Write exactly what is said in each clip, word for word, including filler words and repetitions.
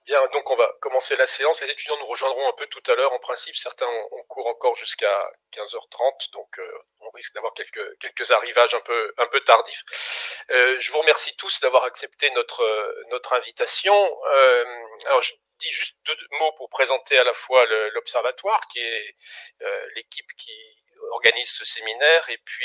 Bien, donc on va commencer la séance. Les étudiants nous rejoindront un peu tout à l'heure. En principe, certains on, on court encore jusqu'à quinze heures trente, donc euh, on risque d'avoir quelques, quelques arrivages un peu, un peu tardifs. Euh, je vous remercie tous d'avoir accepté notre, notre invitation. Euh, alors, je dis juste deux mots pour présenter à la fois l'Observatoire, qui est euh, l'équipe qui organise ce séminaire, et puis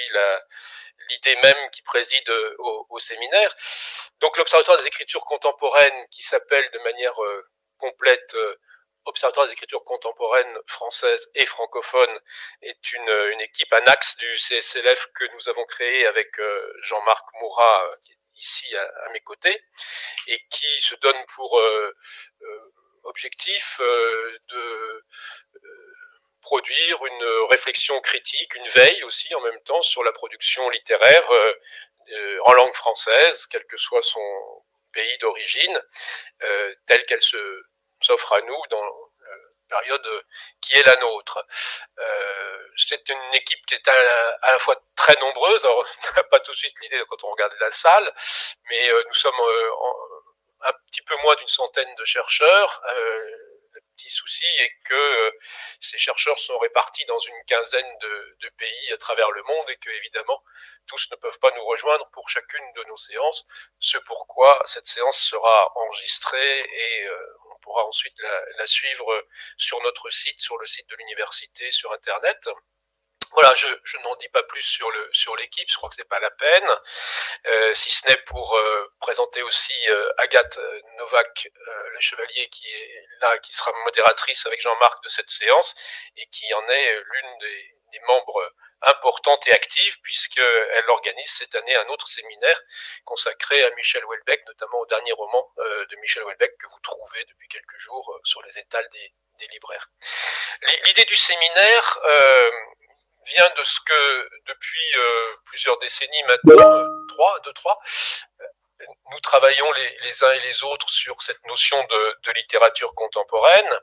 l'idée même qui préside au, au séminaire. Donc l'Observatoire des écritures contemporaines, qui s'appelle de manière euh, complète euh, Observatoire des écritures contemporaines françaises et francophones, est une, une équipe, un axe du C S L F que nous avons créé avec euh, Jean-Marc Mourat, qui est ici à, à mes côtés, et qui se donne pour euh, euh, objectif euh, de euh, produire une réflexion critique, une veille aussi en même temps sur la production littéraire euh, euh, en langue française, quel que soit son pays d'origine, euh, telle qu'elle se s'offre à nous dans la période qui est la nôtre. Euh, c'est une équipe qui est à la, à la fois très nombreuse, alors on n'a pas tout de suite l'idée quand on regarde la salle, mais euh, nous sommes euh, en, un petit peu moins d'une centaine de chercheurs. Euh, le petit souci est que euh, ces chercheurs sont répartis dans une quinzaine de, de pays à travers le monde et que, évidemment, tous ne peuvent pas nous rejoindre pour chacune de nos séances, ce pourquoi cette séance sera enregistrée et euh, on pourra ensuite la, la suivre sur notre site, sur le site de l'université, sur Internet. Voilà, je, je n'en dis pas plus sur le sur l'équipe, je crois que c'est pas la peine, euh, si ce n'est pour euh, présenter aussi euh, Agathe Novak, euh, le chevalier qui est là, qui sera modératrice avec Jean-Marc de cette séance et qui en est l'une des, des membres importantes et actives, puisqu'elle organise cette année un autre séminaire consacré à Michel Houellebecq, notamment au dernier roman euh, de Michel Houellebecq que vous trouvez depuis quelques jours euh, sur les étals des, des libraires. L'idée du séminaire euh, vient de ce que, depuis euh, plusieurs décennies maintenant, euh, trois, deux, trois, euh, nous travaillons les, les uns et les autres sur cette notion de, de littérature contemporaine,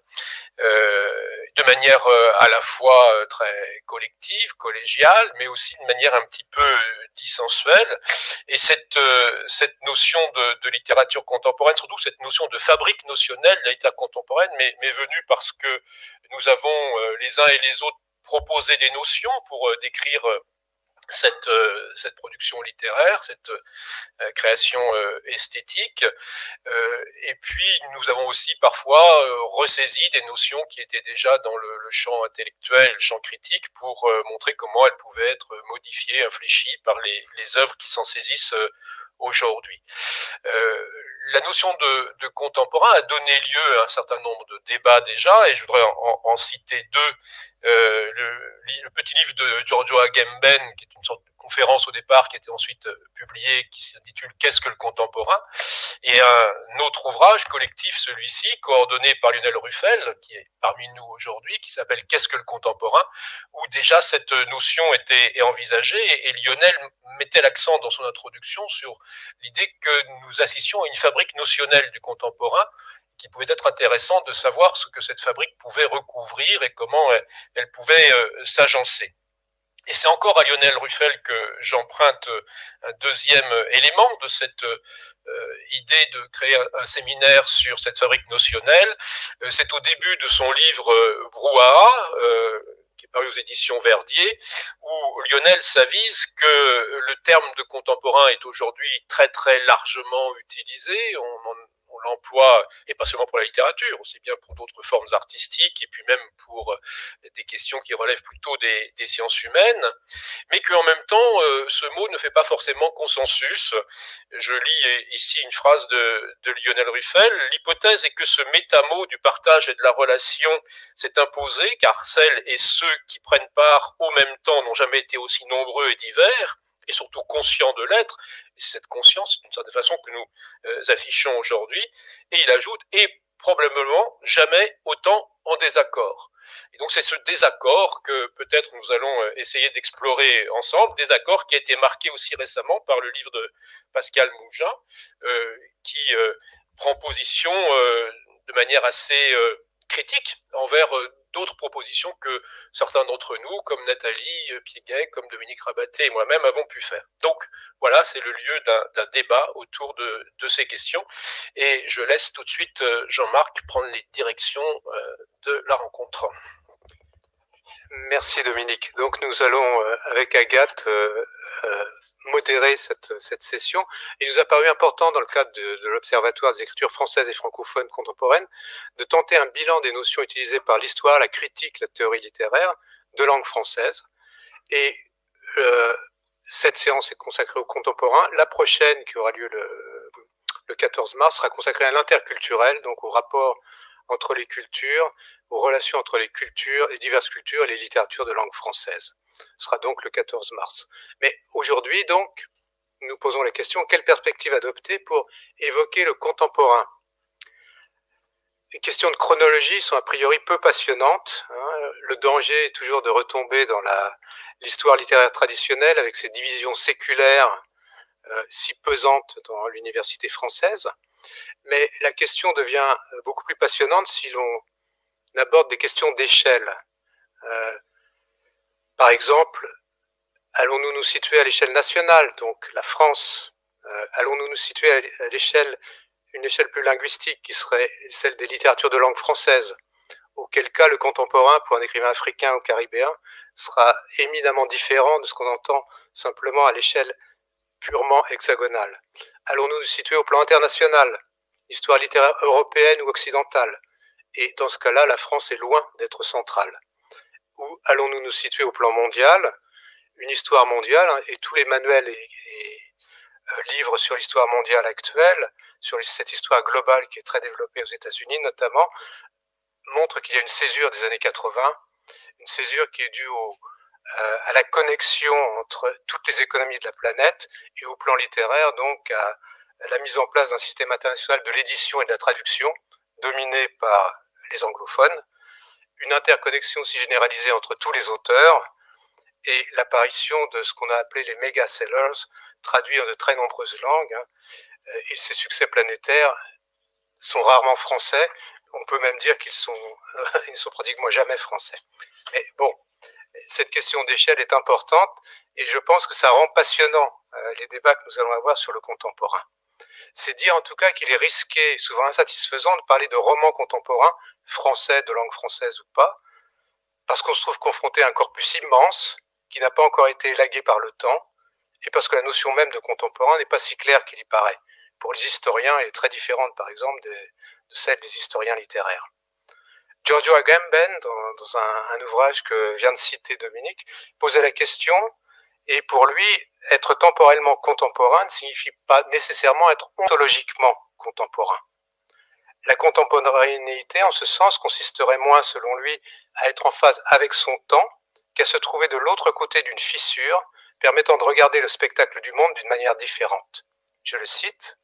euh, de manière euh, à la fois euh, très collective, collégiale, mais aussi de manière un petit peu dissensuelle. Et cette, euh, cette notion de, de littérature contemporaine, surtout cette notion de fabrique notionnelle de la littérature contemporaine, m'est venue parce que nous avons euh, les uns et les autres proposé des notions pour euh, décrire euh, cette, euh, cette production littéraire, cette euh, création euh, esthétique. Euh, et puis, nous avons aussi parfois euh, ressaisi des notions qui étaient déjà dans le, le champ intellectuel, le champ critique, pour euh, montrer comment elles pouvaient être modifiées, infléchies par les, les œuvres qui s'en saisissent euh, aujourd'hui. Euh, la notion de, de contemporain a donné lieu à un certain nombre de débats déjà, et je voudrais en, en citer deux. Euh, le, le petit livre de Giorgio Agamben, qui est une sorte de conférence au départ, qui a été ensuite publié, qui s'intitule « Qu'est-ce que le contemporain ?» et un autre ouvrage collectif, celui-ci, coordonné par Lionel Ruffel, qui est parmi nous aujourd'hui, qui s'appelle « Qu'est-ce que le contemporain ?» où déjà cette notion était envisagée, et, et Lionel mettait l'accent dans son introduction sur l'idée que nous assistions à une fabrique notionnelle du contemporain, qu'il pouvait être intéressant de savoir ce que cette fabrique pouvait recouvrir et comment elle, elle pouvait euh, s'agencer. Et c'est encore à Lionel Ruffel que j'emprunte un deuxième élément de cette euh, idée de créer un, un séminaire sur cette fabrique notionnelle. Euh, c'est au début de son livre euh, Brouhaha, euh, qui est paru aux éditions Verdier, où Lionel s'avise que le terme de contemporain est aujourd'hui très très largement utilisé. On en on l'emploie, et pas seulement pour la littérature, aussi bien pour d'autres formes artistiques, et puis même pour des questions qui relèvent plutôt des, des sciences humaines, mais qu'en même temps, euh, ce mot ne fait pas forcément consensus. Je lis ici une phrase de, de Lionel Ruffel. « L'hypothèse est que ce métamot du partage et de la relation s'est imposé, car celles et ceux qui prennent part au même temps n'ont jamais été aussi nombreux et divers, et surtout conscients de l'être, et c'est cette conscience, d'une certaine façon, que nous euh, affichons aujourd'hui. » Et il ajoute « et probablement jamais autant en désaccord ». Et donc c'est ce désaccord que peut-être nous allons essayer d'explorer ensemble, désaccord qui a été marqué aussi récemment par le livre de Pascal Mougin, euh, qui euh, prend position euh, de manière assez euh, critique envers euh, d'autres propositions que certains d'entre nous, comme Nathalie Piéguet, comme Dominique Rabaté et moi-même avons pu faire. Donc voilà, c'est le lieu d'un débat autour de, de ces questions. Et je laisse tout de suite Jean-Marc prendre les directions de la rencontre. Merci Dominique. Donc nous allons avec Agathe euh, euh, modérer cette, cette session. Il nous a paru important dans le cadre de, de l'Observatoire des écritures françaises et francophones contemporaines de tenter un bilan des notions utilisées par l'histoire, la critique, la théorie littéraire de langue française. Et euh, cette séance est consacrée aux contemporains. La prochaine, qui aura lieu le, le quatorze mars, sera consacrée à l'interculturel, donc au rapport entre les cultures, aux relations entre les cultures, les diverses cultures et les littératures de langue française. Ce sera donc le quatorze mars. Mais aujourd'hui, donc, nous posons la question, quelle perspective adopter pour évoquer le contemporain? Les questions de chronologie sont a priori peu passionnantes. Hein. Le danger est toujours de retomber dans l'histoire littéraire traditionnelle avec ses divisions séculaires euh, si pesantes dans l'université française. Mais la question devient beaucoup plus passionnante si l'on aborde des questions d'échelle. Euh, par exemple, allons-nous nous situer à l'échelle nationale, donc la France? euh, Allons-nous nous situer à l'échelle, une échelle plus linguistique qui serait celle des littératures de langue française? Auquel cas le contemporain, pour un écrivain africain ou caribéen, sera éminemment différent de ce qu'on entend simplement à l'échelle purement hexagonale. Allons-nous nous situer au plan international, histoire littéraire européenne ou occidentale? Et dans ce cas-là, la France est loin d'être centrale. Ou allons-nous nous situer au plan mondial, une histoire mondiale, hein, et tous les manuels et, et euh, livres sur l'histoire mondiale actuelle, sur cette histoire globale qui est très développée aux États-Unis notamment, montrent qu'il y a une césure des années quatre-vingt, une césure qui est due au, euh, à la connexion entre toutes les économies de la planète et au plan littéraire, donc à, à la mise en place d'un système international de l'édition et de la traduction dominé par les anglophones, une interconnexion aussi généralisée entre tous les auteurs et l'apparition de ce qu'on a appelé les méga sellers, traduits en de très nombreuses langues. Hein, et ces succès planétaires sont rarement français. On peut même dire qu'ils sont, euh, ils ne sont pratiquement jamais français. Mais bon, cette question d'échelle est importante et je pense que ça rend passionnant euh, les débats que nous allons avoir sur le contemporain. C'est dire en tout cas qu'il est risqué, souvent insatisfaisant, de parler de romans contemporains, français, de langue française ou pas, parce qu'on se trouve confronté à un corpus immense qui n'a pas encore été élagué par le temps, et parce que la notion même de contemporain n'est pas si claire qu'il y paraît. Pour les historiens, elle est très différente, par exemple, de, de celle des historiens littéraires. Giorgio Agamben, dans, dans un, un ouvrage que vient de citer Dominique, posait la question, et pour lui, être temporellement contemporain ne signifie pas nécessairement être ontologiquement contemporain. La contemporanéité, en ce sens, consisterait moins, selon lui, à être en phase avec son temps qu'à se trouver de l'autre côté d'une fissure permettant de regarder le spectacle du monde d'une manière différente. Je le cite,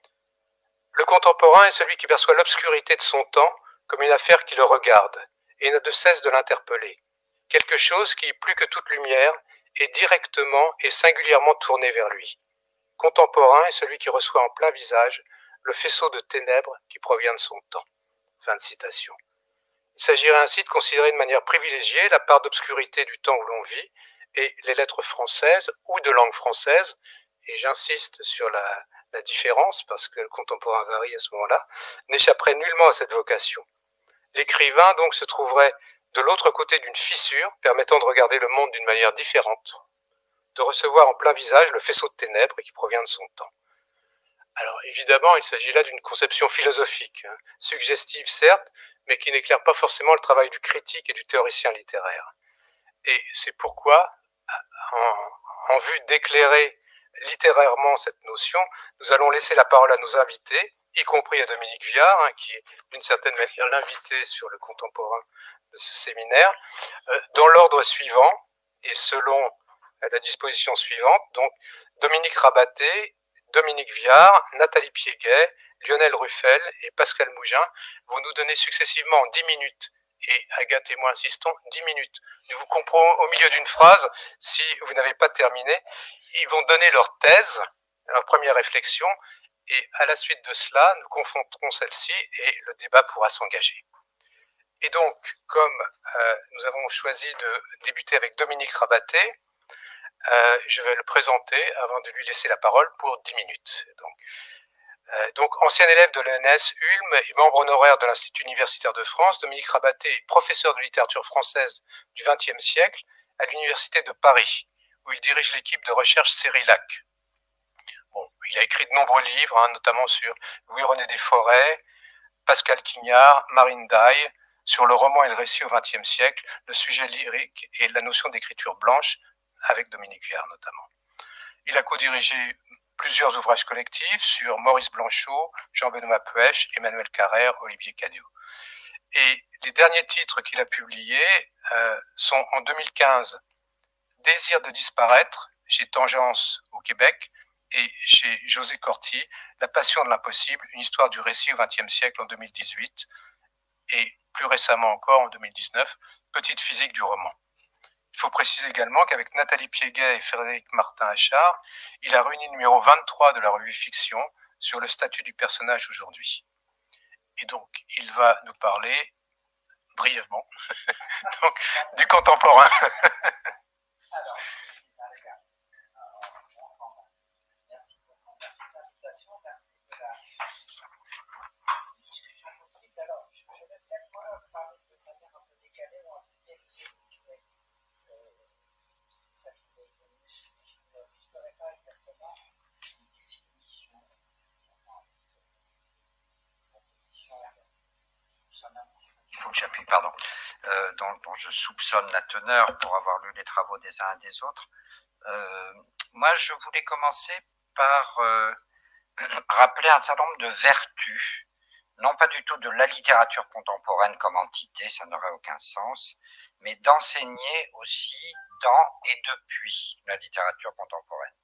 « Le contemporain est celui qui perçoit l'obscurité de son temps comme une affaire qui le regarde et n'a de cesse de l'interpeller. Quelque chose qui, plus que toute lumière, est directement et singulièrement tourné vers lui. Contemporain est celui qui reçoit en plein visage le faisceau de ténèbres qui provient de son temps. » Fin de citation. Il s'agirait ainsi de considérer de manière privilégiée la part d'obscurité du temps où l'on vit et les lettres françaises ou de langue française, et j'insiste sur la, la différence parce que le contemporain varie à ce moment-là, n'échapperait nullement à cette vocation. L'écrivain donc se trouverait de l'autre côté d'une fissure permettant de regarder le monde d'une manière différente, de recevoir en plein visage le faisceau de ténèbres qui provient de son temps. Alors évidemment, il s'agit là d'une conception philosophique, hein, suggestive certes, mais qui n'éclaire pas forcément le travail du critique et du théoricien littéraire. Et c'est pourquoi, en, en vue d'éclairer littérairement cette notion, nous allons laisser la parole à nos invités, y compris à Dominique Viard, hein, qui est d'une certaine manière l'invité sur le contemporain de ce séminaire, euh, dans l'ordre suivant et selon la disposition suivante. Donc Dominique Rabaté, Dominique Viard, Nathalie Piéguet, Lionel Ruffel et Pascal Mougin vont nous donner successivement en dix minutes, et Agathe et moi insistons, dix minutes. Nous vous comprenons au milieu d'une phrase si vous n'avez pas terminé. Ils vont donner leur thèse, leur première réflexion, et à la suite de cela, nous confronterons celle-ci et le débat pourra s'engager. Et donc, comme euh, nous avons choisi de débuter avec Dominique Rabaté, euh, je vais le présenter avant de lui laisser la parole pour dix minutes. Donc, euh, donc ancien élève de l'E N S Ulm et membre honoraire de l'Institut universitaire de France, Dominique Rabaté est professeur de littérature française du vingtième siècle à l'Université de Paris, où il dirige l'équipe de recherche Cérilac. Bon, il a écrit de nombreux livres, hein, notamment sur Louis-René Desforêts, Pascal Quignard, Marine Daille, sur le roman et le récit au vingtième siècle, le sujet lyrique et la notion d'écriture blanche, avec Dominique Viard notamment. Il a co-dirigé plusieurs ouvrages collectifs sur Maurice Blanchot, Jean-Benoît Puech, Emmanuel Carrère, Olivier Cadiot. Et les derniers titres qu'il a publiés euh, sont en deux mille quinze, Désir de disparaître, chez Tangence au Québec, et chez José Corti, La passion de l'impossible, une histoire du récit au vingtième siècle en deux mille dix-huit, et plus récemment encore en deux mille dix-neuf, Petite physique du roman. Il faut préciser également qu'avec Nathalie Piéguet et Frédéric Martin-Achard, il a réuni le numéro vingt-trois de la revue Fiction sur le statut du personnage aujourd'hui. Et donc, il va nous parler brièvement donc, du contemporain. Alors, merci pour votre participation, merci de la discussion possible. Alors, je vais peut-être parler de manière un peu décalée ou un peu déliée. C'est ça qui est je ne saurais pas exactement une définition. Il faut que j'appuie, pardon, euh, dont, dont je soupçonne la teneur pour avoir lu les travaux des uns et des autres. Euh, moi, je voulais commencer par euh, rappeler un certain nombre de vertus, non pas du tout de la littérature contemporaine comme entité, ça n'aurait aucun sens, mais d'enseigner aussi dans et depuis la littérature contemporaine.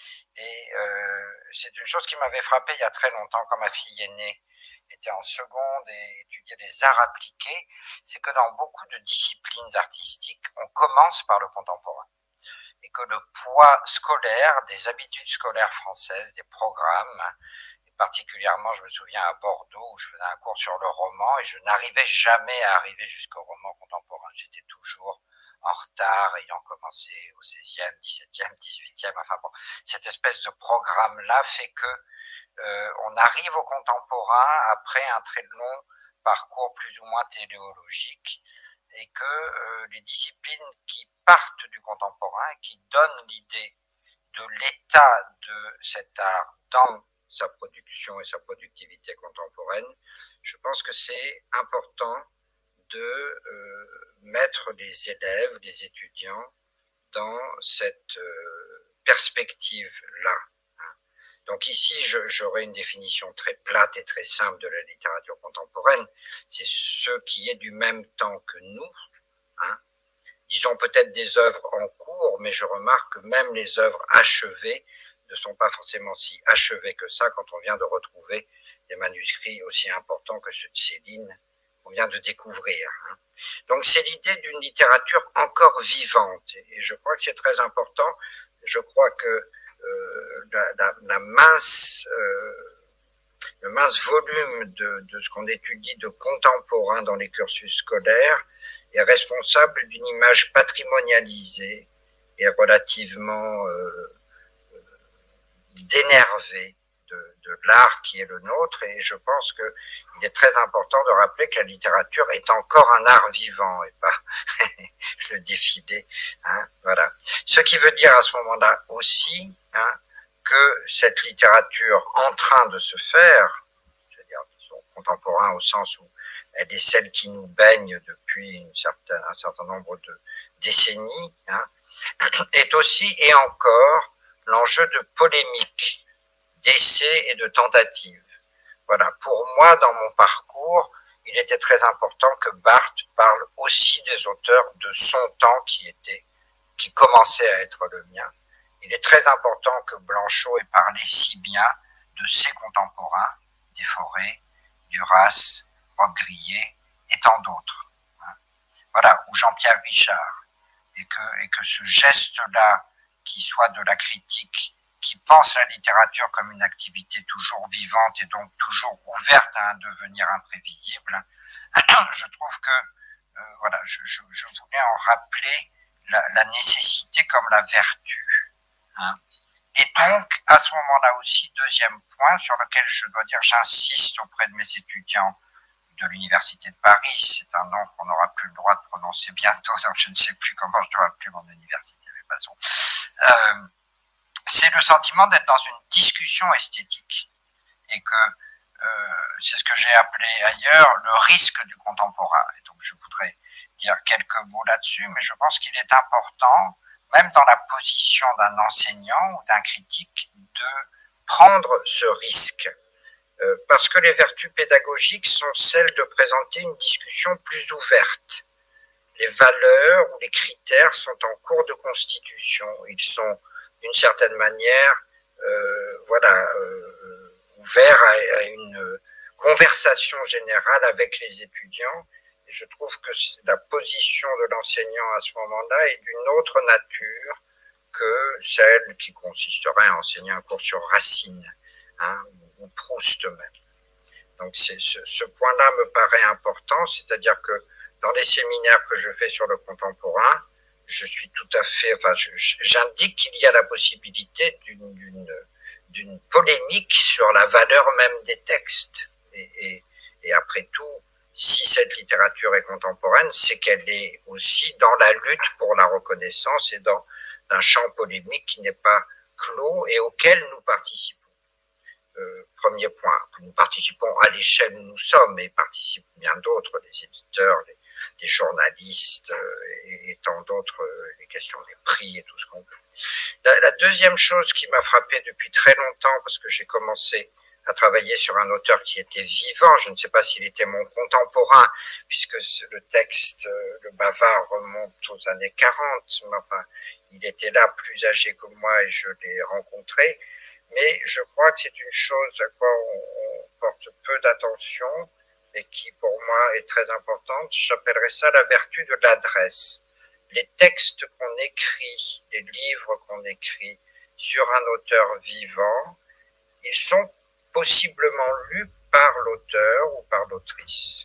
Et euh, c'est une chose qui m'avait frappé il y a très longtemps quand ma fille aînée était en seconde et étudiait les arts appliqués, c'est que dans beaucoup de disciplines artistiques, on commence par le contemporain. Et que le poids scolaire, des habitudes scolaires françaises, des programmes, et particulièrement, je me souviens à Bordeaux, où je faisais un cours sur le roman, et je n'arrivais jamais à arriver jusqu'au roman contemporain. J'étais toujours en retard, ayant commencé au seizième, dix-septième, dix-huitième, enfin bon, cette espèce de programme-là fait que Euh, on arrive au contemporain après un très long parcours plus ou moins téléologique et que euh, les disciplines qui partent du contemporain, qui donnent l'idée de l'état de cet art dans sa production et sa productivité contemporaine, je pense que c'est important de euh, mettre les élèves, les étudiants dans cette euh, perspective-là. Donc ici, j'aurais une définition très plate et très simple de la littérature contemporaine. C'est ce qui est du même temps que nous. Hein. Disons peut-être des œuvres en cours, mais je remarque que même les œuvres achevées ne sont pas forcément si achevées que ça quand on vient de retrouver des manuscrits aussi importants que ceux de Céline qu'on vient de découvrir. Hein. Donc c'est l'idée d'une littérature encore vivante. Et je crois que c'est très important. Je crois que Euh, la, la, la mince, euh, le mince volume de, de ce qu'on étudie de contemporain dans les cursus scolaires est responsable d'une image patrimonialisée et relativement euh, dénervée de, de l'art qui est le nôtre. Et je pense qu'il est très important de rappeler que la littérature est encore un art vivant et pas le défilé. Hein, voilà. Ce qui veut dire à ce moment-là aussi hein, que cette littérature en train de se faire, c'est-à-dire disons, contemporain au sens où elle est celle qui nous baigne depuis une certaine, un certain nombre de décennies, hein, est aussi et encore l'enjeu de polémique, d'essais et de tentatives. Voilà. Pour moi, dans mon parcours, il était très important que Barthes parle aussi des auteurs de son temps qui étaient, qui commençaient à être le mien. Il est très important que Blanchot ait parlé si bien de ses contemporains, Desforêts, Duras, Roch-Grillet et tant d'autres. Voilà, ou Jean-Pierre Richard. Et que, et que ce geste-là, qui soit de la critique, qui pense la littérature comme une activité toujours vivante et donc toujours ouverte à un devenir imprévisible, je trouve que, euh, voilà, je, je, je voulais en rappeler la, la nécessité comme la vertu. Hein. Et donc, à ce moment-là aussi, deuxième point sur lequel je dois dire, j'insiste auprès de mes étudiants de l'Université de Paris, c'est un nom qu'on n'aura plus le droit de prononcer bientôt, donc je ne sais plus comment je dois appeler mon université, mais passons. Euh, c'est le sentiment d'être dans une discussion esthétique, et que euh, c'est ce que j'ai appelé ailleurs le risque du contemporain. Et donc je voudrais dire quelques mots là-dessus, mais je pense qu'il est important, même dans la position d'un enseignant ou d'un critique, de prendre ce risque. Euh, parce que les vertus pédagogiques sont celles de présenter une discussion plus ouverte. Les valeurs ou les critères sont en cours de constitution. Ils sont, d'une certaine manière, euh, voilà, euh, ouverts à, à une conversation générale avec les étudiants. Et je trouve que la position de l'enseignant à ce moment-là est d'une autre nature que celle qui consisterait à enseigner un cours sur Racine, hein, ou Proust même. Donc ce, ce point-là me paraît important, c'est-à-dire que dans les séminaires que je fais sur le contemporain, je suis tout à fait, enfin, j'indique qu'il y a la possibilité d'une d'une d'une polémique sur la valeur même des textes. Et, et, et après tout, si cette littérature est contemporaine, c'est qu'elle est aussi dans la lutte pour la reconnaissance et dans un champ polémique qui n'est pas clos et auquel nous participons. Euh, premier point, que nous participons à l'échelle où nous sommes, et participent bien d'autres, les éditeurs, les, les journalistes euh, et, et tant d'autres, euh, les questions des prix et tout ce qu'on veut. La, la deuxième chose qui m'a frappé depuis très longtemps, parce que j'ai commencé à travailler sur un auteur qui était vivant, je ne sais pas s'il était mon contemporain, puisque le texte, euh, le bavard, remonte aux années quarante, mais enfin, il était là plus âgé que moi et je l'ai rencontré. Mais je crois que c'est une chose à quoi on, on porte peu d'attention et qui, pour moi, est très importante. J'appellerais ça la vertu de l'adresse. Les textes qu'on écrit, les livres qu'on écrit sur un auteur vivant, ils sont possiblement lus par l'auteur ou par l'autrice.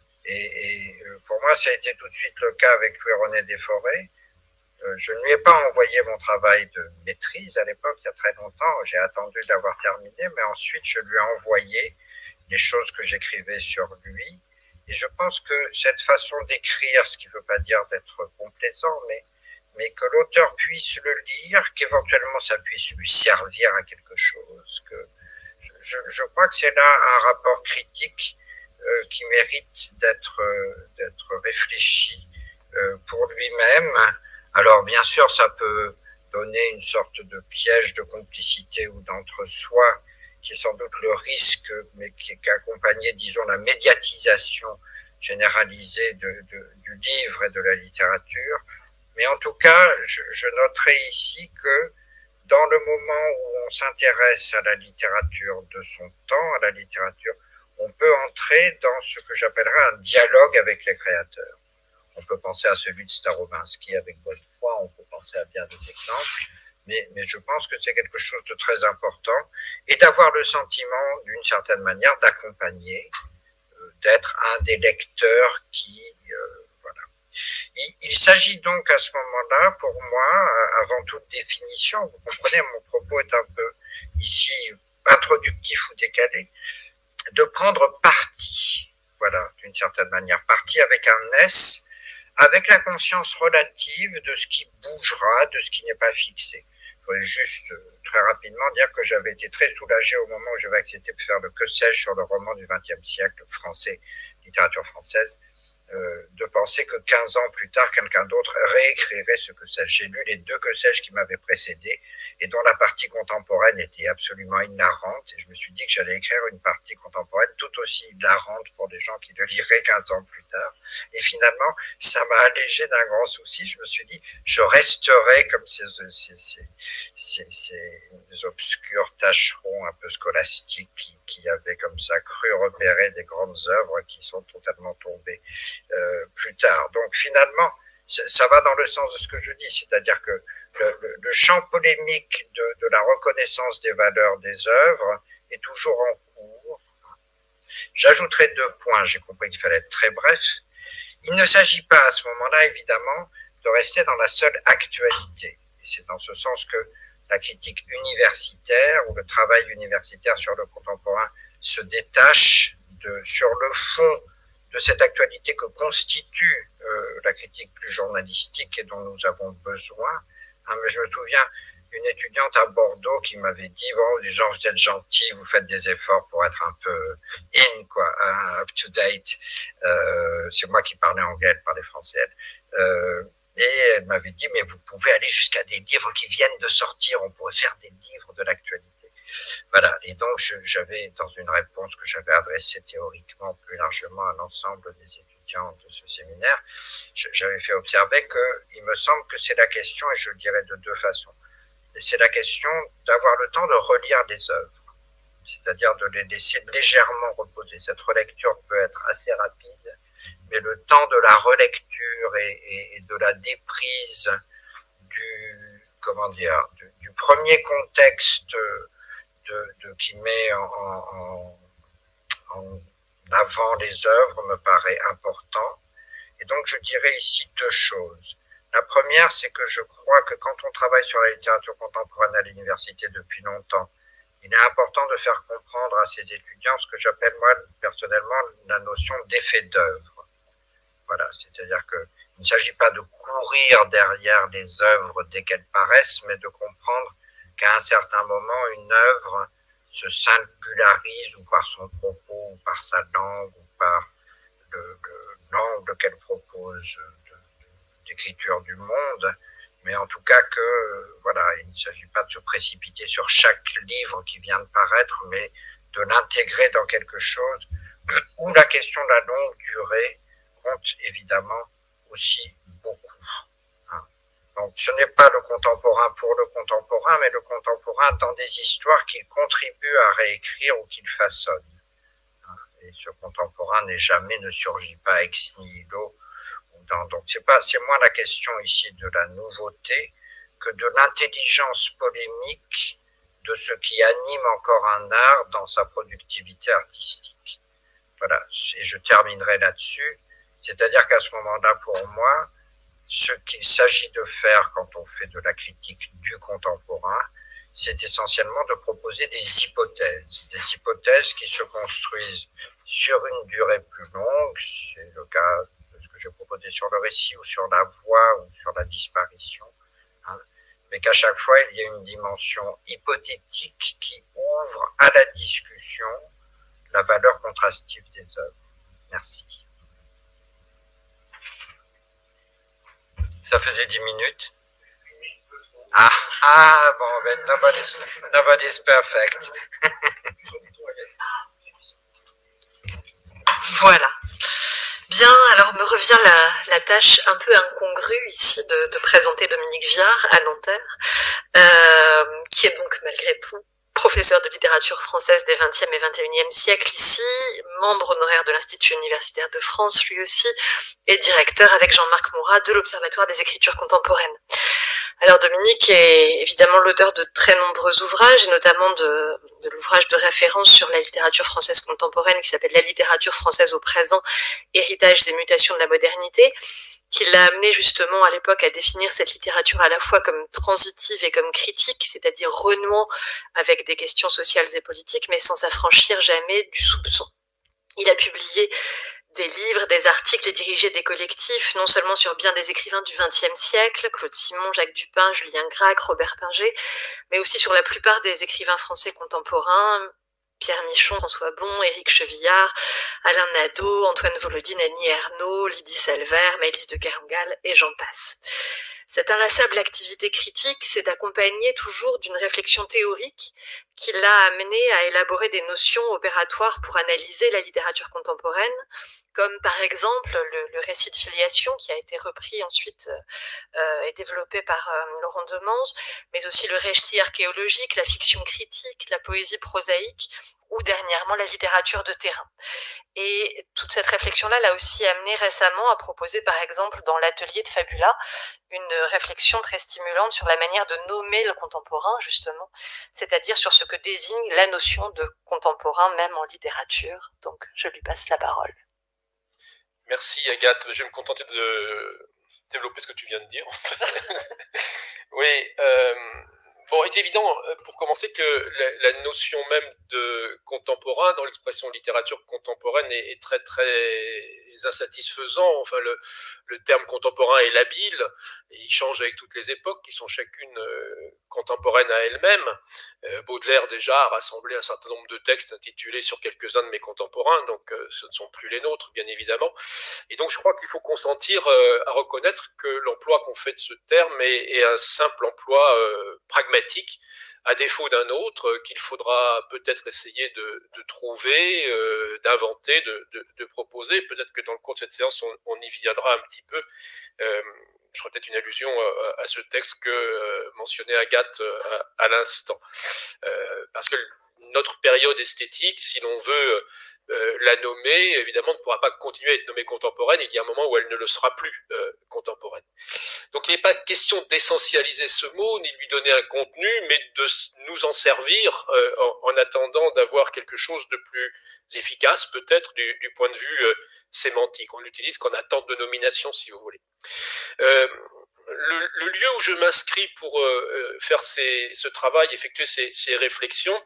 Et, et pour moi, ça a été tout de suite le cas avec Louis-René Desforêts. Je ne lui ai pas envoyé mon travail de maîtrise à l'époque, il y a très longtemps. J'ai attendu d'avoir terminé, mais ensuite je lui ai envoyé les choses que j'écrivais sur lui. Et je pense que cette façon d'écrire, ce qui ne veut pas dire d'être complaisant, mais, mais que l'auteur puisse le lire, qu'éventuellement ça puisse lui servir à quelque chose. Que je, je, je crois que c'est là un rapport critique euh, qui mérite d'être euh, d'être réfléchi euh, pour lui-même. Alors, bien sûr, ça peut donner une sorte de piège de complicité ou d'entre-soi, qui est sans doute le risque, mais qui est accompagné, disons, la médiatisation généralisée de, de, du livre et de la littérature. Mais en tout cas, je, je noterai ici que dans le moment où on s'intéresse à la littérature de son temps, à la littérature, on peut entrer dans ce que j'appellerais un dialogue avec les créateurs. On peut penser à celui de Starobinsky avec Bonnefoy, on peut penser à bien des exemples, mais, mais je pense que c'est quelque chose de très important, et d'avoir le sentiment, d'une certaine manière, d'accompagner, euh, d'être un des lecteurs qui... Euh, voilà. Il, il s'agit donc à ce moment-là, pour moi, avant toute définition, vous comprenez, mon propos est un peu ici introductif ou décalé, de prendre parti, voilà, d'une certaine manière, parti avec un S, avec la conscience relative de ce qui bougera, de ce qui n'est pas fixé. Je voudrais juste euh, très rapidement dire que j'avais été très soulagé au moment où j'avais accepté de faire le que sais-je sur le roman du vingtième siècle français, littérature française, euh, de penser que quinze ans plus tard, quelqu'un d'autre réécrirait ce que sais-je. J'ai lu les deux que sais-je qui m'avaient précédé et dont la partie contemporaine était absolument hilarante. Et je me suis dit que j'allais écrire une partie contemporaine tout aussi hilarante pour des gens qui le liraient quinze ans plus tard. Et finalement, ça m'a allégé d'un grand souci. Je me suis dit, je resterai comme ces, ces, ces, ces, ces obscurs tâcherons un peu scolastiques qui, qui avaient comme ça cru repérer des grandes œuvres qui sont totalement tombées euh, plus tard. Donc finalement, ça va dans le sens de ce que je dis, c'est-à-dire que le, le, le champ polémique de, de la reconnaissance des valeurs des œuvres est toujours en cours. J'ajouterai deux points, j'ai compris qu'il fallait être très bref. Il ne s'agit pas à ce moment-là, évidemment, de rester dans la seule actualité. Et c'est dans ce sens que la critique universitaire ou le travail universitaire sur le contemporain se détache de, sur le fond de cette actualité que constitue euh, la critique plus journalistique et dont nous avons besoin. Hein, mais je me souviens d'une étudiante à Bordeaux qui m'avait dit, bon, du genre, vous êtes gentil, vous faites des efforts pour être un peu in, quoi, hein, up to date. Euh, c'est moi qui parlais anglais, elle parlait français. Euh, et elle m'avait dit, mais vous pouvez aller jusqu'à des livres qui viennent de sortir, on pourrait faire des livres de l'actualité. Voilà, et donc j'avais, dans une réponse que j'avais adressée théoriquement plus largement à l'ensemble des étudiants de ce séminaire, j'avais fait observer qu'il me semble que c'est la question, et je le dirais de deux façons, et c'est la question d'avoir le temps de relire les œuvres, c'est-à-dire de les laisser légèrement reposer. Cette relecture peut être assez rapide, mais le temps de la relecture et, et, et de la déprise du, comment dire, du, du premier contexte De, de, qui met en, en, en avant les œuvres me paraît important. Et donc je dirais ici deux choses. La première, c'est que je crois que quand on travaille sur la littérature contemporaine à l'université depuis longtemps, il est important de faire comprendre à ses étudiants ce que j'appelle moi personnellement la notion d'effet d'œuvre. Voilà, c'est-à-dire que il ne s'agit pas de courir derrière les œuvres dès qu'elles paraissent, mais de comprendre qu'à un certain moment, une œuvre se singularise ou par son propos, ou par sa langue, ou par l'angle qu'elle propose d'écriture du monde, mais en tout cas que, voilà, il ne s'agit pas de se précipiter sur chaque livre qui vient de paraître, mais de l'intégrer dans quelque chose où la question de la longue durée compte évidemment aussi beaucoup. Donc, ce n'est pas le contemporain pour le contemporain, mais le contemporain dans des histoires qu'il contribue à réécrire ou qu'il façonne. Et ce contemporain n'est jamais, ne surgit pas ex nihilo. Donc, c'est pas, c'est moins la question ici de la nouveauté que de l'intelligence polémique de ce qui anime encore un art dans sa productivité artistique. Voilà. Et je terminerai là-dessus. C'est-à-dire qu'à ce moment-là, pour moi, ce qu'il s'agit de faire quand on fait de la critique du contemporain, c'est essentiellement de proposer des hypothèses, des hypothèses qui se construisent sur une durée plus longue, c'est le cas de ce que j'ai proposé sur le récit ou sur la voix ou sur la disparition, hein, mais qu'à chaque fois il y a une dimension hypothétique qui ouvre à la discussion la valeur contrastive des œuvres. Merci. Ça faisait dix minutes. Ah, ah bon, ben, nobody's, nobody's perfect. Voilà. Bien, alors me revient la, la tâche un peu incongrue ici de, de présenter Dominique Viard à Nanterre, euh, qui est donc malgré tout professeur de littérature française des vingtième et vingt et unième siècles ici, membre honoraire de l'Institut universitaire de France lui aussi, et directeur avec Jean-Marc Mourat de l'Observatoire des écritures contemporaines. Alors Dominique est évidemment l'auteur de très nombreux ouvrages, et notamment de, de l'ouvrage de référence sur la littérature française contemporaine qui s'appelle La littérature française au présent, héritages et mutations de la modernité, qui l'a amené justement à l'époque à définir cette littérature à la fois comme transitive et comme critique, c'est-à-dire renouant avec des questions sociales et politiques, mais sans s'affranchir jamais du soupçon. Il a publié des livres, des articles et dirigé des collectifs, non seulement sur bien des écrivains du vingtième siècle, Claude Simon, Jacques Dupin, Julien Gracq, Robert Pinger, mais aussi sur la plupart des écrivains français contemporains, Pierre Michon, François Bon, Éric Chevillard, Alain Nadeau, Antoine Volodine, Annie Ernaux, Lydie Salvert, Maëlys de Kerangal, et j'en passe. Cette inlassable activité critique s'est accompagnée toujours d'une réflexion théorique qui l'a amené à élaborer des notions opératoires pour analyser la littérature contemporaine, comme par exemple le, le récit de filiation qui a été repris ensuite euh, et développé par euh, Laurent Demans, mais aussi le récit archéologique, la fiction critique, la poésie prosaïque, ou dernièrement la littérature de terrain. Et toute cette réflexion-là l'a aussi amené récemment à proposer, par exemple, dans l'atelier de Fabula, une réflexion très stimulante sur la manière de nommer le contemporain, justement, c'est-à-dire sur ce que désigne la notion de contemporain, même en littérature. Donc, je lui passe la parole. Merci Agathe, je vais me contenter de développer ce que tu viens de dire. Oui, euh, bon, il est évident, pour commencer, que la, la notion même de contemporain dans l'expression littérature contemporaine est, est très très insatisfaisant. Enfin, le, le terme contemporain est labile, et il change avec toutes les époques qui sont chacune euh, contemporaines à elles-mêmes. Euh, Baudelaire déjà a rassemblé un certain nombre de textes intitulés sur quelques-uns de mes contemporains, donc euh, ce ne sont plus les nôtres, bien évidemment. Et donc je crois qu'il faut consentir euh, à reconnaître que l'emploi qu'on fait de ce terme est, est un simple emploi euh, pragmatique, à défaut d'un autre qu'il faudra peut-être essayer de, de trouver, euh, d'inventer, de, de, de proposer. Peut-être que dans le cours de cette séance, on, on y viendra un petit peu. Euh, je ferai peut-être une allusion à, à ce texte que euh, mentionnait Agathe à, à l'instant. Euh, parce que notre période esthétique, si l'on veut euh, la nommer, évidemment, ne pourra pas continuer à être nommée contemporaine. Il y a un moment où elle ne le sera plus euh, contemporaine. Donc il n'est pas question d'essentialiser ce mot, ni de lui donner un contenu, mais de nous en servir euh, en, en attendant d'avoir quelque chose de plus efficace, peut-être, du, du point de vue euh, sémantique. On l'utilise qu'en attente de nomination, si vous voulez. Euh, le, le lieu où je m'inscris pour euh, faire ces, ce travail, effectuer ces, ces réflexions,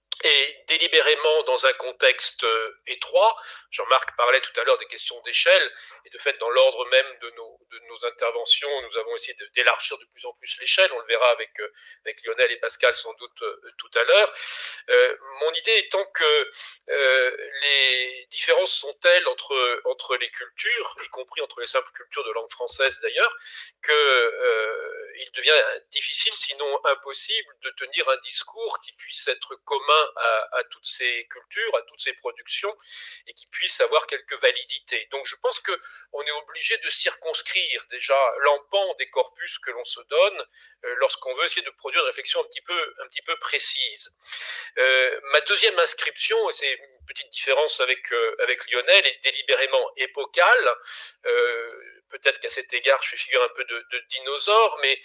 et délibérément dans un contexte euh, étroit. Jean-Marc parlait tout à l'heure des questions d'échelle, et de fait, dans l'ordre même de nos, de nos interventions, nous avons essayé d'élargir de, de plus en plus l'échelle. On le verra avec, euh, avec Lionel et Pascal sans doute euh, tout à l'heure. Euh, mon idée étant que euh, les différences sont telles entre, entre les cultures, y compris entre les simples cultures de langue française d'ailleurs, qu'il euh, devient difficile, sinon impossible, de tenir un discours qui puisse être commun À, à toutes ces cultures, à toutes ces productions, et qui puissent avoir quelques validités. Donc je pense qu'on est obligé de circonscrire déjà l'empan des corpus que l'on se donne euh, lorsqu'on veut essayer de produire une réflexion un petit peu, un petit peu précise. Euh, ma deuxième inscription, et c'est une petite différence avec, euh, avec Lionel, est délibérément épocale. Euh, Peut-être qu'à cet égard, je fais figure un peu de, de dinosaure, mais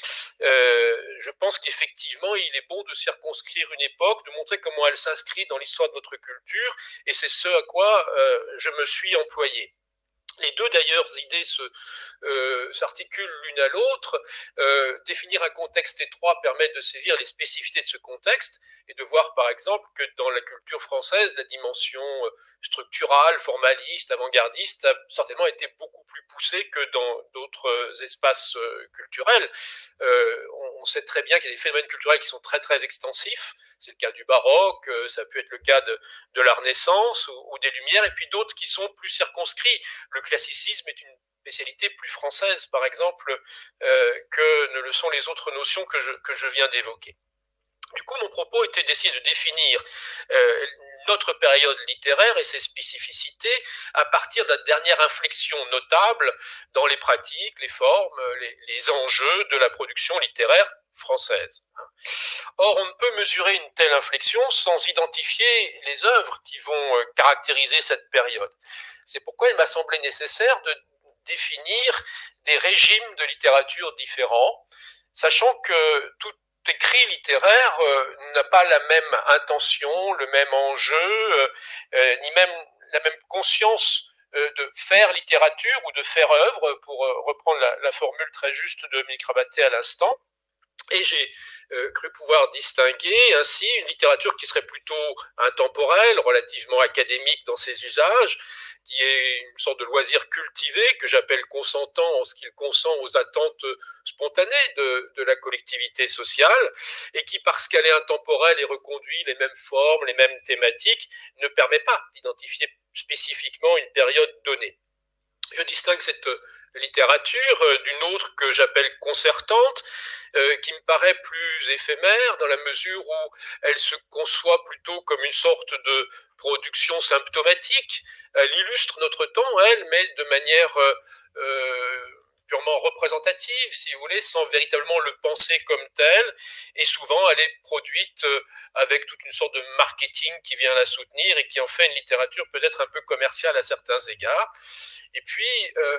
euh, je pense qu'effectivement, il est bon de circonscrire une époque, de montrer comment elle s'inscrit dans l'histoire de notre culture, et c'est ce à quoi euh, je me suis employé. Les deux d'ailleurs idées se, euh, s'articulent l'une à l'autre. Euh, définir un contexte étroit permet de saisir les spécificités de ce contexte et de voir par exemple que dans la culture française, la dimension structurale, formaliste, avant-gardiste a certainement été beaucoup plus poussée que dans d'autres espaces euh, culturels. Euh, on, on sait très bien qu'il y a des phénomènes culturels qui sont très très extensifs. C'est le cas du baroque, ça peut être le cas de, de la Renaissance ou, ou des Lumières, et puis d'autres qui sont plus circonscrits. Le classicisme est une spécialité plus française, par exemple, euh, que ne le sont les autres notions que je, que je viens d'évoquer. Du coup, mon propos était d'essayer de définir euh, notre période littéraire et ses spécificités à partir de la dernière inflexion notable dans les pratiques, les formes, les, les enjeux de la production littéraire française. Or, on ne peut mesurer une telle inflexion sans identifier les œuvres qui vont caractériser cette période. C'est pourquoi il m'a semblé nécessaire de définir des régimes de littérature différents, sachant que tout écrit littéraire euh, n'a pas la même intention, le même enjeu, euh, ni même la même conscience euh, de faire littérature ou de faire œuvre, pour euh, reprendre la, la formule très juste de Dominique Rabaté à l'instant. Et j'ai euh, cru pouvoir distinguer ainsi une littérature qui serait plutôt intemporelle, relativement académique dans ses usages, qui est une sorte de loisir cultivé que j'appelle consentant en ce qu'il consent aux attentes spontanées de, de la collectivité sociale, et qui, parce qu'elle est intemporelle et reconduit les mêmes formes, les mêmes thématiques, ne permet pas d'identifier spécifiquement une période donnée. Je distingue cette littérature d'une autre que j'appelle concertante, euh, qui me paraît plus éphémère dans la mesure où elle se conçoit plutôt comme une sorte de production symptomatique. Elle illustre notre temps, elle, mais de manière euh, euh, purement représentative, si vous voulez, sans véritablement le penser comme tel, et souvent elle est produite euh, avec toute une sorte de marketing qui vient la soutenir et qui en fait une littérature peut-être un peu commerciale à certains égards. Et puis, euh,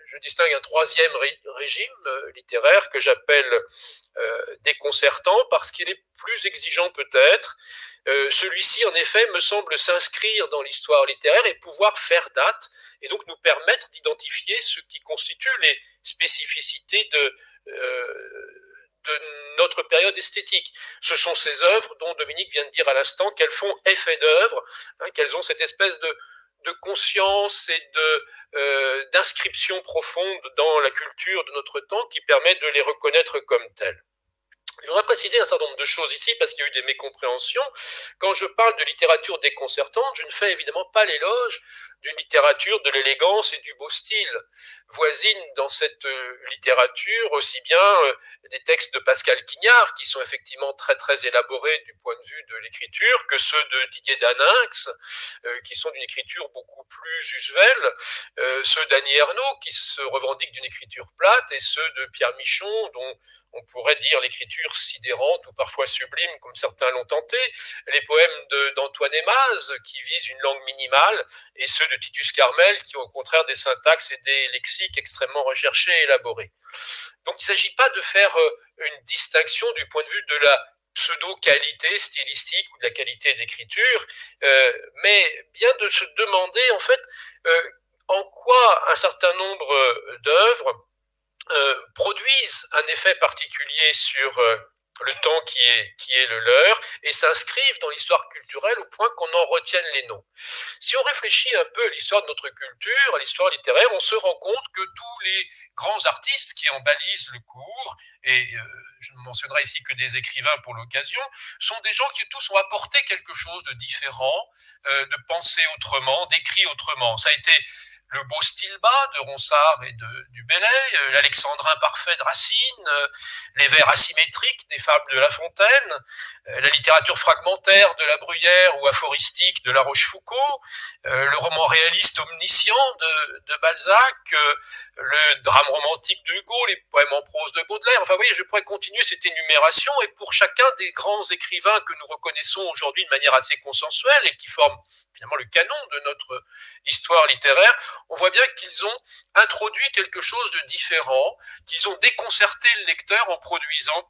je distingue un troisième ré, régime euh, littéraire que j'appelle euh, déconcertant parce qu'il est plus exigeant peut-être. Euh, celui-ci, en effet, me semble s'inscrire dans l'histoire littéraire et pouvoir faire date, et donc nous permettre d'identifier ce qui constitue les spécificités de, euh, de notre période esthétique. Ce sont ces œuvres dont Dominique vient de dire à l'instant qu'elles font effet d'œuvre, hein, qu'elles ont cette espèce de, de conscience et de, euh, d'inscription profonde dans la culture de notre temps qui permet de les reconnaître comme telles. Je voudrais préciser un certain nombre de choses ici parce qu'il y a eu des mécompréhensions. Quand je parle de littérature déconcertante, je ne fais évidemment pas l'éloge d'une littérature de l'élégance et du beau style. Voisine dans cette littérature aussi bien des textes de Pascal Quignard qui sont effectivement très très élaborés du point de vue de l'écriture que ceux de Didier Daninx qui sont d'une écriture beaucoup plus usuelle, ceux d'Annie Ernaux qui se revendiquent d'une écriture plate et ceux de Pierre Michon dont on pourrait dire l'écriture sidérante ou parfois sublime, comme certains l'ont tenté, les poèmes d'Antoine Aimaz, qui visent une langue minimale, et ceux de Titus Carmel, qui ont au contraire des syntaxes et des lexiques extrêmement recherchés et élaborés. Donc il ne s'agit pas de faire une distinction du point de vue de la pseudo-qualité stylistique ou de la qualité d'écriture, euh, mais bien de se demander, en fait, euh, en quoi un certain nombre d'œuvres Euh, produisent un effet particulier sur euh, le temps qui est, qui est le leur et s'inscrivent dans l'histoire culturelle au point qu'on en retienne les noms. Si on réfléchit un peu à l'histoire de notre culture, à l'histoire littéraire, on se rend compte que tous les grands artistes qui en balisent le cours, et euh, je ne mentionnerai ici que des écrivains pour l'occasion, sont des gens qui tous ont apporté quelque chose de différent, euh, de penser autrement, d'écrire autrement. Ça a été le beau style bas de Ronsard et de, du Bellay, euh, l'alexandrin parfait de Racine, euh, les vers asymétriques des fables de La Fontaine, euh, la littérature fragmentaire de La Bruyère ou aphoristique de La Rochefoucauld, euh, le roman réaliste omniscient de, de Balzac, euh, le drame romantique de Hugo, les poèmes en prose de Baudelaire. Enfin, vous voyez, je pourrais continuer cette énumération, et pour chacun des grands écrivains que nous reconnaissons aujourd'hui de manière assez consensuelle et qui forment finalement le canon de notre histoire littéraire, on voit bien qu'ils ont introduit quelque chose de différent, qu'ils ont déconcerté le lecteur en produisant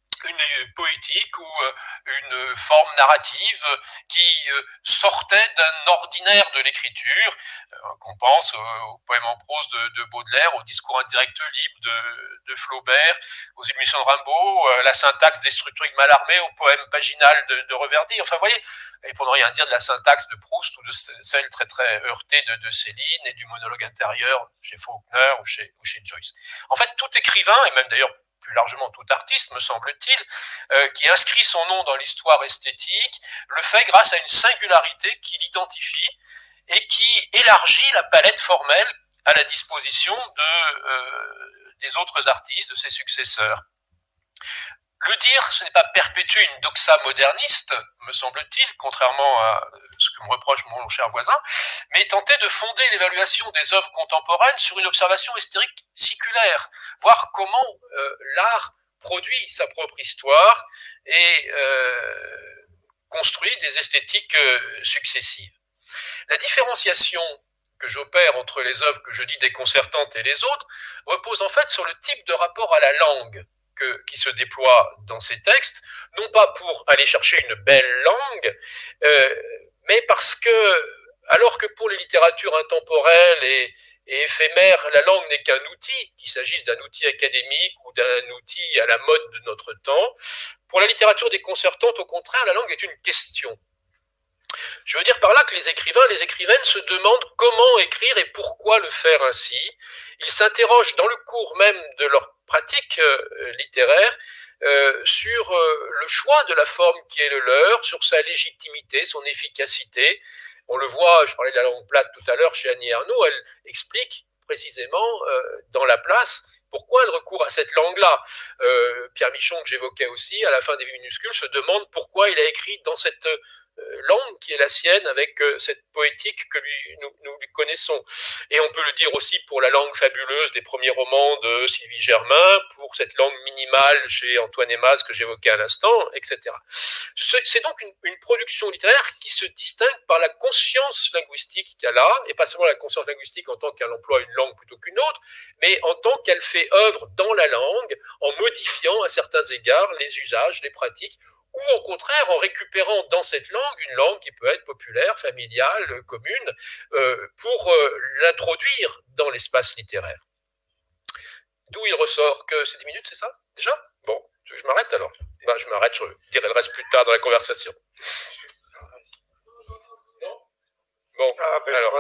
une poétique ou une forme narrative qui sortait d'un ordinaire de l'écriture, qu'on pense au poème en prose de, de Baudelaire, au discours indirect libre de, de Flaubert, aux illuminations de Rimbaud, la syntaxe des structures Mallarmé, au poème paginal de, de Reverdy. Enfin, vous voyez, et pour ne rien dire de la syntaxe de Proust ou de celle très très heurtée de, de Céline et du monologue intérieur chez Faulkner ou chez, ou chez Joyce. En fait, tout écrivain, et même d'ailleurs plus largement tout artiste, me semble-t-il, euh, qui inscrit son nom dans l'histoire esthétique, le fait grâce à une singularité qui l'identifie et qui élargit la palette formelle à la disposition de, euh, des autres artistes, de ses successeurs. Le dire, ce n'est pas perpétuer une doxa moderniste, me semble-t-il, contrairement à ce que me reproche mon cher voisin, mais tenter de fonder l'évaluation des œuvres contemporaines sur une observation historique séculaire, voir comment euh, l'art produit sa propre histoire et euh, construit des esthétiques euh, successives. La différenciation que j'opère entre les œuvres que je dis déconcertantes et les autres repose en fait sur le type de rapport à la langue Que, qui se déploie dans ces textes, non pas pour aller chercher une belle langue, euh, mais parce que, alors que pour les littératures intemporelles et, et éphémères, la langue n'est qu'un outil, qu'il s'agisse d'un outil académique ou d'un outil à la mode de notre temps, pour la littérature déconcertante, au contraire, la langue est une question. Je veux dire par là que les écrivains, les écrivaines se demandent comment écrire et pourquoi le faire ainsi. Ils s'interrogent dans le cours même de leur pratique euh, littéraire euh, sur euh, le choix de la forme qui est le leur, sur sa légitimité, son efficacité. On le voit, je parlais de la langue plate tout à l'heure chez Annie Ernaux, elle explique précisément euh, dans La Place pourquoi elle recourt à cette langue-là. Euh, Pierre Michon, que j'évoquais aussi, à la fin des Vies minuscules, se demande pourquoi il a écrit dans cette langue qui est la sienne, avec cette poétique que lui, nous, nous lui connaissons. Et on peut le dire aussi pour la langue fabuleuse des premiers romans de Sylvie Germain, pour cette langue minimale chez Antoine Hémaz que j'évoquais à l'instant, et cetera. C'est donc une, une production littéraire qui se distingue par la conscience linguistique qu'elle a, et pas seulement la conscience linguistique en tant qu'elle emploie une langue plutôt qu'une autre, mais en tant qu'elle fait œuvre dans la langue, en modifiant à certains égards les usages, les pratiques, ou au contraire en récupérant dans cette langue une langue qui peut être populaire, familiale, commune, euh, pour euh, l'introduire dans l'espace littéraire. D'où il ressort que c'est dix minutes, c'est ça déjà? Bon, je m'arrête alors. Ben, je m'arrête, je dirai le reste plus tard dans la conversation. Bon, ah, ben alors,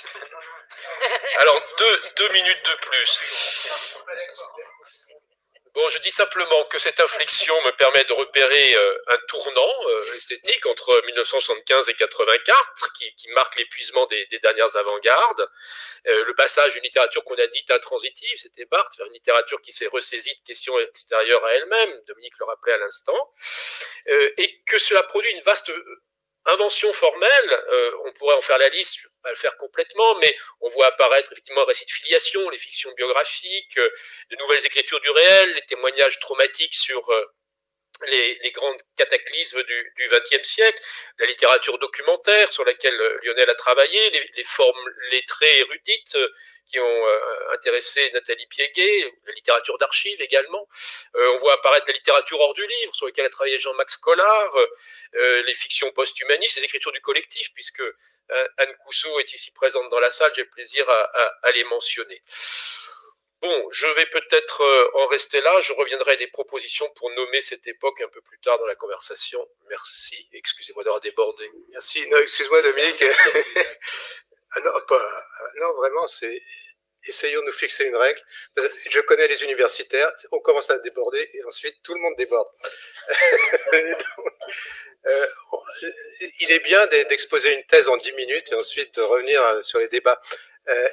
alors deux, deux minutes de plus. Bon, je dis simplement que cette inflexion me permet de repérer euh, un tournant euh, esthétique entre mille neuf cent soixante-quinze et quatre-vingt-quatre qui, qui marque l'épuisement des, des dernières avant-gardes, euh, le passage d'une littérature qu'on a dite intransitive, c'était Barthes, vers une littérature qui s'est ressaisie de questions extérieures à elle-même, Dominique le rappelait à l'instant, euh, et que cela produit une vaste invention formelle, euh, on pourrait en faire la liste, je ne vais pas le faire complètement, mais on voit apparaître effectivement un récit de filiation, les fictions biographiques, euh, de nouvelles écritures du réel, les témoignages traumatiques sur euh, les, les grands cataclysmes du, du vingtième siècle, la littérature documentaire sur laquelle Lionel a travaillé, les, les formes lettrées érudites euh, qui ont euh, intéressé Nathalie Piéguet, la littérature d'archives également. Euh, on voit apparaître la littérature hors du livre, sur laquelle a travaillé Jean-Max Collard, euh, les fictions post-humanistes, les écritures du collectif, puisque euh, Anne Cousseau est ici présente dans la salle, j'ai le plaisir à, à, à les mentionner. Bon, je vais peut-être euh, en rester là, je reviendrai à des propositions pour nommer cette époque un peu plus tard dans la conversation. Merci, excusez-moi d'avoir débordé. Merci, non, excuse-moi Dominique. non, pas, non, vraiment, c'est... Essayons de nous fixer une règle. Je connais les universitaires, on commence à déborder et ensuite tout le monde déborde. Donc, euh, il est bien d'exposer une thèse en dix minutes et ensuite de revenir sur les débats. Euh,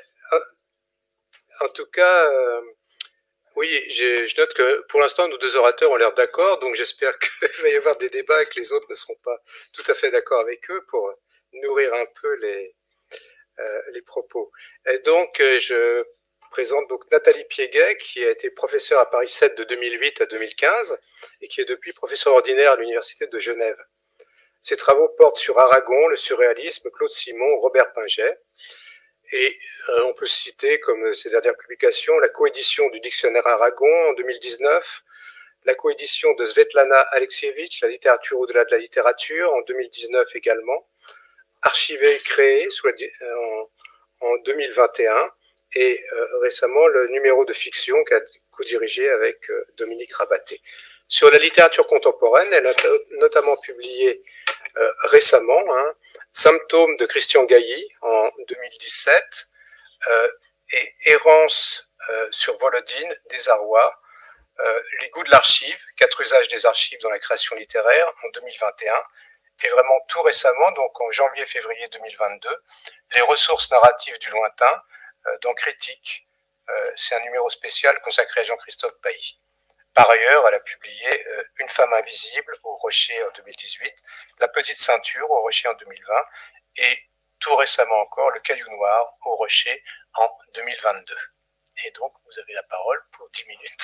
en tout cas, euh, oui, je note que pour l'instant, nos deux orateurs ont l'air d'accord, donc j'espère qu'il va y avoir des débats et que les autres ne seront pas tout à fait d'accord avec eux pour nourrir un peu les... Euh, les propos. Et donc, euh, je présente donc Nathalie Piéguet, qui a été professeure à Paris sept de deux mille huit à deux mille quinze et qui est depuis professeure ordinaire à l'Université de Genève. Ses travaux portent sur Aragon, le surréalisme, Claude Simon, Robert Pinget. Et euh, on peut citer, comme ses dernières publications, la coédition du dictionnaire Aragon en deux mille dix-neuf, la coédition de Svetlana Alexievitch, La littérature au-delà de la littérature, en deux mille dix-neuf également, archivé, créé sous la, en, en deux mille vingt et un, et euh, récemment le numéro de fiction qu'a co-dirigé avec euh, Dominique Rabaté. Sur la littérature contemporaine, elle a notamment publié euh, récemment hein, Symptômes de Christian Gailly en deux mille dix-sept euh, et Errance euh, sur Volodine, Désarroi, euh, Les goûts de l'archive, quatre usages des archives dans la création littéraire en deux mille vingt et un, et vraiment tout récemment, donc en janvier-février deux mille vingt-deux, Les ressources narratives du lointain, euh, dans Critique. Euh, c'est un numéro spécial consacré à Jean-Christophe Bailly. Par ailleurs, elle a publié euh, Une femme invisible au Rocher en deux mille dix-huit, La petite ceinture au Rocher en deux mille vingt, et tout récemment encore, Le caillou noir au Rocher en deux mille vingt-deux. Et donc, vous avez la parole pour dix minutes.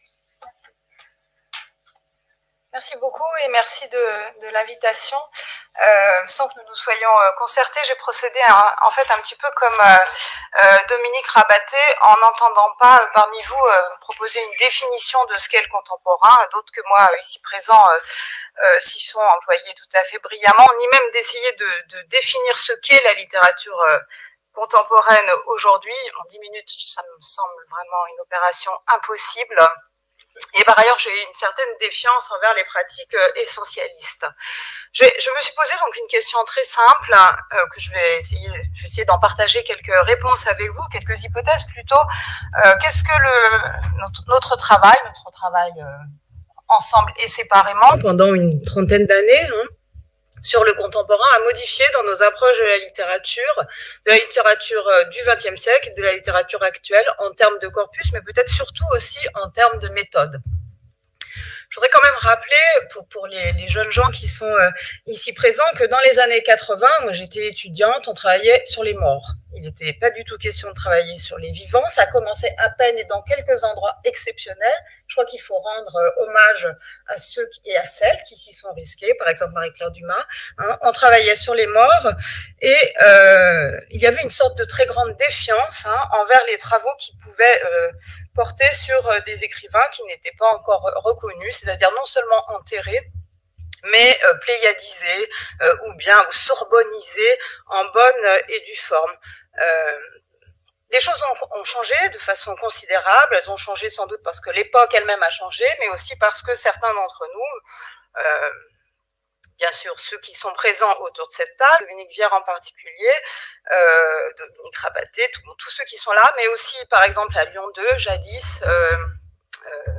Merci beaucoup et merci de, de l'invitation. Euh, sans que nous nous soyons euh, concertés, j'ai procédé à, en fait un petit peu comme euh, euh, Dominique Rabaté, en n'entendant pas euh, parmi vous euh, proposer une définition de ce qu'est le contemporain, d'autres que moi euh, ici présents euh, euh, s'y sont employés tout à fait brillamment, ni même d'essayer de, de définir ce qu'est la littérature euh, contemporaine aujourd'hui. En dix minutes, ça me semble vraiment une opération impossible. Et par ailleurs, j'ai une certaine défiance envers les pratiques euh, essentialistes. Je, je me suis posé donc une question très simple, euh, que je vais essayer, je vais essayer d'en partager quelques réponses avec vous, quelques hypothèses plutôt. Euh, Qu'est-ce que le, notre, notre travail, notre travail euh, ensemble et séparément pendant une trentaine d'années, hein, sur le contemporain a modifié dans nos approches de la littérature, de la littérature du vingtième siècle, de la littérature actuelle, en termes de corpus, mais peut-être surtout aussi en termes de méthode. Je voudrais quand même rappeler pour, pour les, les jeunes gens qui sont euh, ici présents que dans les années quatre-vingts, moi j'étais étudiante, on travaillait sur les morts. Il n'était pas du tout question de travailler sur les vivants. Ça commençait à peine et dans quelques endroits exceptionnels. Je crois qu'il faut rendre euh, hommage à ceux et à celles qui s'y sont risqués, par exemple Marie-Claire Dumas. Hein, on travaillait sur les morts et euh, il y avait une sorte de très grande défiance hein, envers les travaux qui pouvaient euh, porter sur euh, des écrivains qui n'étaient pas encore reconnus, c'est-à-dire non seulement enterrés, mais euh, pléiadisés euh, ou bien ou sourbonisés en bonne et due forme. Euh, les choses ont, ont changé de façon considérable, elles ont changé sans doute parce que l'époque elle-même a changé, mais aussi parce que certains d'entre nous, euh, bien sûr ceux qui sont présents autour de cette table, Dominique Viard en particulier, euh, Dominique Rabaté, tous ceux qui sont là, mais aussi par exemple à Lyon deux, jadis, euh, euh,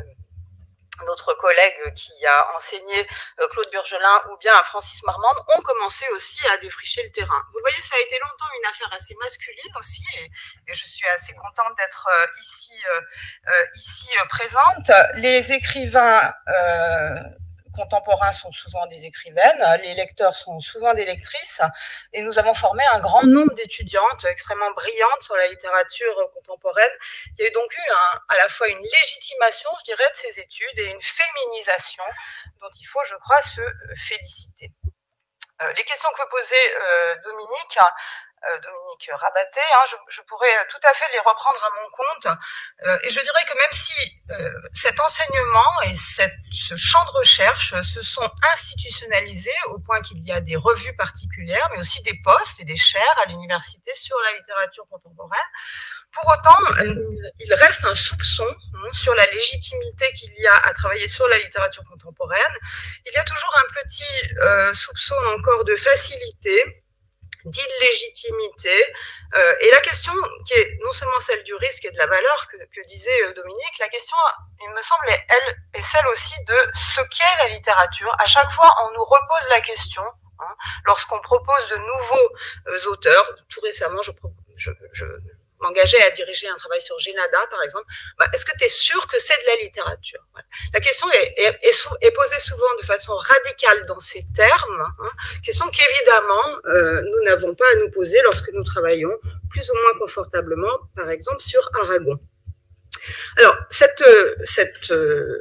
notre collègue qui a enseigné, Claude Burgelin, ou bien Francis Marmande, ont commencé aussi à défricher le terrain. Vous voyez, ça a été longtemps une affaire assez masculine aussi, et, et je suis assez contente d'être euh, ici, euh, ici euh, présente. Les écrivains euh, contemporains sont souvent des écrivaines, les lecteurs sont souvent des lectrices, et nous avons formé un grand nombre d'étudiantes extrêmement brillantes sur la littérature contemporaine. Il y a eu donc eu un, à la fois une légitimation, je dirais, de ces études et une féminisation dont il faut, je crois, se féliciter. Euh, les questions que posait euh, Dominique, euh, Dominique Rabaté, hein, je, je pourrais tout à fait les reprendre à mon compte, euh, et je dirais que même si euh, cet enseignement et cette, ce champ de recherche se sont institutionnalisés au point qu'il y a des revues particulières, mais aussi des postes et des chaires à l'université sur la littérature contemporaine, pour autant, il reste un soupçon hein, sur la légitimité qu'il y a à travailler sur la littérature contemporaine. Il y a toujours un petit euh, soupçon encore de facilité, d'illégitimité, euh, et la question qui est non seulement celle du risque et de la valeur que, que disait Dominique, la question, il me semble, elle, est celle aussi de ce qu'est la littérature. À chaque fois, on nous repose la question, hein, lorsqu'on propose de nouveaux euh, auteurs. Tout récemment, je, je, je m'engageais à diriger un travail sur Génada, par exemple. Bah, est-ce que tu es sûr que c'est de la littérature? Voilà. La question est, est, est, sou, est posée souvent de façon radicale dans ces termes, hein, question qu'évidemment, euh, nous n'avons pas à nous poser lorsque nous travaillons plus ou moins confortablement, par exemple, sur Aragon. Alors, cette, cette,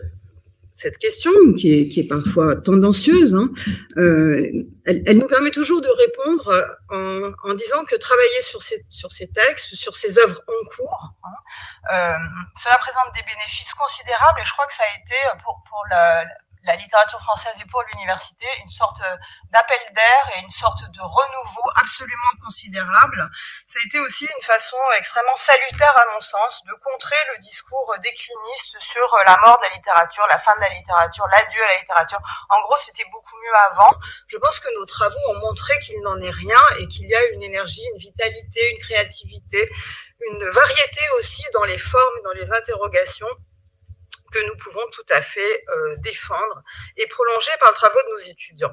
cette question, qui est, qui est parfois tendancieuse, hein, euh, elle, elle nous permet toujours de répondre en, en disant que travailler sur ces, sur ces textes, sur ces œuvres en cours, hein, euh, cela présente des bénéfices considérables, et je crois que ça a été pour, pour la, la littérature française et pour l'université une sorte d'appel d'air et une sorte de renouveau absolument considérable. Ça a été aussi une façon extrêmement salutaire à mon sens de contrer le discours décliniste sur la mort de la littérature, la fin de la littérature, l'adieu à la littérature. En gros, c'était beaucoup mieux avant. Je pense que nos travaux ont montré qu'il n'en est rien et qu'il y a une énergie, une vitalité, une créativité, une variété aussi dans les formes, dans les interrogations que nous pouvons tout à fait euh, défendre et prolonger par le travail de nos étudiants.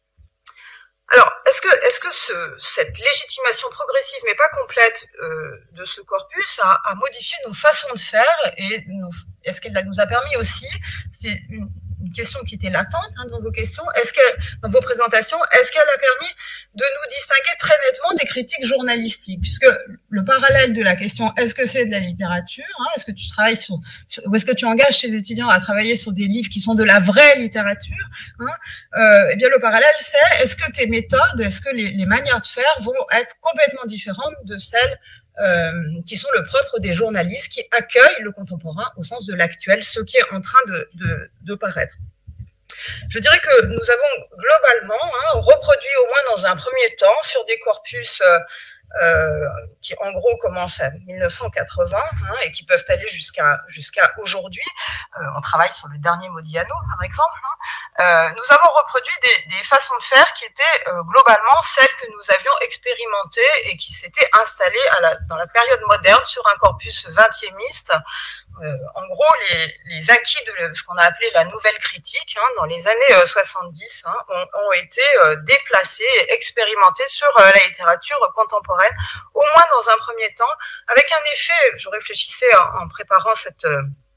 Alors, est-ce que, est-ce que ce, cette légitimation progressive, mais pas complète, euh, de ce corpus a, a modifié nos façons de faire et nous, est-ce qu'elle nous a permis aussi, c'est une, une question qui était latente hein, dans vos questions, est-ce qu'elle, dans vos présentations, est-ce qu'elle a permis de nous distinguer très nettement des critiques journalistiques, puisque le parallèle de la question est-ce que c'est de la littérature, hein, est-ce que tu travailles sur, sur, ou est-ce que tu engages tes étudiants à travailler sur des livres qui sont de la vraie littérature, hein, euh, eh bien le parallèle c'est est-ce que tes méthodes, est-ce que les, les manières de faire vont être complètement différentes de celles euh, qui sont le propre des journalistes qui accueillent le contemporain au sens de l'actuel, ce qui est en train de, de, de paraître. Je dirais que nous avons globalement hein, reproduit au moins dans un premier temps sur des corpus euh, euh, qui en gros commencent à mille neuf cent quatre-vingts hein, et qui peuvent aller jusqu'à jusqu'à aujourd'hui. Euh, on travaille sur le dernier Modiano par exemple. Hein. Euh, nous avons reproduit des, des façons de faire qui étaient euh, globalement celles que nous avions expérimentées et qui s'étaient installées à la, dans la période moderne sur un corpus vingtiémiste. Euh, en gros, les, les acquis de ce qu'on a appelé la nouvelle critique hein, dans les années euh, soixante-dix hein, ont, ont été euh, déplacés et expérimentés sur euh, la littérature contemporaine, au moins dans un premier temps, avec un effet, je réfléchissais en, en préparant cette, euh,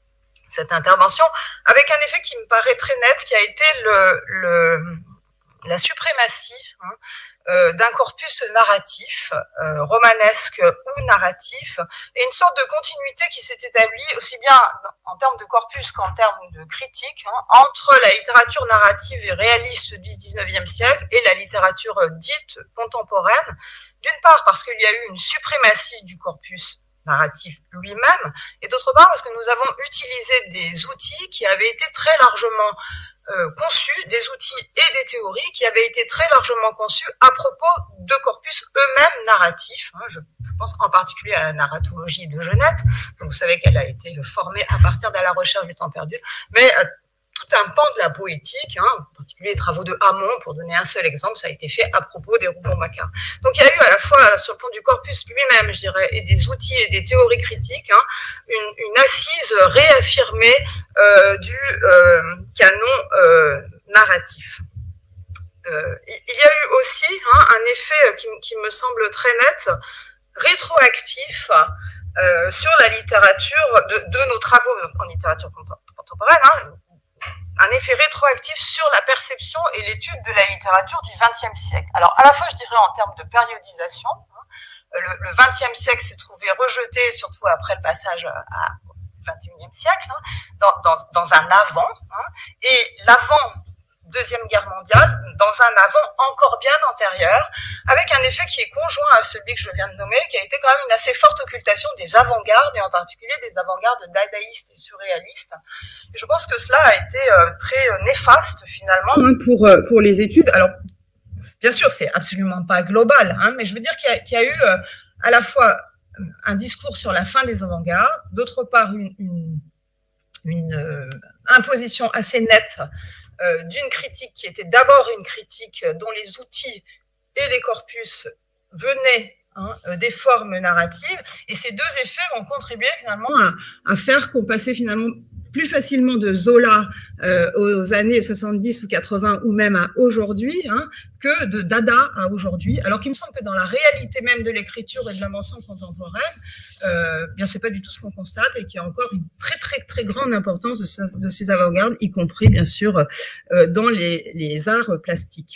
cette intervention, avec un effet qui me paraît très net, qui a été le, le, la suprématie hein, euh, d'un corpus narratif, euh, romanesque ou narratif, et une sorte de continuité qui s'est établie aussi bien en termes de corpus qu'en termes de critique, hein, entre la littérature narrative et réaliste du dix-neuvième siècle et la littérature dite contemporaine, d'une part parce qu'il y a eu une suprématie du corpus narratif lui-même, et d'autre part parce que nous avons utilisé des outils qui avaient été très largement euh, conçus, des outils et des théories qui avaient été très largement conçus à propos de corpus eux-mêmes narratifs. Hein, je pense en particulier à la narratologie de Genette, donc vous savez qu'elle a été formée à partir de la recherche du temps perdu, mais euh, tout un pan de la poétique, hein, en particulier les travaux de Hamon, pour donner un seul exemple, ça a été fait à propos des Rougon-Macquart. Donc il y a eu à la fois, sur le plan du corpus lui-même, je dirais, et des outils et des théories critiques, hein, une, une assise réaffirmée euh, du euh, canon euh, narratif. Euh, il y a eu aussi hein, un effet qui, qui me semble très net, rétroactif, euh, sur la littérature, de, de nos travaux en littérature contemporaine, hein, un effet rétroactif sur la perception et l'étude de la littérature du vingtième siècle. Alors, à la fois, je dirais en termes de périodisation, le vingtième siècle s'est trouvé rejeté, surtout après le passage à, au vingt et unième siècle, hein, dans, dans, dans un avant, hein, et l'avant Deuxième Guerre mondiale, dans un avant encore bien antérieur, avec un effet qui est conjoint à celui que je viens de nommer, qui a été quand même une assez forte occultation des avant-gardes, et en particulier des avant-gardes dadaïstes et surréalistes. Et je pense que cela a été euh, très euh, néfaste, finalement, hein, pour, euh, pour les études. Alors, bien sûr, c'est absolument pas global, hein, mais je veux dire qu'il y a, qu'il y a eu euh, à la fois un discours sur la fin des avant-gardes, d'autre part une, une, une euh, imposition assez nette Euh, d'une critique qui était d'abord une critique dont les outils et les corpus venaient hein, des formes narratives, et ces deux effets vont contribuer finalement à, à faire qu'on passait finalement plus facilement de Zola euh, aux années soixante-dix ou quatre-vingts ou même à aujourd'hui, hein, que de Dada à aujourd'hui, alors qu'il me semble que dans la réalité même de l'écriture et de l'invention contemporaine, euh, bien c'est pas du tout ce qu'on constate, et qu'il y a encore une très très très grande importance de, ce, de ces avant-gardes, y compris bien sûr euh, dans les, les arts plastiques.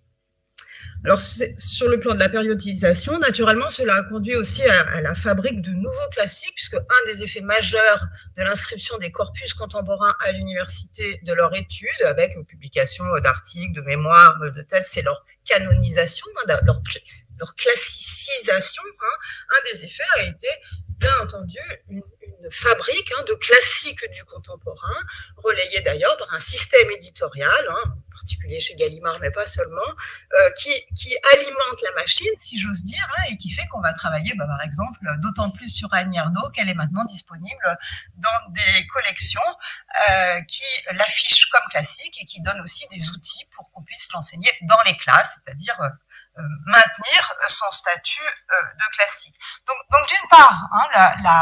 Alors, sur le plan de la périodisation, naturellement, cela a conduit aussi à, à la fabrique de nouveaux classiques, puisque un des effets majeurs de l'inscription des corpus contemporains à l'université de leur étude, avec publication d'articles, de mémoires, de thèses, c'est leur canonisation, hein, leur, leur classicisation. Hein. Un des effets a été, bien entendu, une, une fabrique hein, de classiques du contemporain, relayée d'ailleurs par un système éditorial, hein, en particulier chez Gallimard, mais pas seulement, euh, qui, qui alimente la machine, si j'ose dire, hein, et qui fait qu'on va travailler, bah, par exemple, d'autant plus sur Annie Ernaux, qu'elle est maintenant disponible dans des collections euh, qui l'affichent comme classique et qui donnent aussi des outils pour qu'on puisse l'enseigner dans les classes, c'est-à-dire euh, maintenir son statut euh, de classique. Donc, donc d'une part, hein, la, la,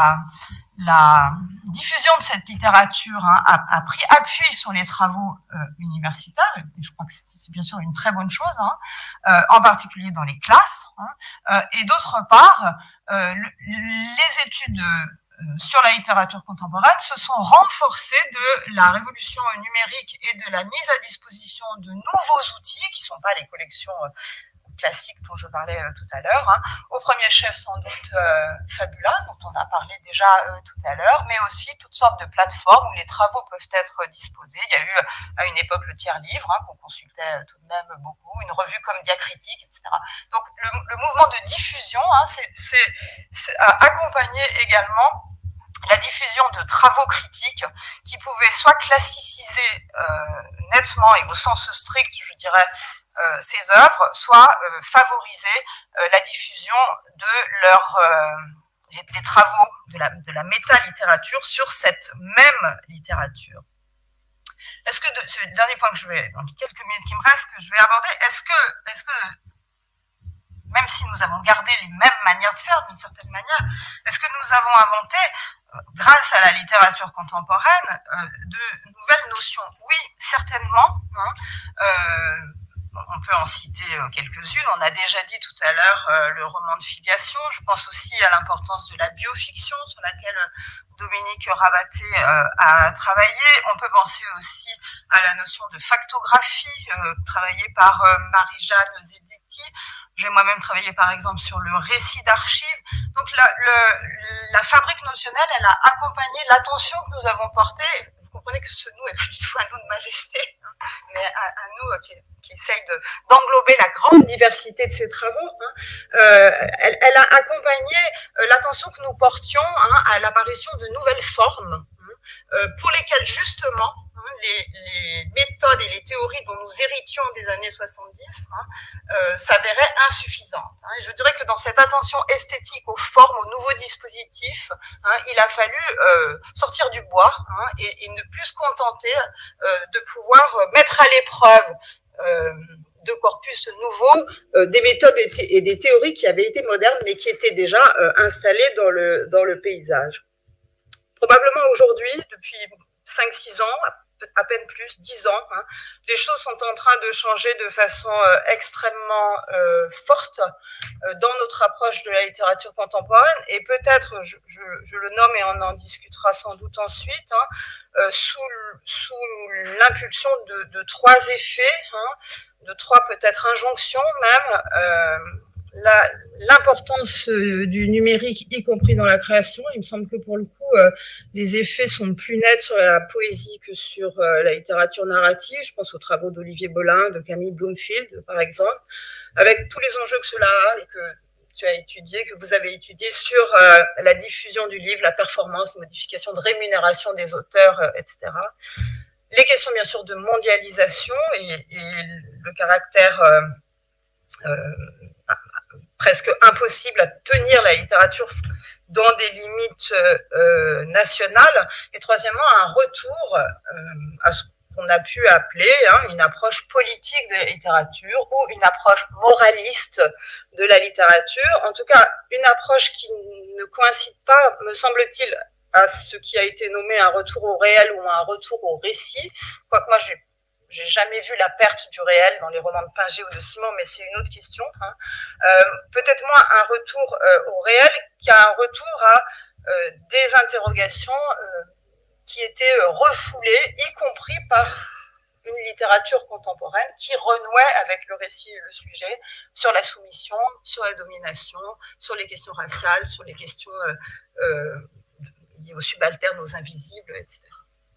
la diffusion de cette littérature hein, a, a pris appui sur les travaux euh, universitaires, et je crois que c'est bien sûr une très bonne chose, hein, euh, en particulier dans les classes, hein, euh, et d'autre part, euh, le, les études euh, sur la littérature contemporaine se sont renforcées de la révolution numérique et de la mise à disposition de nouveaux outils, qui ne sont pas les collections euh, classiques dont je parlais euh, tout à l'heure, hein. Au premier chef sans doute euh, Fabula, dont on a parlé déjà euh, tout à l'heure, mais aussi toutes sortes de plateformes où les travaux peuvent être disposés. Il y a eu à une époque le tiers-livre, hein, qu'on consultait tout de même beaucoup, une revue comme Diacritique, et cetera. Donc le, le mouvement de diffusion hein, c'est a accompagné également la diffusion de travaux critiques qui pouvaient soit classiciser euh, nettement et au sens strict, je dirais, Euh, ces œuvres, soit euh, favoriser euh, la diffusion de leurs euh, des travaux de la, de la méta-littérature sur cette même littérature. Est-ce que, c'est le dernier point que je vais, dans les quelques minutes qui me restent, que je vais aborder, est-ce que, est-ce que, même si nous avons gardé les mêmes manières de faire d'une certaine manière, est-ce que nous avons inventé, euh, grâce à la littérature contemporaine, euh, de nouvelles notions? Oui, certainement. Hein, euh, on peut en citer quelques-unes. On a déjà dit tout à l'heure euh, le roman de filiation. Je pense aussi à l'importance de la biofiction sur laquelle Dominique Rabaté euh, a travaillé. On peut penser aussi à la notion de factographie euh, travaillée par euh, Marie-Jeanne Zedetti. J'ai moi-même travaillé par exemple sur le récit d'archives. Donc la, le, la fabrique notionnelle, elle a accompagné l'attention que nous avons portée. Vous comprenez que ce nous est pas du tout un nous de majesté, hein, mais un, un nous qui, qui essaye de, d'englober la grande diversité de ses travaux. Hein. Euh, elle, elle a accompagné euh, l'attention que nous portions hein, à l'apparition de nouvelles formes, hein, euh, pour lesquelles justement hein, les, les méthodes et les théories dont nous héritions des années soixante-dix hein, euh, s'avéraient insuffisantes. Hein. Et je dirais que dans cette attention esthétique aux formes, aux nouveaux dispositifs, hein, il a fallu euh, sortir du bois hein, et, et ne plus se contenter euh, de pouvoir mettre à l'épreuve euh, de corpus nouveaux euh, des méthodes et, thé et des théories qui avaient été modernes mais qui étaient déjà euh, installées dans le, dans le paysage. Probablement aujourd'hui, depuis cinq six ans, à peine plus, dix ans, hein, les choses sont en train de changer de façon euh, extrêmement euh, forte euh, dans notre approche de la littérature contemporaine et peut-être, je, je, je le nomme et on en discutera sans doute ensuite, hein, euh, sous, sous l'impulsion de, de trois effets, hein, de trois peut-être injonctions même, euh, l'importance du numérique, y compris dans la création. Il me semble que pour le coup, euh, les effets sont plus nets sur la poésie que sur euh, la littérature narrative. Je pense aux travaux d'Olivier Bolin, de Camille Bloomfield, par exemple, avec tous les enjeux que cela a et que tu as étudié, que vous avez étudié sur euh, la diffusion du livre, la performance, modification de rémunération des auteurs, euh, et cetera. Les questions, bien sûr, de mondialisation et, et le caractère euh, euh, presque impossible à tenir la littérature dans des limites euh, nationales. Et troisièmement, un retour euh, à ce qu'on a pu appeler hein, une approche politique de la littérature ou une approche moraliste de la littérature. En tout cas, une approche qui ne coïncide pas, me semble-t-il, à ce qui a été nommé un retour au réel ou un retour au récit. Quoique moi, j'ai J'ai jamais vu la perte du réel dans les romans de Pinget ou de Simon, mais c'est une autre question. Hein. Euh, Peut-être moins un retour euh, au réel qu'un retour à euh, des interrogations euh, qui étaient euh, refoulées, y compris par une littérature contemporaine qui renouait avec le récit et le sujet sur la soumission, sur la domination, sur les questions raciales, sur les questions euh, euh, liées aux subalternes, aux invisibles, et cetera.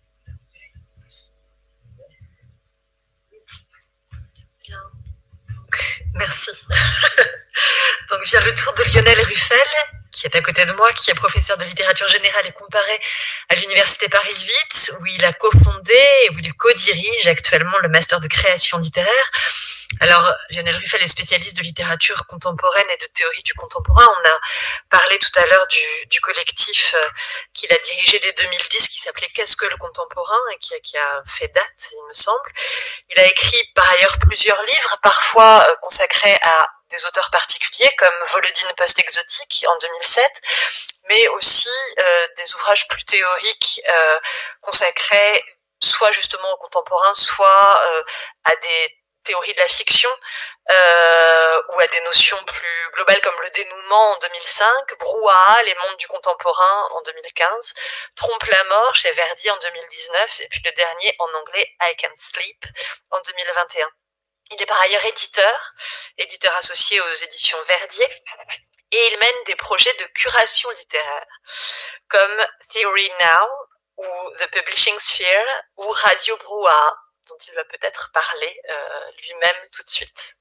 Merci. Donc vient le tour de Lionel Ruffel, qui est à côté de moi, qui est professeur de littérature générale et comparée à l'Université Paris huit, où il a cofondé et où il co-dirige actuellement le master de création littéraire. Alors, Lionel Ruffel est spécialiste de littérature contemporaine et de théorie du contemporain. On a parlé tout à l'heure du, du collectif qu'il a dirigé dès deux mille dix, qui s'appelait Qu'est-ce que le contemporain, et qui a, qui a fait date, il me semble. Il a écrit par ailleurs plusieurs livres, parfois consacrés à des auteurs particuliers, comme Volodine post-exotique en deux mille sept, mais aussi euh, des ouvrages plus théoriques euh, consacrés soit justement aux contemporains, soit euh, à des théorie de la fiction, euh, ou à des notions plus globales comme le dénouement en deux mille cinq, Brouhaha, les mondes du contemporain en deux mille quinze, Trompe la mort chez Verdi en deux mille dix-neuf, et puis le dernier en anglais, I Can't Sleep, en deux mille vingt et un. Il est par ailleurs éditeur, éditeur associé aux éditions Verdier, et il mène des projets de curation littéraire, comme Theory Now, ou The Publishing Sphere, ou Radio Brouhaha, dont il va peut-être parler euh, lui-même tout de suite.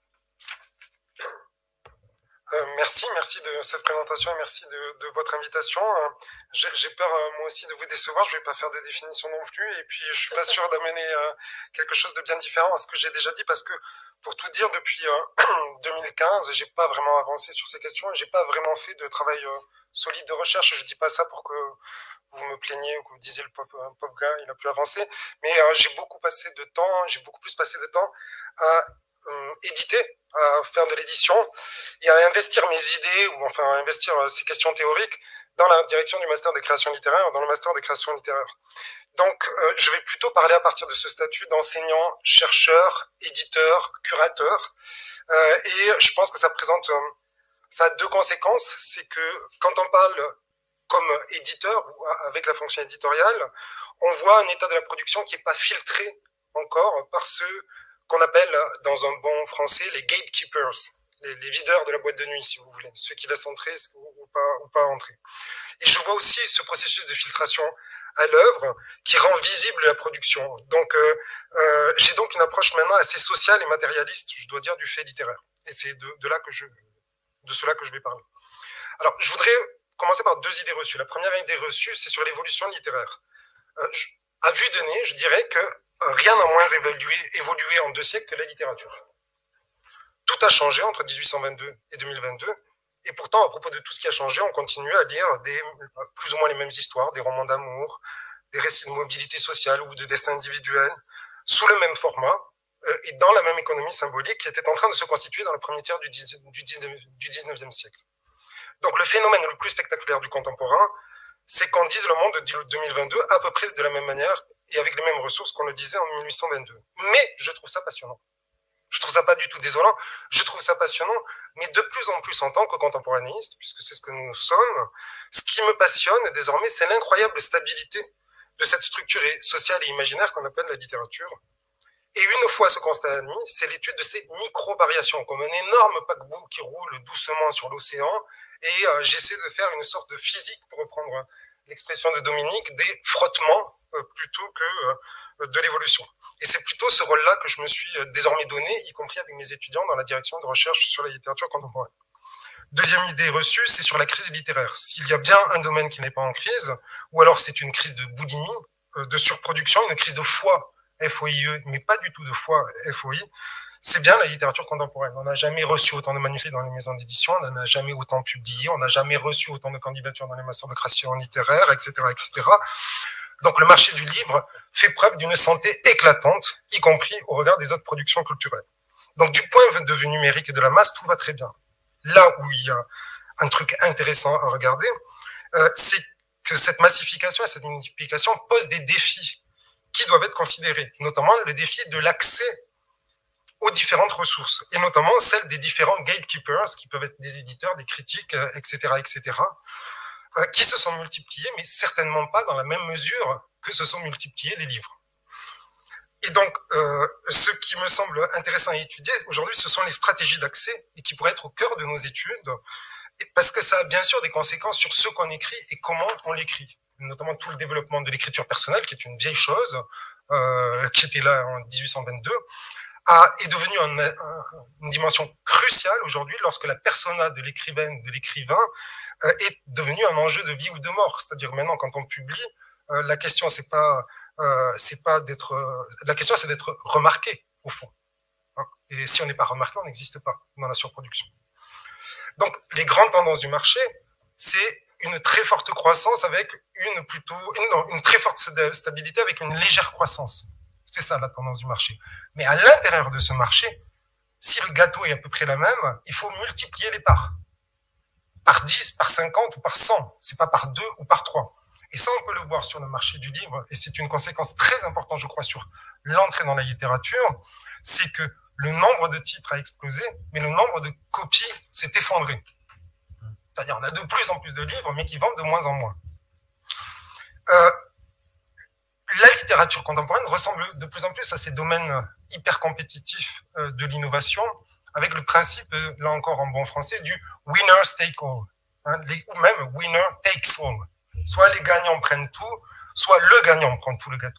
Euh, merci, merci de cette présentation et merci de, de votre invitation. Euh, J'ai peur euh, moi aussi de vous décevoir, je ne vais pas faire de définition non plus et puis je ne suis pas sûr d'amener euh, quelque chose de bien différent à ce que j'ai déjà dit parce que pour tout dire, depuis euh, deux mille quinze, j'ai pas vraiment avancé sur ces questions et j'ai pas vraiment fait de travail euh, solide de recherche. Je dis pas ça pour que vous me plaigniez ou que vous disiez le pop, un pop gars, il a plus avancé, mais euh, j'ai beaucoup passé de temps, j'ai beaucoup plus passé de temps à euh, éditer, à faire de l'édition et à investir mes idées ou enfin à investir euh, ces questions théoriques dans la direction du master de création littéraire, dans le master de création littéraire. Donc, euh, je vais plutôt parler à partir de ce statut d'enseignant, chercheur, éditeur, curateur. Euh, et je pense que ça présente, euh, ça a deux conséquences. C'est que quand on parle comme éditeur ou avec la fonction éditoriale, on voit un état de la production qui n'est pas filtré encore par ceux qu'on appelle dans un bon français les gatekeepers, les, les videurs de la boîte de nuit, si vous voulez, ceux qui laissent entrer ou pas, ou pas entrer. Et je vois aussi ce processus de filtration à l'œuvre qui rend visible la production. Donc, euh, euh, j'ai donc une approche maintenant assez sociale et matérialiste, je dois dire, du fait littéraire. Et c'est de, de là que je, de cela que je vais parler. Alors, je voudrais commencer par deux idées reçues. La première idée reçue, c'est sur l'évolution littéraire. Euh, je, à vue de nez, je dirais que euh, rien n'a moins évolué, évolué en deux siècles que la littérature. Tout a changé entre mille huit cent vingt-deux et deux mille vingt-deux. Et pourtant, à propos de tout ce qui a changé, on continue à lire des, plus ou moins les mêmes histoires, des romans d'amour, des récits de mobilité sociale ou de destin individuel, sous le même format euh, et dans la même économie symbolique qui était en train de se constituer dans le premier tiers du dix-neuvième siècle. Donc le phénomène le plus spectaculaire du contemporain, c'est qu'on dise le monde de deux mille vingt-deux à peu près de la même manière et avec les mêmes ressources qu'on le disait en mille huit cent vingt-deux. Mais je trouve ça passionnant. Je trouve ça pas du tout désolant, je trouve ça passionnant, mais de plus en plus en tant que contemporaniste, puisque c'est ce que nous sommes, ce qui me passionne désormais, c'est l'incroyable stabilité de cette structure sociale et imaginaire qu'on appelle la littérature. Et une fois ce constat admis, c'est l'étude de ces micro-variations, comme un énorme paquebot qui roule doucement sur l'océan, et euh, j'essaie de faire une sorte de physique, pour reprendre l'expression de Dominique, des frottements euh, plutôt que euh, de l'évolution. Et c'est plutôt ce rôle-là que je me suis désormais donné, y compris avec mes étudiants dans la direction de recherche sur la littérature contemporaine. Deuxième idée reçue, c'est sur la crise littéraire. S'il y a bien un domaine qui n'est pas en crise, ou alors c'est une crise de boulimie, de surproduction, une crise de foi, F O I E, mais pas du tout de foi, F O I, c'est bien la littérature contemporaine. On n'a jamais reçu autant de manuscrits dans les maisons d'édition, on n'en a jamais autant publié, on n'a jamais reçu autant de candidatures dans les masters de création littéraire, et cetera, et cetera. Donc le marché du livre fait preuve d'une santé éclatante, y compris au regard des autres productions culturelles. Donc du point de vue numérique et de la masse, tout va très bien. Là où il y a un truc intéressant à regarder, euh, c'est que cette massification et cette multiplication posent des défis qui doivent être considérés, notamment le défi de l'accès aux différentes ressources, et notamment celle des différents gatekeepers, qui peuvent être des éditeurs, des critiques, et cetera, et cetera, qui se sont multipliés, mais certainement pas dans la même mesure que se sont multipliés les livres. Et donc, euh, ce qui me semble intéressant à étudier aujourd'hui, ce sont les stratégies d'accès, et qui pourraient être au cœur de nos études, parce que ça a bien sûr des conséquences sur ce qu'on écrit et comment on l'écrit, notamment tout le développement de l'écriture personnelle, qui est une vieille chose, euh, qui était là en mille huit cent vingt-deux, a, est devenue un, un, une dimension cruciale aujourd'hui lorsque la persona de l'écrivaine, de l'écrivain, euh, est devenue un enjeu de vie ou de mort. C'est-à-dire maintenant, quand on publie, euh, la question c'est pas, euh, c'est pas d'être, euh, la question c'est d'être remarqué au fond. Hein. Et si on n'est pas remarqué, on n'existe pas dans la surproduction. Donc, les grandes tendances du marché, c'est une très forte croissance avec une plutôt, une, non, une très forte stabilité avec une légère croissance. C'est ça la tendance du marché. Mais à l'intérieur de ce marché, si le gâteau est à peu près la même, il faut multiplier les parts. Par dix, par cinquante ou par cent. C'est pas par deux ou par trois. Et ça, on peut le voir sur le marché du livre, et c'est une conséquence très importante, je crois, sur l'entrée dans la littérature, c'est que le nombre de titres a explosé, mais le nombre de copies s'est effondré. C'est-à-dire, on a de plus en plus de livres, mais qui vendent de moins en moins. Euh, la littérature contemporaine ressemble de plus en plus à ces domaines hyper compétitifs euh, de l'innovation, avec le principe, euh, là encore en bon français, du winner take all, hein, les, ou même winner takes all. Soit les gagnants prennent tout, soit le gagnant prend tout le gâteau.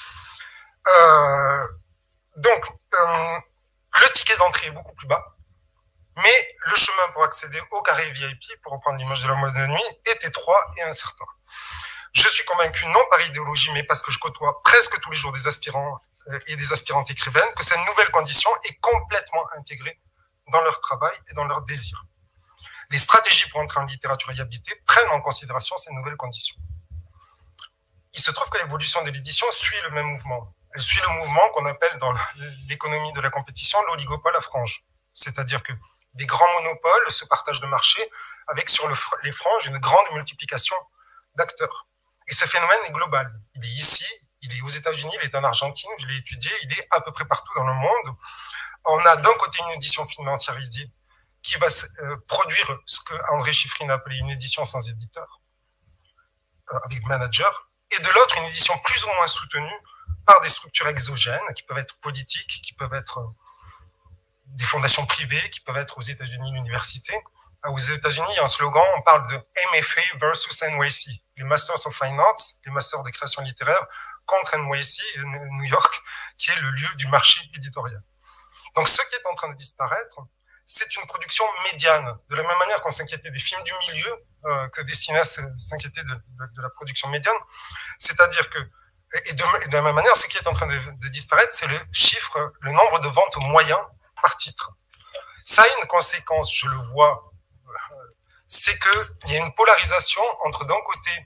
Euh, donc, euh, le ticket d'entrée est beaucoup plus bas, mais le chemin pour accéder au carré V I P, pour reprendre l'image de la mode de nuit, est étroit et incertain. Je suis convaincu, non par idéologie, mais parce que je côtoie presque tous les jours des aspirants et des aspirantes écrivaines, que cette nouvelle condition est complètement intégrée dans leur travail et dans leurs désirs. Les stratégies pour entrer en littérature et y habiter prennent en considération ces nouvelles conditions. Il se trouve que l'évolution de l'édition suit le même mouvement. Elle suit le mouvement qu'on appelle dans l'économie de la compétition l'oligopole à franges. C'est-à-dire que des grands monopoles se partagent le marché avec sur le, les franges une grande multiplication d'acteurs. Et ce phénomène est global. Il est ici, il est aux États-Unis, il est en Argentine, je l'ai étudié, il est à peu près partout dans le monde. On a d'un côté une édition financiarisée qui va euh, produire ce que André Chiffrine a appelé une édition sans éditeur, euh, avec manager, et de l'autre une édition plus ou moins soutenue par des structures exogènes, qui peuvent être politiques, qui peuvent être des fondations privées, qui peuvent être aux États-Unis l'université. Aux États-Unis, il y a un slogan, on parle de M F A versus N Y C, les Masters of Finance, les Masters de création littéraire, contre N Y C, New York, qui est le lieu du marché éditorial. Donc, ce qui est en train de disparaître, c'est une production médiane. De la même manière qu'on s'inquiétait des films du milieu, euh, que des cinéastes s'inquiétaient de, de, de la production médiane. C'est-à-dire que, et de, et de la même manière, ce qui est en train de, de disparaître, c'est le chiffre, le nombre de ventes moyen par titre. Ça a une conséquence, je le vois, c'est qu'il y a une polarisation entre, d'un côté,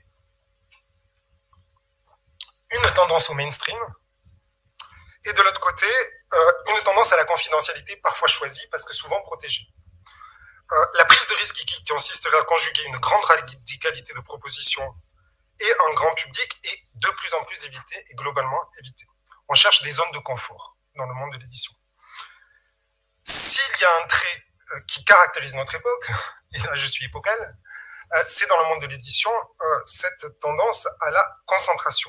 une tendance au mainstream, et de l'autre côté, euh, une tendance à la confidentialité, parfois choisie, parce que souvent protégée. Euh, la prise de risque qui, qui consisterait à conjuguer une grande radicalité de propositions et un grand public est de plus en plus évitée, et globalement évitée. On cherche des zones de confort dans le monde de l'édition. S'il y a un trait euh, qui caractérise notre époque, et là je suis épocal, euh, c'est dans le monde de l'édition euh, cette tendance à la concentration.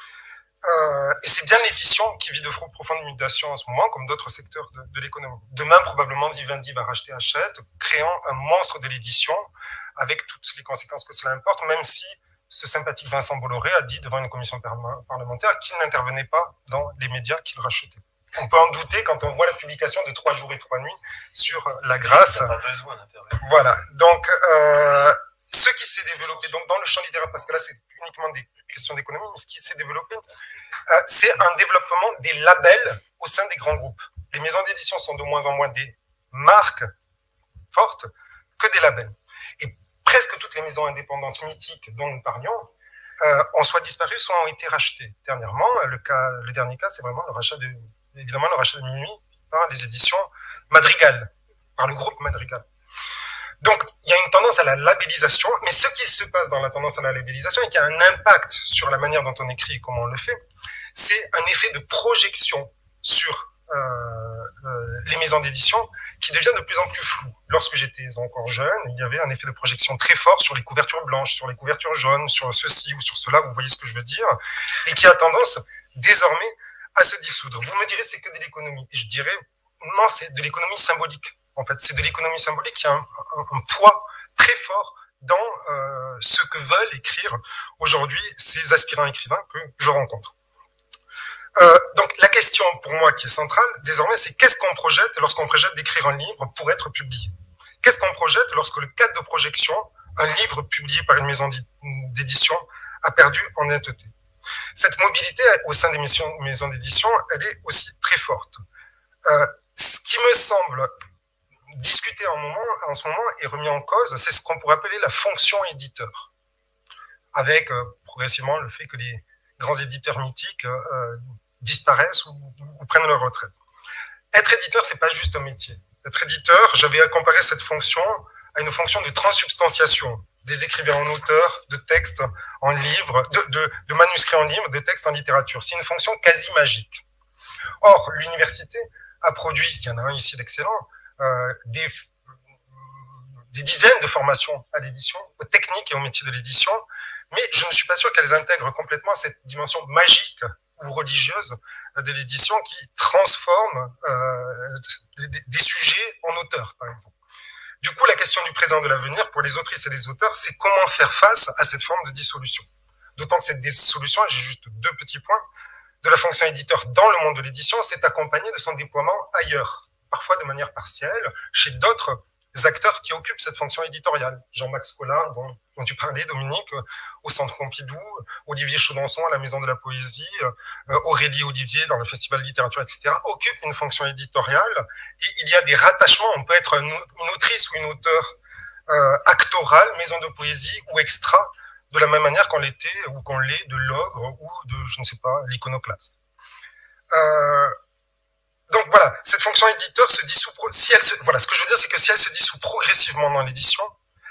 Euh, et c'est bien l'édition qui vit de profondes mutations en ce moment, comme d'autres secteurs de, de l'économie. Demain, probablement, Vivendi va racheter Hachette, créant un monstre de l'édition, avec toutes les conséquences que cela importe, même si ce sympathique Vincent Bolloré a dit devant une commission parlementaire qu'il n'intervenait pas dans les médias qu'il rachetait. On peut en douter quand on voit la publication de Trois jours et trois nuits sur La Grâce. Pas besoin d'intervenir. Voilà. Donc, euh, ce qui s'est développé donc dans le champ littéraire, parce que là, c'est uniquement des questions d'économie, mais ce qui s'est développé, euh, c'est un développement des labels au sein des grands groupes. Les maisons d'édition sont de moins en moins des marques fortes que des labels. Et presque toutes les maisons indépendantes mythiques dont nous parlions euh, ont soit disparu, soit ont été rachetées. Dernièrement, le, cas, le dernier cas, c'est vraiment le rachat de, évidemment, le rachat de Minuit par les éditions Madrigal, par le groupe Madrigal. Donc, il y a une tendance à la labellisation, mais ce qui se passe dans la tendance à la labellisation et qui a un impact sur la manière dont on écrit et comment on le fait, c'est un effet de projection sur euh, euh, les maisons d'édition qui devient de plus en plus flou. Lorsque j'étais encore jeune, il y avait un effet de projection très fort sur les couvertures blanches, sur les couvertures jaunes, sur ceci ou sur cela, vous voyez ce que je veux dire, et qui a tendance désormais à se dissoudre. Vous me direz, c'est que de l'économie. Et je dirais, non, c'est de l'économie symbolique. En fait, c'est de l'économie symbolique qui a un, un, un poids très fort dans euh, ce que veulent écrire aujourd'hui ces aspirants écrivains que je rencontre. Euh, donc, la question pour moi qui est centrale, désormais, c'est qu'est-ce qu'on projette lorsqu'on projette d'écrire un livre pour être publié? Qu'est-ce qu'on projette lorsque le cadre de projection, un livre publié par une maison d'édition, a perdu en netteté? Cette mobilité au sein des maisons d'édition, elle est aussi très forte. Euh, ce qui me semble discuté en, moment, en ce moment et remis en cause, c'est ce qu'on pourrait appeler la fonction éditeur, avec euh, progressivement le fait que les grands éditeurs mythiques euh, disparaissent ou, ou prennent leur retraite. Être éditeur, c'est pas juste un métier. Être éditeur, j'avais comparé cette fonction à une fonction de transsubstantiation des écrivains en auteur, de textes en livre, de, de, de manuscrits en livre, de textes en littérature. C'est une fonction quasi magique. Or, l'université a produit, il y en a un ici d'excellent, Euh, des, des dizaines de formations à l'édition, aux techniques et aux métiers de l'édition, mais je ne suis pas sûr qu'elles intègrent complètement cette dimension magique ou religieuse de l'édition qui transforme euh, des, des sujets en auteurs, par exemple. Du coup, la question du présent et de l'avenir pour les autrices et les auteurs, c'est comment faire face à cette forme de dissolution. D'autant que cette dissolution, j'ai juste deux petits points, de la fonction éditeur dans le monde de l'édition, c'est accompagné de son déploiement ailleurs, parfois de manière partielle, chez d'autres acteurs qui occupent cette fonction éditoriale. Jean-Max Collard, dont, dont tu parlais, Dominique, au Centre Pompidou, Olivier Chaudenson à la Maison de la Poésie, euh, Aurélie Olivier dans le Festival de littérature, et cetera, occupent une fonction éditoriale. Et il y a des rattachements. On peut être une, une autrice ou une auteure euh, actorale, maison de poésie ou extra, de la même manière qu'on l'était ou qu'on l'est de l'ogre ou de, je ne sais pas, l'iconoclaste. Euh, Donc voilà, cette fonction éditeur se dissout, si elle se, voilà, ce que je veux dire, c'est que si elle se dissout progressivement dans l'édition,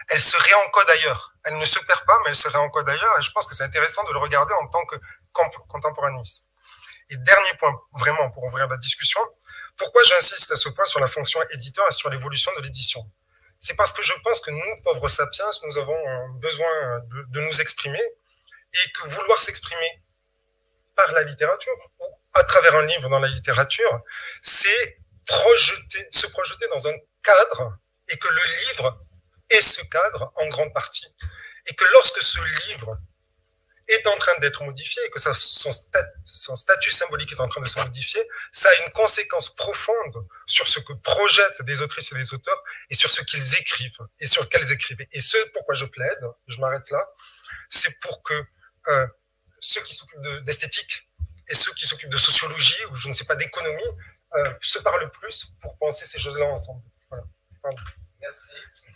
elle se réencode ailleurs. Elle ne se perd pas, mais elle se réencode ailleurs. Et je pense que c'est intéressant de le regarder en tant que contemporanisme. Et dernier point, vraiment, pour ouvrir la discussion, pourquoi j'insiste à ce point sur la fonction éditeur et sur l'évolution de l'édition? C'est parce que je pense que nous, pauvres sapiens, nous avons besoin de, de nous exprimer et que vouloir s'exprimer par la littérature ou à travers un livre dans la littérature, c'est projeter, se projeter dans un cadre et que le livre est ce cadre en grande partie. Et que lorsque ce livre est en train d'être modifié et que ça, son, stat, son statut symbolique est en train de se modifier, ça a une conséquence profonde sur ce que projettent des autrices et des auteurs et sur ce qu'ils écrivent et sur qu'elles écrivent. Et ce pourquoi je plaide, je m'arrête là, c'est pour que euh, ceux qui s'occupent d'esthétique et ceux qui s'occupent de sociologie ou je ne sais pas d'économie euh, se parlent plus pour penser ces choses-là ensemble. Voilà. Pardon. Merci.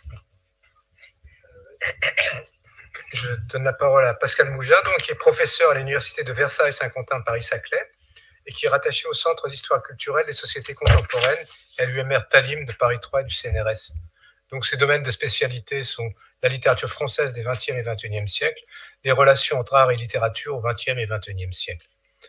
Je donne la parole à Pascal Mougin, donc, qui est professeur à l'Université de Versailles-Saint-Quentin Paris-Saclay et qui est rattaché au Centre d'histoire culturelle des sociétés contemporaines et à l'U M R Talim de Paris trois et du C N R S. Donc, ses domaines de spécialité sont la littérature française des vingtième et vingt et unième siècles, les relations entre art et littérature au vingtième et vingt et unième siècle.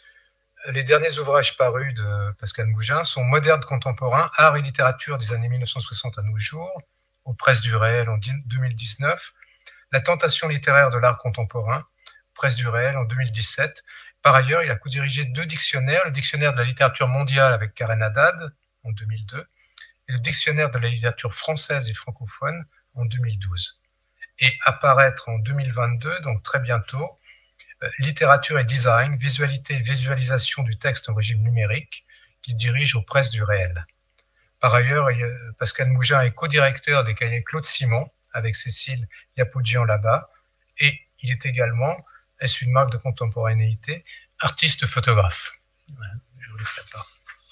Les derniers ouvrages parus de Pascal Mougin sont Moderne contemporain, art et littérature des années mille neuf cent soixante à nos jours, aux Presses du Réel en deux mille dix-neuf, La tentation littéraire de l'art contemporain, Presse du Réel en deux mille dix-sept. Par ailleurs, il a co-dirigé deux dictionnaires, le dictionnaire de la littérature mondiale avec Karen Haddad en deux mille deux et le dictionnaire de la littérature française et francophone en deux mille douze. Et apparaître en deux mille vingt-deux, donc très bientôt, euh, Littérature et design, visualité et visualisation du texte en régime numérique, qu'il dirige aux Presses du Réel. Par ailleurs, Pascal Mougin est co-directeur des cahiers Claude Simon avec Cécile Yapoujian là-bas, et il est également, est-ce une marque de contemporanéité, artiste photographe. Voilà, je vous laisse la parole.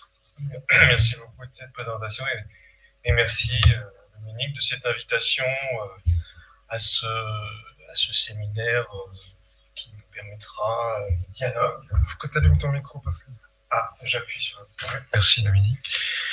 Merci beaucoup de cette présentation et, et merci euh, Dominique de cette invitation euh, à, ce, à ce séminaire euh, qui nous permettra euh, de dialogue. Il faut que tu allumes ton micro parce que... Ah, j'appuie sur le point. Merci Dominique.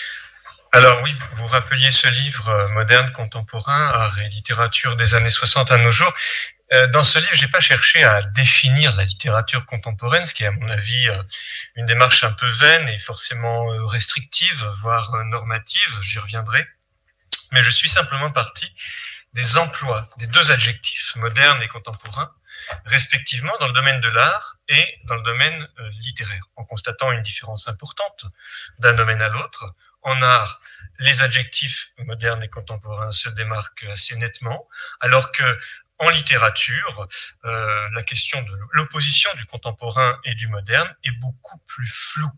Alors oui, vous rappeliez ce livre euh, Moderne contemporain, art et littérature des années soixante à nos jours. Euh, dans ce livre, j'ai pas cherché à définir la littérature contemporaine, ce qui est à mon avis euh, une démarche un peu vaine et forcément euh, restrictive, voire euh, normative, j'y reviendrai. Mais je suis simplement parti des emplois, des deux adjectifs, moderne et contemporain, respectivement dans le domaine de l'art et dans le domaine euh, littéraire, en constatant une différence importante d'un domaine à l'autre. En art, les adjectifs modernes et contemporains se démarquent assez nettement, alors que en littérature, euh, la question de l'opposition du contemporain et du moderne est beaucoup plus floue.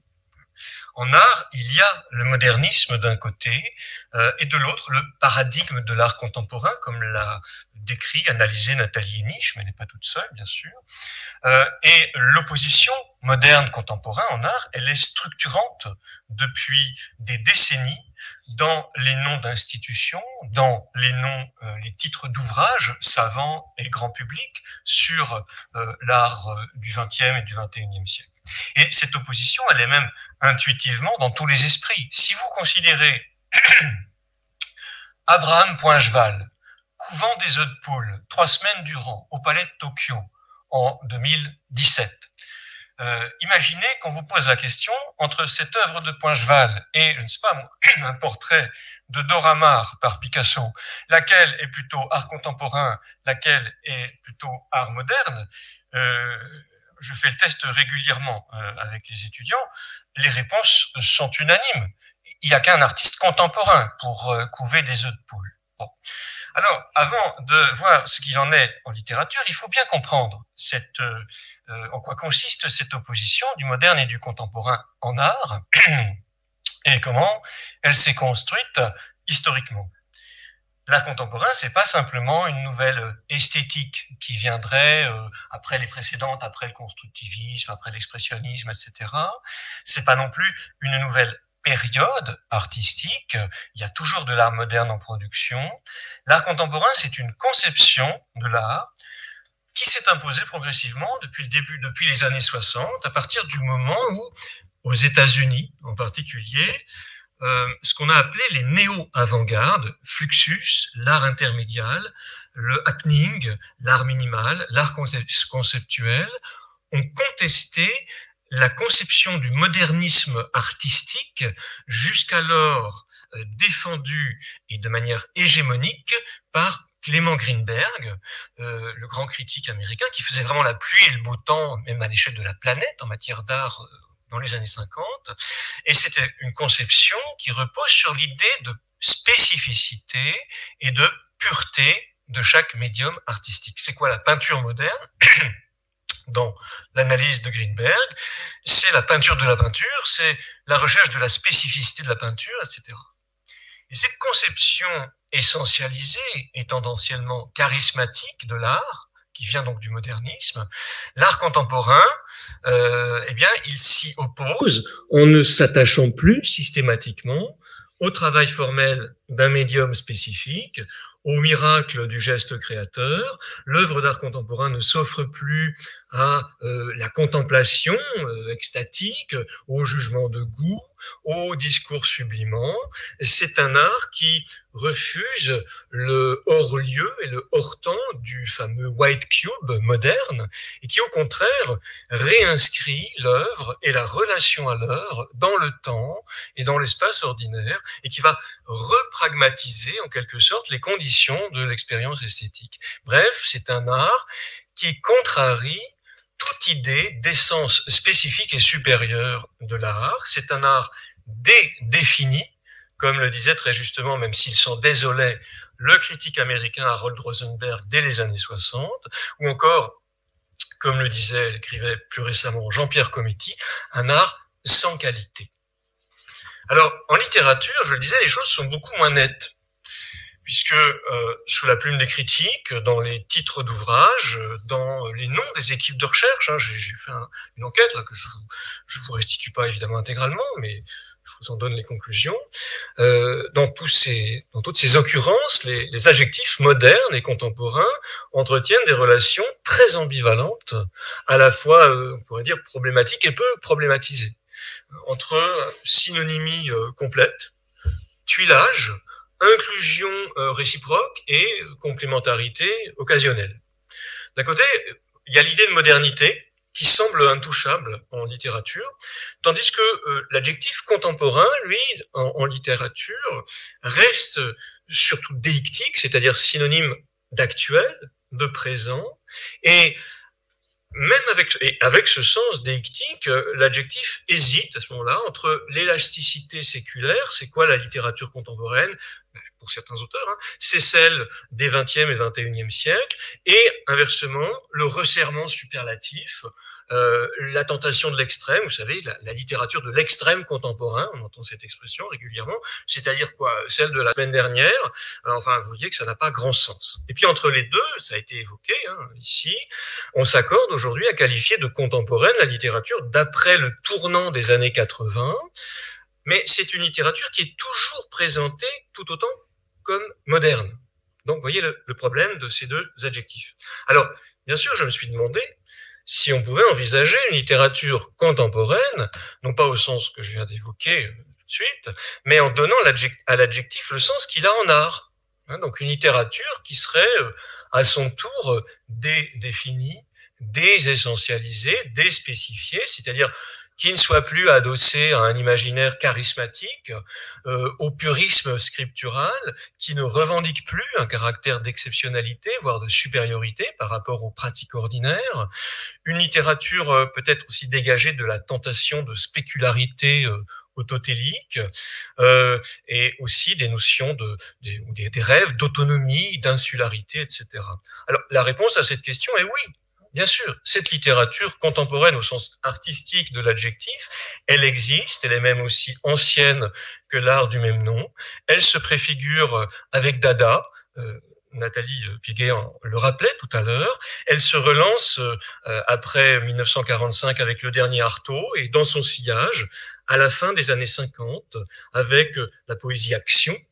En art, il y a le modernisme d'un côté euh, et de l'autre le paradigme de l'art contemporain, comme l'a décrit, analysé Nathalie Henich, mais elle n'est pas toute seule, bien sûr. Euh, et l'opposition moderne-contemporain en art, elle est structurante depuis des décennies dans les noms d'institutions, dans les noms, euh, les titres d'ouvrages savants et grand public sur euh, l'art euh, du vingtième et du vingt et unième siècle. Et cette opposition, elle est même intuitivement dans tous les esprits. Si vous considérez Abraham Poincheval, couvant des œufs de poule, trois semaines durant, au palais de Tokyo, en deux mille dix-sept, Euh, imaginez qu'on vous pose la question entre cette œuvre de Poincheval et, je ne sais pas, un portrait de Dora Maar par Picasso, laquelle est plutôt art contemporain, laquelle est plutôt art moderne. Euh, je fais le test régulièrement euh, avec les étudiants. Les réponses sont unanimes. Il n'y a qu'un artiste contemporain pour euh, couver des œufs de poule. Bon. Alors, avant de voir ce qu'il en est en littérature, il faut bien comprendre cette, euh, euh, en quoi consiste cette opposition du moderne et du contemporain en art et comment elle s'est construite historiquement. L'art contemporain, c'est pas simplement une nouvelle esthétique qui viendrait euh, après les précédentes, après le constructivisme, après l'expressionnisme, et cetera. C'est pas non plus une nouvelle période artistique, il y a toujours de l'art moderne en production. L'art contemporain, c'est une conception de l'art qui s'est imposée progressivement depuis le début, depuis les années soixante, à partir du moment où, aux États-Unis en particulier, euh, ce qu'on a appelé les néo-avant-gardes, Fluxus, l'art intermédial, le happening, l'art minimal, l'art conceptuel, ont contesté la conception du modernisme artistique jusqu'alors euh, défendue et de manière hégémonique par Clément Greenberg, euh, le grand critique américain, qui faisait vraiment la pluie et le beau temps, même à l'échelle de la planète, en matière d'art euh, dans les années cinquante. Et c'était une conception qui repose sur l'idée de spécificité et de pureté de chaque médium artistique. C'est quoi la peinture moderne ? Dans l'analyse de Greenberg, c'est la peinture de la peinture, c'est la recherche de la spécificité de la peinture, et cetera. Et cette conception essentialisée et tendanciellement charismatique de l'art, qui vient donc du modernisme, l'art contemporain, euh, eh bien, il s'y oppose en ne s'attachant plus systématiquement au travail formel d'un médium spécifique, au miracle du geste créateur. L'œuvre d'art contemporain ne s'offre plus à euh, la contemplation euh, extatique, au jugement de goût, au discours sublimant. C'est un art qui refuse le hors-lieu et le hors-temps du fameux white cube moderne et qui, au contraire, réinscrit l'œuvre et la relation à l'œuvre dans le temps et dans l'espace ordinaire et qui va repragmatiser en quelque sorte les conditions de l'expérience esthétique. Bref, c'est un art qui contrarie toute idée d'essence spécifique et supérieure de l'art. C'est un art dédéfini, comme le disait très justement, même s'il s'en désolait, le critique américain Harold Rosenberg dès les années soixante, ou encore, comme le disait, l'écrivait plus récemment Jean-Pierre Cometti, un art sans qualité. Alors, en littérature, je le disais, les choses sont beaucoup moins nettes, puisque euh, sous la plume des critiques, dans les titres d'ouvrages, dans les noms des équipes de recherche, hein, j'ai fait un, une enquête là, que je vous, je vous restitue pas évidemment intégralement, mais je vous en donne les conclusions. Euh, dans, tous ces, dans toutes ces occurrences, les, les adjectifs modernes et contemporains entretiennent des relations très ambivalentes, à la fois, euh, on pourrait dire, problématiques et peu problématisées, entre synonymie euh, complète, tuilage, inclusion euh, réciproque et complémentarité occasionnelle. D'un côté, il y a l'idée de modernité qui semble intouchable en littérature, tandis que euh, l'adjectif contemporain, lui, en, en littérature, reste surtout déictique, c'est-à-dire synonyme d'actuel, de présent, et même avec, et avec ce sens déictique, l'adjectif hésite à ce moment-là entre l'élasticité séculaire, c'est quoi la littérature contemporaine, pour certains auteurs, hein, c'est celle des vingtième et vingt et unième siècles, et inversement, le resserrement superlatif, euh, la tentation de l'extrême, vous savez, la, la littérature de l'extrême contemporain, on entend cette expression régulièrement, c'est-à-dire quoi, celle de la semaine dernière, euh, enfin, vous voyez que ça n'a pas grand sens. Et puis entre les deux, ça a été évoqué hein, ici, on s'accorde aujourd'hui à qualifier de contemporaine la littérature d'après le tournant des années quatre-vingts, mais c'est une littérature qui est toujours présentée tout autant comme moderne. Donc, vous voyez le, le problème de ces deux adjectifs. Alors, bien sûr, je me suis demandé si on pouvait envisager une littérature contemporaine, non pas au sens que je viens d'évoquer tout de suite, mais en donnant à l'adjectif le sens qu'il a en art. Hein, donc, une littérature qui serait à son tour dédéfinie, désessentialisée, déspécifiée, c'est-à-dire qui ne soit plus adossé à un imaginaire charismatique, euh, au purisme scriptural, qui ne revendique plus un caractère d'exceptionnalité, voire de supériorité par rapport aux pratiques ordinaires, une littérature euh, peut-être aussi dégagée de la tentation de spécularité euh, autotélique, euh, et aussi des notions de, des, des, des rêves d'autonomie, d'insularité, et cetera. Alors, la réponse à cette question est oui. Bien sûr, cette littérature contemporaine au sens artistique de l'adjectif, elle existe, elle est même aussi ancienne que l'art du même nom. Elle se préfigure avec Dada, euh, Nathalie Figuet le rappelait tout à l'heure. Elle se relance euh, après mille neuf cent quarante-cinq avec le dernier Artaud et dans son sillage à la fin des années cinquante avec la poésie action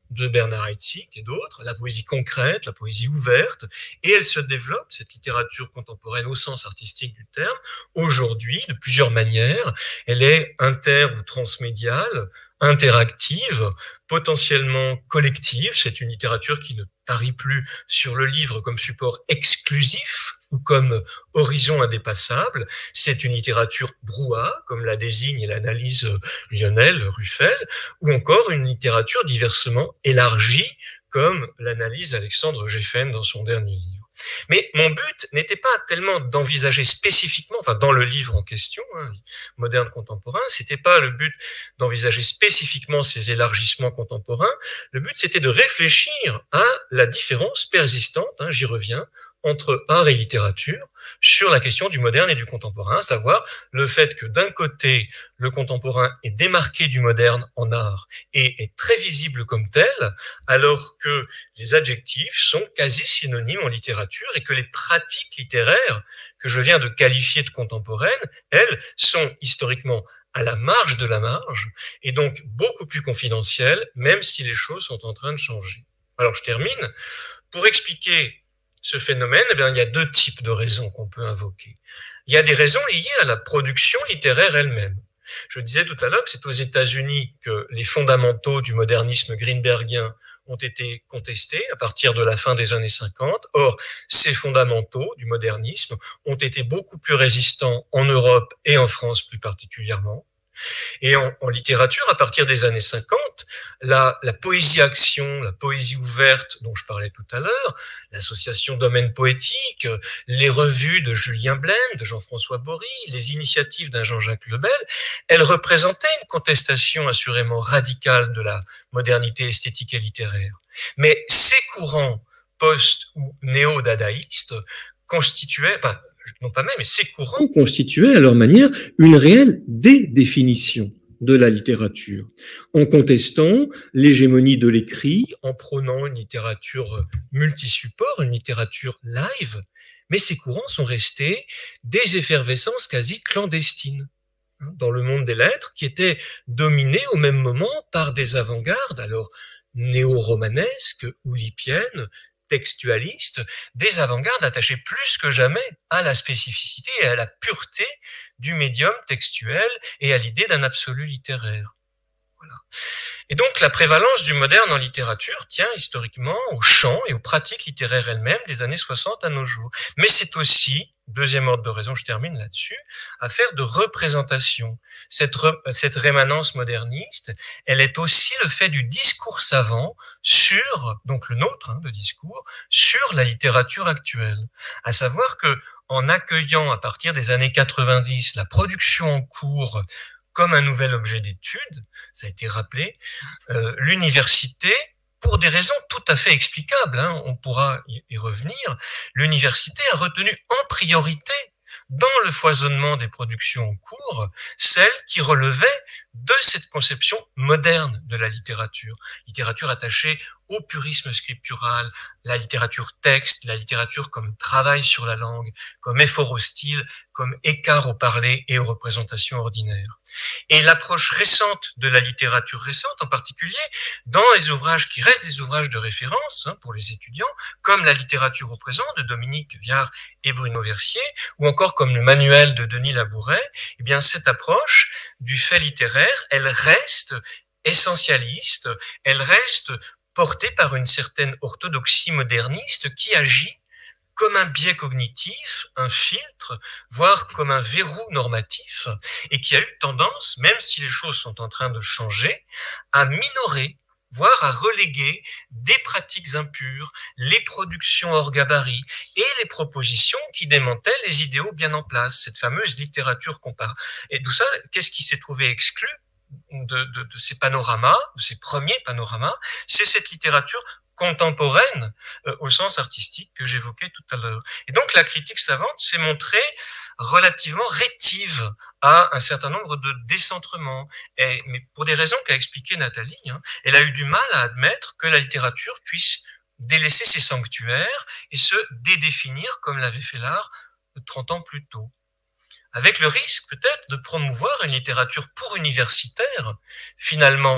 de Bernard Heidsieck et d'autres, la poésie concrète, la poésie ouverte, et elle se développe, cette littérature contemporaine au sens artistique du terme, aujourd'hui, de plusieurs manières. Elle est inter- ou transmédiale, interactive, potentiellement collective. C'est une littérature qui ne tarit plus sur le livre comme support exclusif ou comme horizon indépassable. C'est une littérature brouhaha, comme la désigne et l'analyse Lionel Ruffel, ou encore une littérature diversement élargie, comme l'analyse Alexandre Geffen dans son dernier livre. Mais mon but n'était pas tellement d'envisager spécifiquement, enfin dans le livre en question, hein, moderne contemporain, c'était pas le but d'envisager spécifiquement ces élargissements contemporains. Le but c'était de réfléchir à la différence persistante, hein, j'y reviens, entre art et littérature sur la question du moderne et du contemporain, à savoir le fait que d'un côté, le contemporain est démarqué du moderne en art et est très visible comme tel, alors que les adjectifs sont quasi synonymes en littérature et que les pratiques littéraires que je viens de qualifier de contemporaines, elles, sont historiquement à la marge de la marge et donc beaucoup plus confidentielles, même si les choses sont en train de changer. Alors je termine. Pour expliquer ce phénomène, eh bien, il y a deux types de raisons qu'on peut invoquer. Il y a des raisons liées à la production littéraire elle-même. Je disais tout à l'heure que c'est aux États-Unis que les fondamentaux du modernisme greenbergien ont été contestés à partir de la fin des années cinquante. Or, ces fondamentaux du modernisme ont été beaucoup plus résistants en Europe et en France plus particulièrement. Et en, en littérature, à partir des années cinquante, la, la poésie-action, la poésie ouverte dont je parlais tout à l'heure, l'association Domaine Poétique, les revues de Julien Blaine, de Jean-François Bory, les initiatives d'un Jean-Jacques Lebel, elles représentaient une contestation assurément radicale de la modernité esthétique et littéraire. Mais ces courants post- ou néo-dadaïstes constituaient, enfin, non pas même, mais ces courants constituaient à leur manière une réelle dédéfinition de la littérature, en contestant l'hégémonie de l'écrit, en prônant une littérature multisupport, une littérature live, mais ces courants sont restés des effervescences quasi clandestines dans le monde des lettres, qui étaient dominés au même moment par des avant-gardes, alors néo-romanesques, oulipiennes, textualistes, des avant-gardes attachés plus que jamais à la spécificité et à la pureté du médium textuel et à l'idée d'un absolu littéraire. Voilà. Et donc la prévalence du moderne en littérature tient historiquement au champ et aux pratiques littéraires elles-mêmes des années soixante à nos jours. Mais c'est aussi, deuxième ordre de raison, je termine là-dessus, affaire de représentation. Cette, re, cette rémanence moderniste, elle est aussi le fait du discours savant sur, donc le nôtre, hein, de discours, sur la littérature actuelle. À savoir que, en accueillant à partir des années quatre-vingt-dix la production en cours comme un nouvel objet d'étude, ça a été rappelé, euh, l'université, pour des raisons tout à fait explicables, hein, on pourra y revenir, l'université a retenu en priorité dans le foisonnement des productions en cours, celle qui relevait de cette conception moderne de la littérature. Littérature attachée au purisme scriptural, la littérature texte, la littérature comme travail sur la langue, comme effort au style, comme écart au parler et aux représentations ordinaires. Et l'approche récente de la littérature récente, en particulier dans les ouvrages qui restent des ouvrages de référence hein, pour les étudiants, comme la littérature au présent de Dominique Viard et Bruno Versier, ou encore comme le manuel de Denis Labouret, eh bien cette approche du fait littéraire, elle reste essentialiste, elle reste portée par une certaine orthodoxie moderniste qui agit comme un biais cognitif, un filtre, voire comme un verrou normatif, et qui a eu tendance, même si les choses sont en train de changer, à minorer, voire à reléguer des pratiques impures, les productions hors gabarit et les propositions qui démentaient les idéaux bien en place, cette fameuse littérature comparée. Et tout ça, qu'est-ce qui s'est trouvé exclu de, de, de ces panoramas, de ces premiers panoramas? C'est cette littérature contemporaine euh, au sens artistique que j'évoquais tout à l'heure. Et donc la critique savante s'est montrée relativement rétive à un certain nombre de décentrements. Et, mais pour des raisons qu'a expliqué Nathalie, hein, elle a eu du mal à admettre que la littérature puisse délaisser ses sanctuaires et se dédéfinir comme l'avait fait l'art trente ans plus tôt. Avec le risque peut-être de promouvoir une littérature pour universitaires, finalement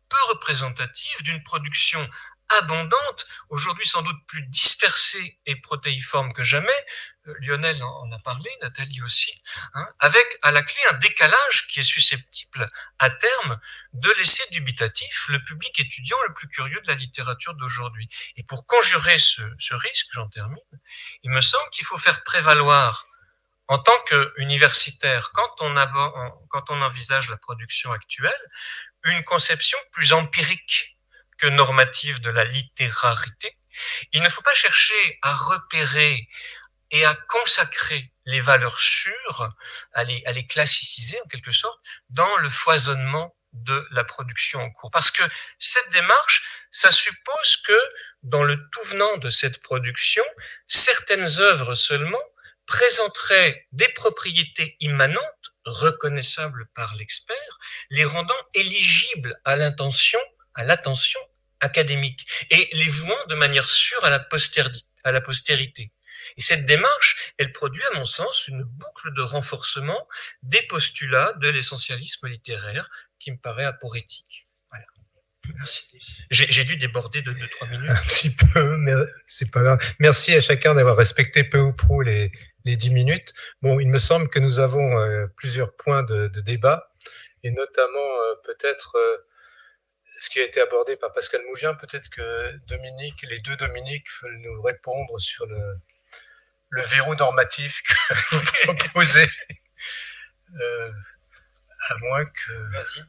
peu représentative d'une production abondante, aujourd'hui sans doute plus dispersée et protéiforme que jamais. Euh, Lionel en a parlé, Nathalie aussi, hein, avec à la clé un décalage qui est susceptible à terme de laisser dubitatif le public étudiant le plus curieux de la littérature d'aujourd'hui. Et pour conjurer ce, ce risque, j'en termine, il me semble qu'il faut faire prévaloir en tant qu'universitaire, quand on, quand on envisage la production actuelle, une conception plus empirique que normative de la littérarité. Il ne faut pas chercher à repérer et à consacrer les valeurs sûres, à les, à les classiciser en quelque sorte, dans le foisonnement de la production en cours. Parce que cette démarche, ça suppose que dans le tout venant de cette production, certaines œuvres seulement présenteraient des propriétés immanentes, reconnaissables par l'expert, les rendant éligibles à l'intention, à l'attention académique, et les vouant de manière sûre à la postérité. À la postérité. Et cette démarche, elle produit, à mon sens, une boucle de renforcement des postulats de l'essentialisme littéraire qui me paraît aporétique. Voilà. Merci. J'ai dû déborder de deux trois minutes. Un petit peu, mais c'est pas grave. Merci à chacun d'avoir respecté peu ou prou les, les dix minutes. Bon, il me semble que nous avons euh, plusieurs points de, de débat, et notamment euh, peut-être euh, ce qui a été abordé par Pascal Mougin. Peut-être que Dominique, les deux Dominique veulent nous répondre sur le, le verrou normatif que vous proposez, euh, à moins que... Vas-y.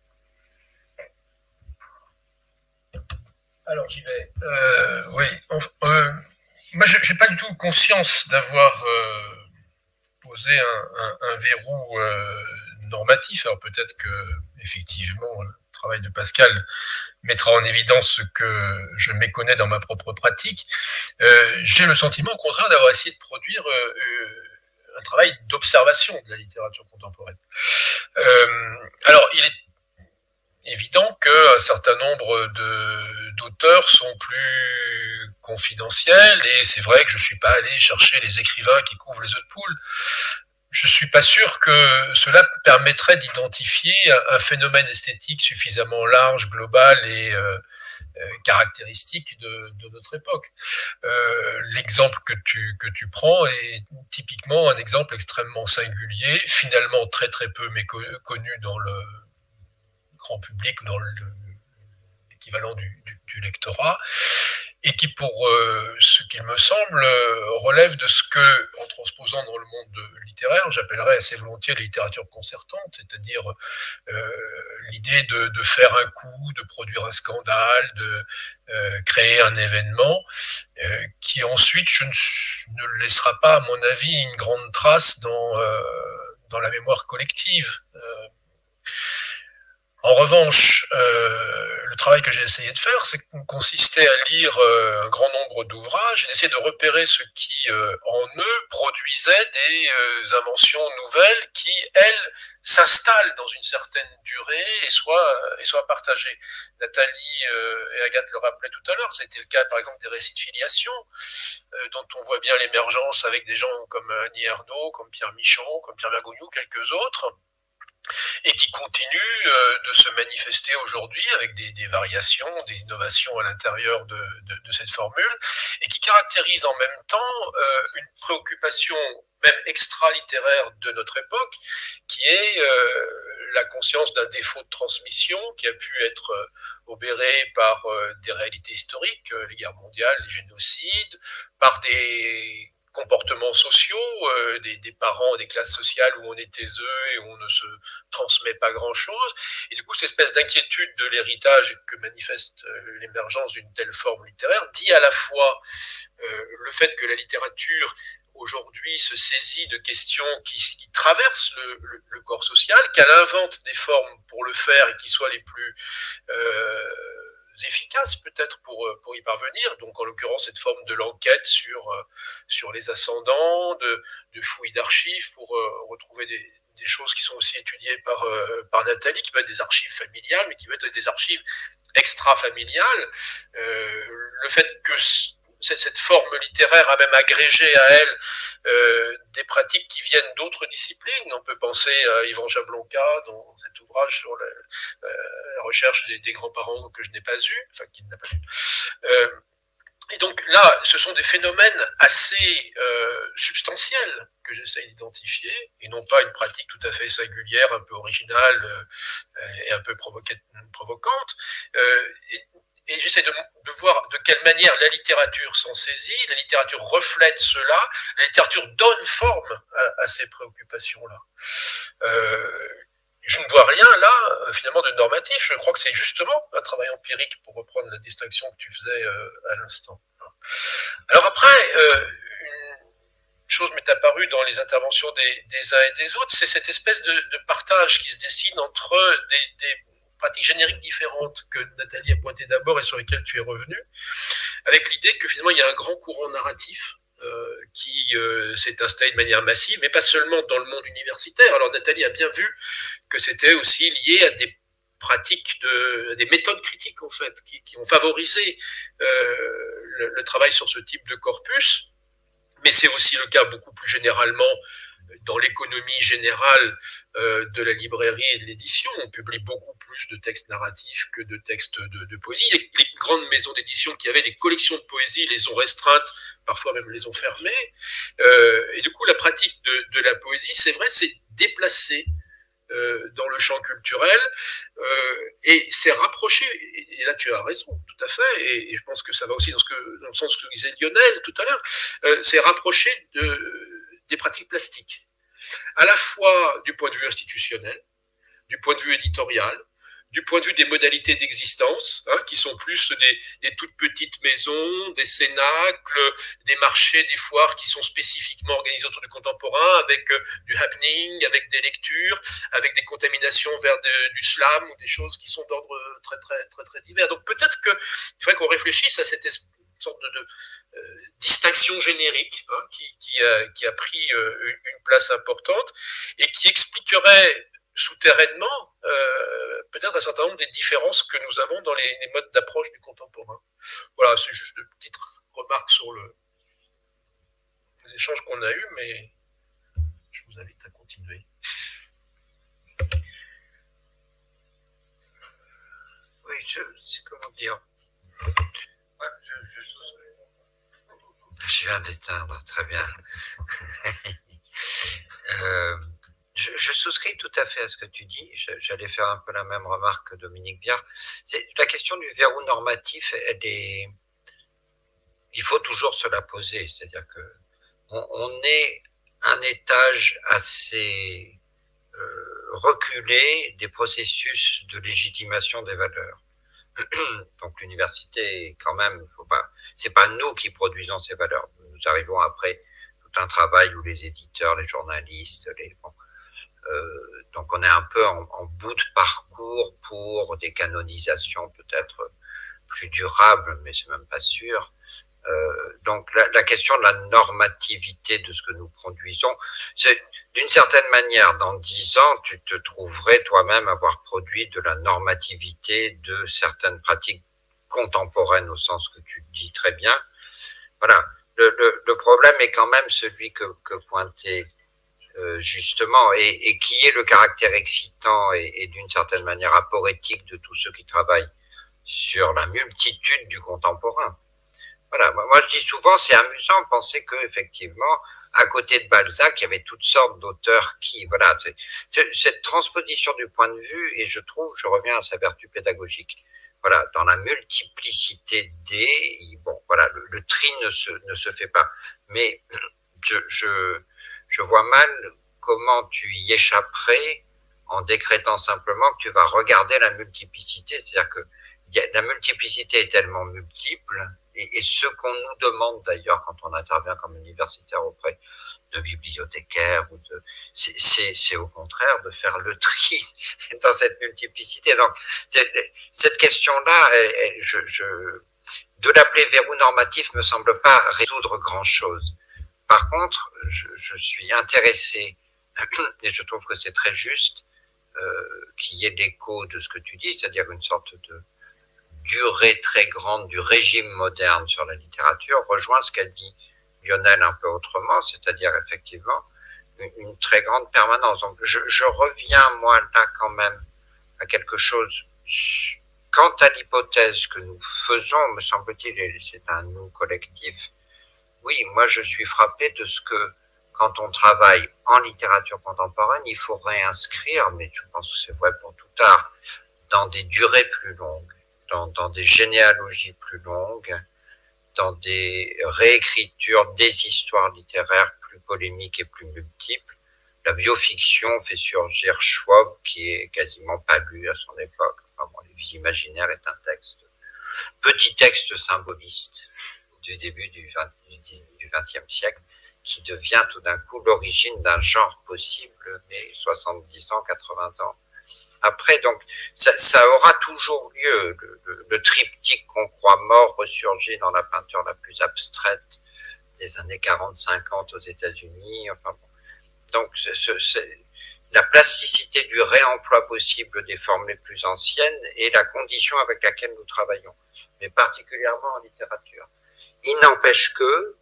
Alors j'y vais. Euh, oui. Euh, moi, je n'ai pas du tout conscience d'avoir euh, posé un, un, un verrou euh, normatif. Alors peut-être que effectivement, le travail de Pascal mettra en évidence ce que je méconnais dans ma propre pratique. Euh, J'ai le sentiment, au contraire, d'avoir essayé de produire euh, euh, un travail d'observation de la littérature contemporaine. Euh, alors, il est évident qu'un certain nombre d'auteurs sont plus confidentiels, et c'est vrai que je ne suis pas allé chercher les écrivains qui couvrent les œufs de poule. Je ne suis pas sûr que cela permettrait d'identifier un phénomène esthétique suffisamment large, global et euh, caractéristique de, de notre époque. Euh, L'exemple que tu, que tu prends est typiquement un exemple extrêmement singulier, finalement très très peu méconnu dans le grand public, dans l'équivalent du, du, du lectorat, et qui, pour euh, ce qu'il me semble, relève de ce que, en transposant dans le monde littéraire, j'appellerais assez volontiers la littérature concertante, c'est-à-dire euh, l'idée de, de faire un coup, de produire un scandale, de euh, créer un événement, euh, qui ensuite je ne, ne laissera pas, à mon avis, une grande trace dans, euh, dans la mémoire collective. Euh, En revanche, euh, le travail que j'ai essayé de faire, c'est consistait à lire euh, un grand nombre d'ouvrages et d'essayer de repérer ce qui, euh, en eux, produisait des euh, inventions nouvelles qui, elles, s'installent dans une certaine durée et soient, et soient partagées. Nathalie euh, et Agathe le rappelaient tout à l'heure, c'était le cas, par exemple, des récits de filiation, euh, dont on voit bien l'émergence avec des gens comme Annie Ernaux, comme Pierre Michon, comme Pierre Bergogneau, quelques autres, et qui continue euh, de se manifester aujourd'hui avec des, des variations, des innovations à l'intérieur de, de, de cette formule, et qui caractérise en même temps euh, une préoccupation même extra-littéraire de notre époque, qui est euh, la conscience d'un défaut de transmission qui a pu être euh, obéré par euh, des réalités historiques, euh, les guerres mondiales, les génocides, par des comportements sociaux, euh, des, des parents, des classes sociales où on est taiseux et où on ne se transmet pas grand-chose. Et du coup, cette espèce d'inquiétude de l'héritage que manifeste euh, l'émergence d'une telle forme littéraire dit à la fois euh, le fait que la littérature aujourd'hui se saisit de questions qui, qui traversent le, le, le corps social, qu'elle invente des formes pour le faire et qui soient les plus euh, efficaces peut-être pour, pour y parvenir, donc en l'occurrence cette forme de l'enquête sur, sur les ascendants, de, de fouilles d'archives pour euh, retrouver des, des choses qui sont aussi étudiées par, euh, par Nathalie, qui peuvent être des archives familiales, mais qui peuvent être des archives extra-familiales. Euh, le fait que cette forme littéraire a même agrégé à elle euh, des pratiques qui viennent d'autres disciplines. On peut penser à Yvan Jablonka dans cet ouvrage sur la, euh, la recherche des, des grands-parents que je n'ai pas eu, enfin qu'il n'a pas eu. Euh, et donc là, ce sont des phénomènes assez euh, substantiels que j'essaye d'identifier, et non pas une pratique tout à fait singulière, un peu originale euh, et un peu provocante. Euh, et, Et j'essaie de, de voir de quelle manière la littérature s'en saisit, la littérature reflète cela, la littérature donne forme à, à ces préoccupations-là. Euh, je ne vois rien là, finalement, de normatif. Je crois que c'est justement un travail empirique, pour reprendre la distinction que tu faisais euh, à l'instant. Alors après, euh, une chose m'est apparue dans les interventions des, des uns et des autres, c'est cette espèce de, de partage qui se dessine entre des, des pratiques génériques différentes que Nathalie a pointées d'abord et sur lesquelles tu es revenu, avec l'idée que finalement il y a un grand courant narratif euh, qui euh, s'est installé de manière massive, mais pas seulement dans le monde universitaire. Alors Nathalie a bien vu que c'était aussi lié à des pratiques, de, à des méthodes critiques en fait, qui, qui ont favorisé euh, le, le travail sur ce type de corpus, mais c'est aussi le cas beaucoup plus généralement dans l'économie générale euh, de la librairie et de l'édition. On publie beaucoup plus de textes narratifs que de textes de, de poésie. Les, les grandes maisons d'édition qui avaient des collections de poésie les ont restreintes, parfois même les ont fermées. Euh, et du coup, la pratique de, de la poésie, c'est vrai, c'est déplacée euh, dans le champ culturel euh, et c'est rapproché, et là tu as raison, tout à fait, et, et je pense que ça va aussi dans, ce que, dans le sens que disait Lionel tout à l'heure, euh, c'est rapproché de, des pratiques plastiques, à la fois du point de vue institutionnel, du point de vue éditorial, du point de vue des modalités d'existence, hein, qui sont plus des, des toutes petites maisons, des cénacles, des marchés, des foires qui sont spécifiquement organisés autour du contemporain, avec euh, du happening, avec des lectures, avec des contaminations vers de, du slam, ou des choses qui sont d'ordre très, très, très, très divers. Donc peut-être qu'il faudrait qu'on réfléchisse à cette sorte de, de euh, distinction générique, hein, qui, qui, a, qui a pris euh, une place importante, et qui expliquerait souterrainement euh, peut-être un certain nombre des différences que nous avons dans les, les modes d'approche du contemporain. Voilà, c'est juste une petite remarque sur le, les échanges qu'on a eus, mais je vous invite à continuer. Oui, je sais comment dire. Ouais, je, je, je viens d'éteindre, très bien. euh, Je, je souscris tout à fait à ce que tu dis. J'allais faire un peu la même remarque que Dominique Viard. C'est la question du verrou normatif. Elle est, il faut toujours se la poser. C'est-à-dire que on, on est un étage assez euh, reculé des processus de légitimation des valeurs. Donc l'université, quand même, faut pas. C'est pas nous qui produisons ces valeurs. Nous arrivons après tout un travail où les éditeurs, les journalistes, les bon, Euh, donc on est un peu en, en bout de parcours pour des canonisations peut-être plus durables, mais c'est même pas sûr. Euh, donc la, la question de la normativité de ce que nous produisons, c'est d'une certaine manière, dans dix ans, tu te trouverais toi-même avoir produit de la normativité de certaines pratiques contemporaines au sens que tu dis très bien. Voilà. Le, le, le problème est quand même celui que, que pointait Euh, justement, et, et qui est le caractère excitant et, et d'une certaine manière aporétique de tous ceux qui travaillent sur la multitude du contemporain. Voilà, moi je dis souvent, c'est amusant de penser que effectivement, à côté de Balzac, il y avait toutes sortes d'auteurs qui, voilà, c'est, c'est, cette transposition du point de vue, et je trouve, je reviens à sa vertu pédagogique. Voilà, dans la multiplicité des, bon, voilà, le, le tri ne se, ne se fait pas, mais je, je Je vois mal comment tu y échapperais en décrétant simplement que tu vas regarder la multiplicité. C'est-à-dire que la multiplicité est tellement multiple, et, et ce qu'on nous demande d'ailleurs quand on intervient comme universitaire auprès de bibliothécaires, ou de, c'est, c'est, c'est au contraire de faire le tri dans cette multiplicité. Donc cette question-là, elle, elle, je, je, de l'appeler verrou normatif me semble pas résoudre grand-chose. Par contre, je, je suis intéressé, et je trouve que c'est très juste, euh, qu'il y ait l'écho de ce que tu dis, c'est-à-dire une sorte de, durée très grande du régime moderne sur la littérature rejoint ce qu'a dit Lionel un peu autrement, c'est-à-dire effectivement une, une très grande permanence. Donc je, je reviens moi là quand même à quelque chose. Quant à l'hypothèse que nous faisons, me semble-t-il, et c'est un nous collectif, oui, moi je suis frappé de ce que quand on travaille en littérature contemporaine, il faut réinscrire, mais je pense que c'est vrai pour tout art, dans des durées plus longues, dans, dans des généalogies plus longues, dans des réécritures des histoires littéraires plus polémiques et plus multiples. La biofiction fait surgir Schwab, qui est quasiment pas lu à son époque. Enfin, bon, les vies imaginaires est un texte, petit texte symboliste du début du vingtième siècle, qui devient tout d'un coup l'origine d'un genre possible, mais soixante-dix ans, quatre-vingts ans après. Donc, ça, ça aura toujours lieu. Le, le, le triptyque qu'on croit mort ressurgit dans la peinture la plus abstraite des années quarante cinquante aux États-Unis. Enfin, bon. Donc, c'est, c'est, la plasticité du réemploi possible des formes les plus anciennes est la condition avec laquelle nous travaillons, mais particulièrement en littérature. Il n'empêche que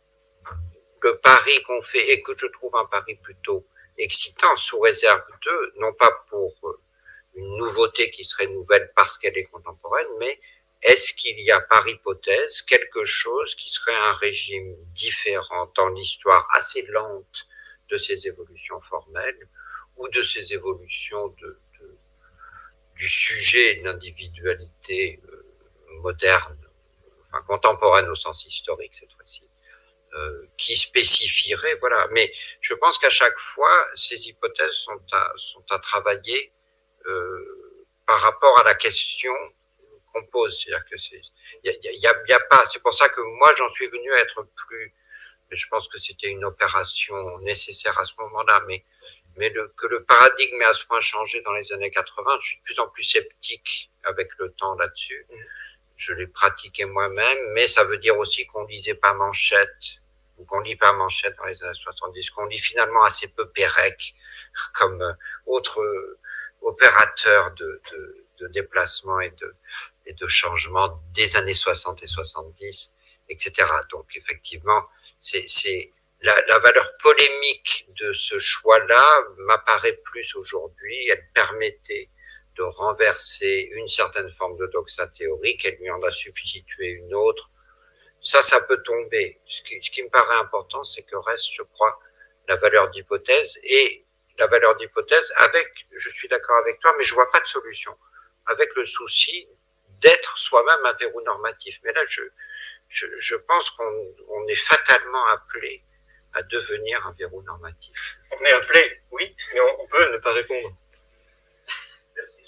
le pari qu'on fait, et que je trouve un pari plutôt excitant, sous réserve de, non pas pour une nouveauté qui serait nouvelle parce qu'elle est contemporaine, mais est-ce qu'il y a par hypothèse quelque chose qui serait un régime différent dans l'histoire assez lente de ces évolutions formelles ou de ces évolutions de, de, du sujet de l'individualité euh, moderne, enfin contemporaine au sens historique cette fois-ci, euh, qui spécifierait, voilà. Mais je pense qu'à chaque fois, ces hypothèses sont à, sont à travailler euh, par rapport à la question qu'on pose. C'est-à-dire que c'est, il y a, y a, y a pas, c'est pour ça que moi j'en suis venu à être plus, mais je pense que c'était une opération nécessaire à ce moment-là, mais mais le, que le paradigme ait à ce point changé dans les années quatre-vingts, je suis de plus en plus sceptique avec le temps là-dessus. Je l'ai pratiqué moi-même, mais ça veut dire aussi qu'on lisait pas Manchette, ou qu'on lit pas Manchette dans les années soixante-dix, qu'on lit finalement assez peu Pérec, comme euh, autre euh, opérateur de, de, de déplacement et de, et de changement des années soixante et soixante-dix, et cetera. Donc effectivement, c'est, c'est la, la valeur polémique de ce choix-là m'apparaît plus aujourd'hui. Elle permettait de renverser une certaine forme de doxa théorique, elle lui en a substitué une autre. Ça, ça peut tomber. Ce qui, ce qui me paraît important, c'est que reste, je crois, la valeur d'hypothèse, et la valeur d'hypothèse avec, je suis d'accord avec toi, mais je vois pas de solution, avec le souci d'être soi-même un verrou normatif. Mais là, je, je, je pense qu'on on est fatalement appelé à devenir un verrou normatif. On est appelé, oui, mais on, on peut ne pas répondre. Merci.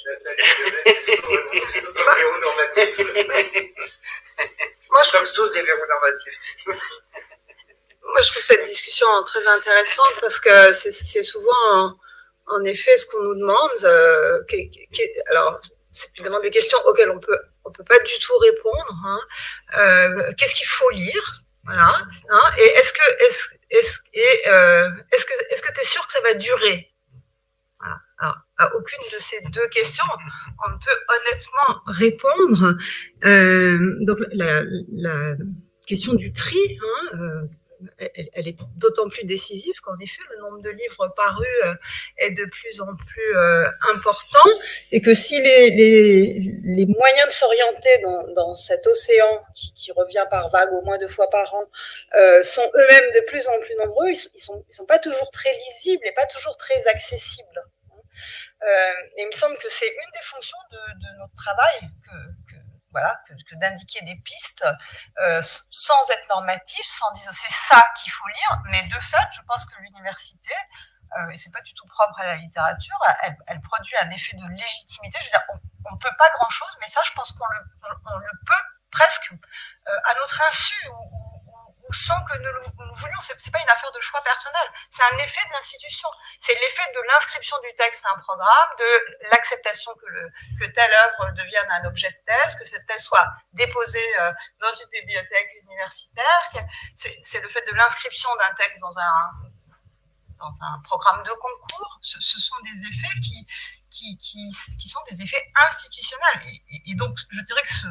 Moi, je sommes tous des verrous normatifs. Moi, je trouve cette discussion très intéressante parce que c'est, c'est souvent, en, en effet, ce qu'on nous demande. Euh, qui, qui, alors, c'est évidemment des questions auxquelles on peut, on peut pas du tout répondre. Hein. Euh, qu'est-ce qu'il faut lire, voilà. Hein, et est-ce que, est-ce, est-ce, et, euh, est-ce que, est-ce que tu es sûr que ça va durer? Voilà. Alors, à aucune de ces deux questions, on ne peut honnêtement répondre. Euh, donc, la, la question du tri, hein, euh, elle, elle est d'autant plus décisive qu'en effet, le nombre de livres parus est de plus en plus euh, important, et que si les, les, les moyens de s'orienter dans, dans cet océan qui, qui revient par vague au moins deux fois par an euh, sont eux-mêmes de plus en plus nombreux, ils, ils sont, ils sont pas toujours très lisibles et pas toujours très accessibles. Euh, et il me semble que c'est une des fonctions de, de notre travail, que, que, voilà, que, que d'indiquer des pistes euh, sans être normatif, sans dire c'est ça qu'il faut lire, mais de fait, je pense que l'université, euh, et c'est pas du tout propre à la littérature, elle, elle produit un effet de légitimité. Je veux dire, on ne peut pas grand-chose, mais ça, je pense qu'on le, on, on le peut presque euh, à notre insu, ou, ou, ou sans que nous, nous voulions. C'est, c'est pas une affaire de choix personnel, c'est un effet de l'institution. C'est l'effet de l'inscription du texte à un programme, de l'acceptation que, le, que telle œuvre devienne un objet de thèse, que cette thèse soit déposée euh, dans une bibliothèque universitaire. C'est, c'est le fait de l'inscription d'un texte dans un, dans un programme de concours, ce, ce sont des effets qui, qui, qui, qui sont des effets institutionnels. Et, et, et donc, je dirais que ce,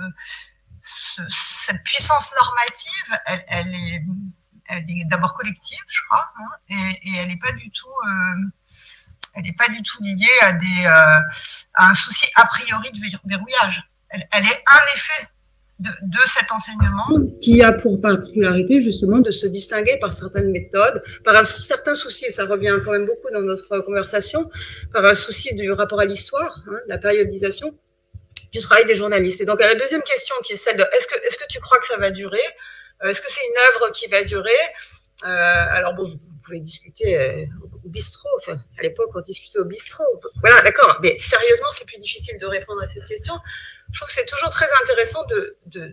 ce, cette puissance normative, elle, elle est, elle est d'abord collective, je crois, hein, et, et elle n'est pas du tout, euh, elle n'est pas du tout liée à des, euh, à un souci a priori de verrouillage. Elle, elle est un effet de, de cet enseignement qui a pour particularité justement de se distinguer par certaines méthodes, par un certain souci, et ça revient quand même beaucoup dans notre conversation, par un souci du rapport à l'histoire, hein, de la périodisation du travail des journalistes. Et donc à la deuxième question qui est celle de est-ce que, est-ce que tu crois que ça va durer? Est-ce que c'est une œuvre qui va durer? euh, Alors bon, vous, vous pouvez discuter euh, au bistrot, enfin à l'époque on discutait au bistrot, voilà, d'accord, mais sérieusement c'est plus difficile de répondre à cette question. Je trouve que c'est toujours très intéressant de, de,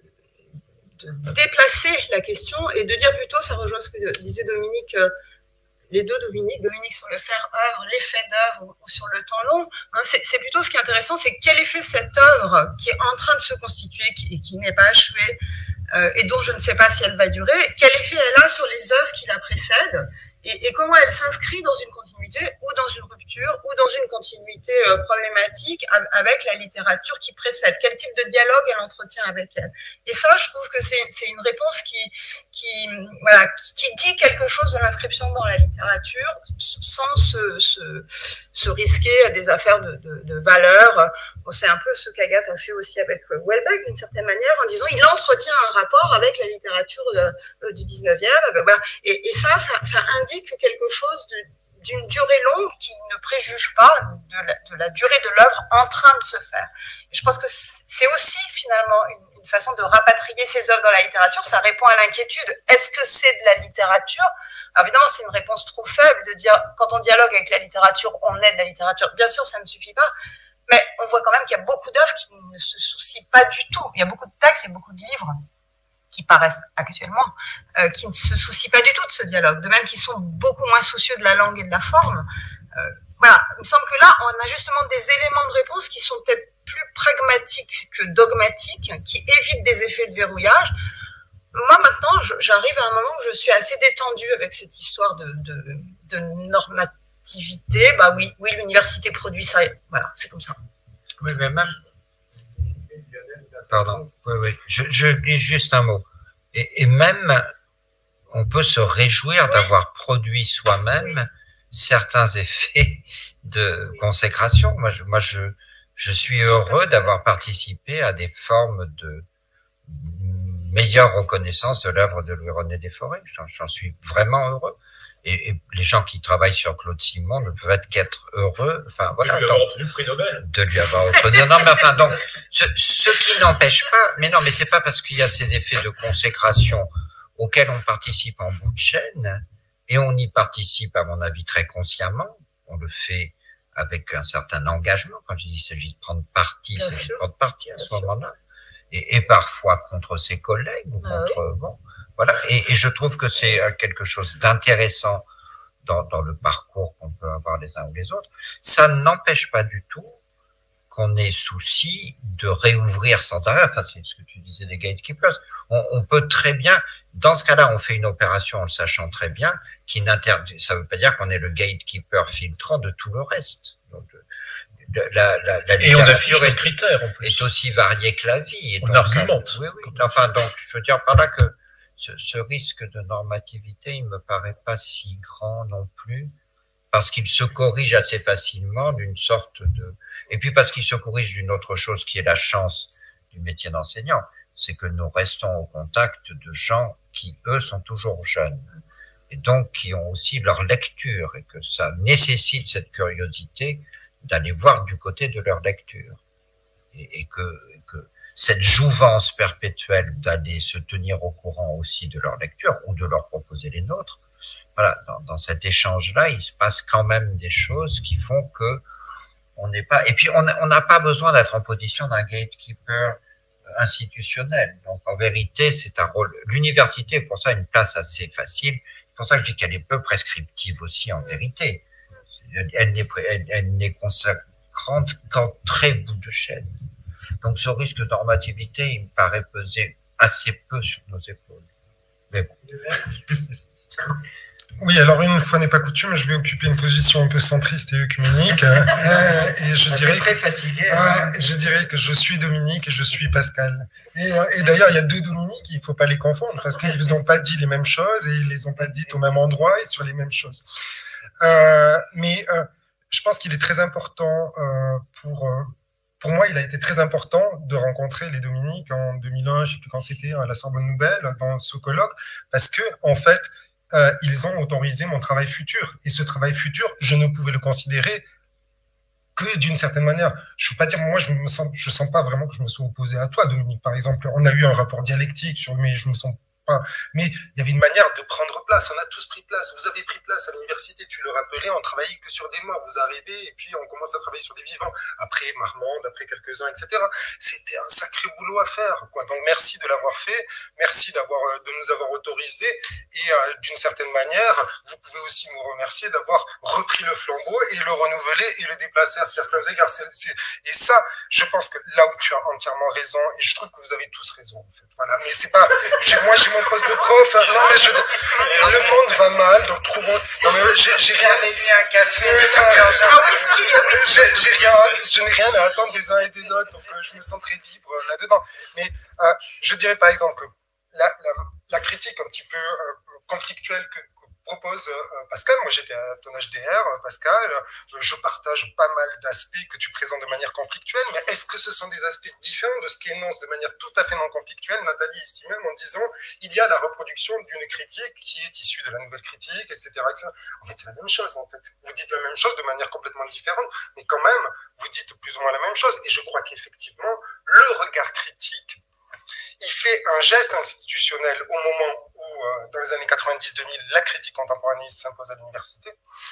de déplacer la question et de dire plutôt, ça rejoint ce que disait Dominique, euh, les deux Dominique, Dominique sur le faire-œuvre, l'effet d'œuvre ou, ou sur le temps long. Hein, c'est plutôt ce qui est intéressant, c'est quel effet cette œuvre qui est en train de se constituer qui, et qui n'est pas achevée euh, et dont je ne sais pas si elle va durer, quel effet elle a sur les œuvres qui la précèdent et, et comment elle s'inscrit dans une continuité ou dans une rupture ou dans une continuité euh, problématique avec la littérature qui précède. Quel type de dialogue elle entretient avec elle. Et ça, je trouve que c'est une réponse qui, qui, voilà, qui, qui dit quelque chose de l'inscription dans la littérature sans se, se, se risquer à des affaires de, de, de valeur. Bon, c'est un peu ce qu'Agathe a fait aussi avec Houellebecq d'une certaine manière en disant il entretient un rapport avec la littérature de, du dix-neuvième. Voilà. Et, et ça, ça, ça indique quelque chose d'une durée longue qui ne préjuge pas de la, de la durée de l'œuvre en train de se faire. Et je pense que c'est aussi finalement une, une façon de rapatrier ces œuvres dans la littérature. Ça répond à l'inquiétude. Est-ce que c'est de la littérature? Alors évidemment, c'est une réponse trop faible de dire quand on dialogue avec la littérature, on est de la littérature. Bien sûr, ça ne suffit pas. Mais on voit quand même qu'il y a beaucoup d'œuvres qui ne se soucient pas du tout. Il y a beaucoup de textes et beaucoup de livres qui paraissent actuellement, euh, qui ne se soucient pas du tout de ce dialogue, de même qu'ils sont beaucoup moins soucieux de la langue et de la forme. Euh, voilà, il me semble que là, on a justement des éléments de réponse qui sont peut-être plus pragmatiques que dogmatiques, qui évitent des effets de verrouillage. Moi, maintenant, j'arrive à un moment où je suis assez détendue avec cette histoire de, de, de normativité. Bah oui, oui, l'université produit ça, voilà, c'est comme ça. Oui, mais même... Pardon, oui, oui. Je, je glisse juste un mot. Et, et même, on peut se réjouir oui. d'avoir produit soi-même oui. certains effets de consécration. Moi, je, moi, je, je suis heureux d'avoir participé à des formes de meilleure reconnaissance de l'œuvre de Louis-René Desforêts. J'en suis vraiment heureux. Et, et les gens qui travaillent sur Claude Simon ne peuvent être qu'être heureux. Enfin, voilà. De lui avoir obtenu le prix Nobel. De lui avoir obtenu. Non, mais enfin, donc, ce, ce qui n'empêche pas, mais non, mais c'est pas parce qu'il y a ces effets de consécration auxquels on participe en bout de chaîne, et on y participe, à mon avis, très consciemment. On le fait avec un certain engagement. Quand je dis il s'agit de prendre parti, il s'agit de prendre parti à ce moment-là. Et, et parfois contre ses collègues ou contre, ah oui. bon. Voilà, et, et je trouve que c'est quelque chose d'intéressant dans, dans le parcours qu'on peut avoir les uns ou les autres. Ça n'empêche pas du tout qu'on ait souci de réouvrir sans arrêt. Enfin, c'est ce que tu disais des gatekeepers. On, on peut très bien, dans ce cas-là, on fait une opération en le sachant très bien, qui n'interdit. Ça ne veut pas dire qu'on est le gatekeeper filtrant de tout le reste. Donc, la, la, la et on affiche les critères en plus. Est aussi variée que la vie. Et on donc, argumente. Ça, oui, oui. Enfin, donc, je veux dire par là que Ce, ce risque de normativité, il me paraît pas si grand non plus, parce qu'il se corrige assez facilement d'une sorte de, et puis parce qu'il se corrige d'une autre chose qui est la chance du métier d'enseignant, c'est que nous restons au contact de gens qui, eux, sont toujours jeunes, et donc qui ont aussi leur lecture, et que ça nécessite cette curiosité d'aller voir du côté de leur lecture, et, et que, et que cette jouvence perpétuelle d'aller se tenir au courant aussi de leur lecture ou de leur proposer les nôtres. Voilà, dans, dans cet échange-là, il se passe quand même des choses qui font que on n'est pas. Et puis on n'a pas besoin d'être en position d'un gatekeeper institutionnel. Donc en vérité, c'est un rôle. L'université est pour ça une place assez facile. C'est pour ça que je dis qu'elle est peu prescriptive aussi en vérité. Elle n'est elle, elle n'est consacrante qu'en très bout de chaîne. Donc ce risque de normativité, il me paraît peser assez peu sur nos épaules. Mais bon. Oui, alors une fois n'est pas coutume, je vais occuper une position un peu centriste et œcuménique. euh, et je dirais, très fatigué. Hein. Ouais, je dirais que je suis Dominique et je suis Pascal. Et, et d'ailleurs, il y a deux Dominiques, il ne faut pas les confondre parce qu'ils n'ont pas dit les mêmes choses et ils ne les ont pas dites au même endroit et sur les mêmes choses. Euh, mais euh, je pense qu'il est très important euh, pour... Euh, Pour moi, il a été très important de rencontrer les Dominiques en deux mille un, je ne sais plus quand c'était, à la Sorbonne Nouvelle, dans ce colloque, parce que, en fait, euh, ils ont autorisé mon travail futur. Et ce travail futur, je ne pouvais le considérer que d'une certaine manière. Je ne veux pas dire, moi, je ne sens, je sens pas vraiment que je me sois opposé à toi, Dominique, par exemple. On a eu un rapport dialectique sur, mais je me sens pas. Mais il y avait une manière de prendre place. On a tous pris place. Vous avez pris place à l'université, tu le rappelais, on travaillait que sur des morts. Vous arrivez et puis on commence à travailler sur des vivants. Après Marmande, après quelques-uns, et cetera. C'était un sacré boulot à faire, quoi. Donc merci de l'avoir fait. Merci d'avoir, de nous avoir autorisés. Et euh, d'une certaine manière, vous pouvez aussi nous remercier d'avoir repris le flambeau et le renouveler et le déplacer à certains égards. C'est, c'est, et ça, je pense que là où tu as entièrement raison, et je trouve que vous avez tous raison, en fait. Voilà. Mais c'est pas, j'ai, moi, j'ai mon poste de prof. Non, mais je, le monde va mal, donc trouvons. Non, mais j'ai, j'ai rien. J'ai un café. J'ai, j'ai rien. Je n'ai rien à attendre des uns et des autres, donc euh, je me sens très libre euh, là-dedans. Mais euh, je dirais par exemple que la, la, la critique un petit peu euh, conflictuelle que, que propose euh, Pascal, moi j'étais à ton H D R, Pascal, euh, je partage pas mal d'aspects que tu présentes de manière conflictuelle, mais est-ce que ce sont des aspects différents de ce qu'énonce de manière tout à fait non conflictuelle Nathalie ici même en disant il y a la reproduction d'une critique qui est issue de la nouvelle critique, et cetera, et cetera. En fait, c'est la même chose, en fait. Vous dites la même chose de manière complètement différente, mais quand même, vous dites plus ou moins la même chose, et je crois qu'effectivement, le regard critique, il fait un geste institutionnel au moment où, euh, dans les années quatre-vingt-dix deux mille, la critique contemporanéiste s'impose à l'université.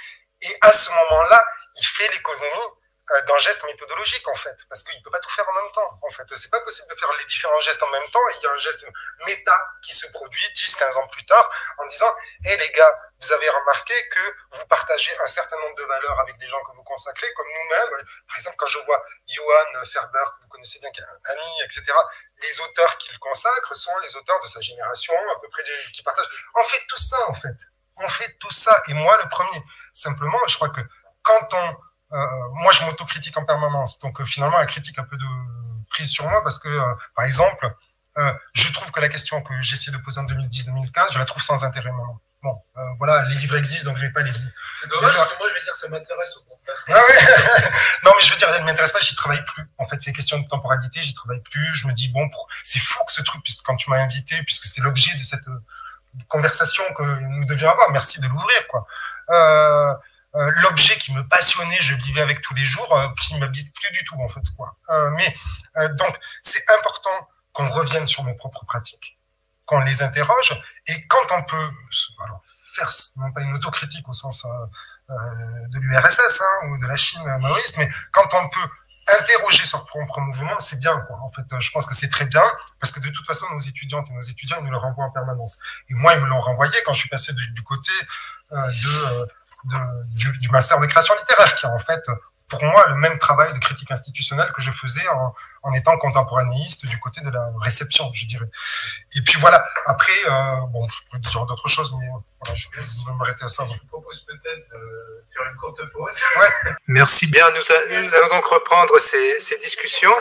Et à ce moment-là, il fait l'économie euh, d'un geste méthodologique, en fait, parce qu'il ne peut pas tout faire en même temps. En fait, c'est pas possible de faire les différents gestes en même temps. Il y a un geste méta qui se produit dix quinze ans plus tard en disant « Hé hey, les gars, vous avez remarqué que vous partagez un certain nombre de valeurs avec les gens que vous consacrez, comme nous-mêmes. Par exemple, quand je vois Johan Ferber, que vous connaissez bien, qui est un ami, et cetera, les auteurs qu'il consacre sont les auteurs de sa génération, à peu près, qui partagent. On fait tout ça, en fait. On fait tout ça. Et moi, le premier. Simplement, je crois que quand on... Euh, moi, je m'autocritique en permanence. Donc, euh, finalement, la critique a un peu de prise sur moi parce que, euh, par exemple, euh, je trouve que la question que j'ai essayé de poser en deux mille dix deux mille quinze, je la trouve sans intérêt maintenant. Bon, euh, voilà, les livres existent, donc je ne vais pas les lire. C'est dommage, parce que moi, je vais dire, ça m'intéresse au contraire. Ah ouais. Non, mais je veux dire, elle ne m'intéresse pas, j'y travaille plus. En fait, c'est question de temporalité, j'y travaille plus. Je me dis, bon, pour... c'est fou que ce truc, puisque quand tu m'as invité, puisque c'était l'objet de cette euh, conversation que nous devions avoir, merci de l'ouvrir, quoi. Euh, euh, l'objet qui me passionnait, je vivais avec tous les jours, euh, qui ne m'habite plus du tout, en fait, quoi. Euh, mais, euh, donc, c'est important qu'on revienne sur nos propres pratiques, qu'on les interroge, et quand on peut alors, faire, non pas une autocritique au sens euh, euh, de l'U R S S hein, ou de la Chine maoïste, mais quand on peut interroger son propre mouvement, c'est bien, quoi. En fait, je pense que c'est très bien, parce que de toute façon, nos étudiantes et nos étudiants, ils nous le renvoient en permanence. Et moi, ils me l'ont renvoyé quand je suis passé du, du côté euh, de, de, du, du master de création littéraire, qui est en fait, pour moi, le même travail de critique institutionnelle que je faisais en, en étant contemporanéiste du côté de la réception, je dirais. Et puis voilà, après, euh, bon, je pourrais dire d'autres choses, mais voilà, je, je vais m'arrêter à ça. Je vous propose peut-être de faire une courte pause. Ouais. Merci bien, nous, a, nous allons donc reprendre ces, ces discussions.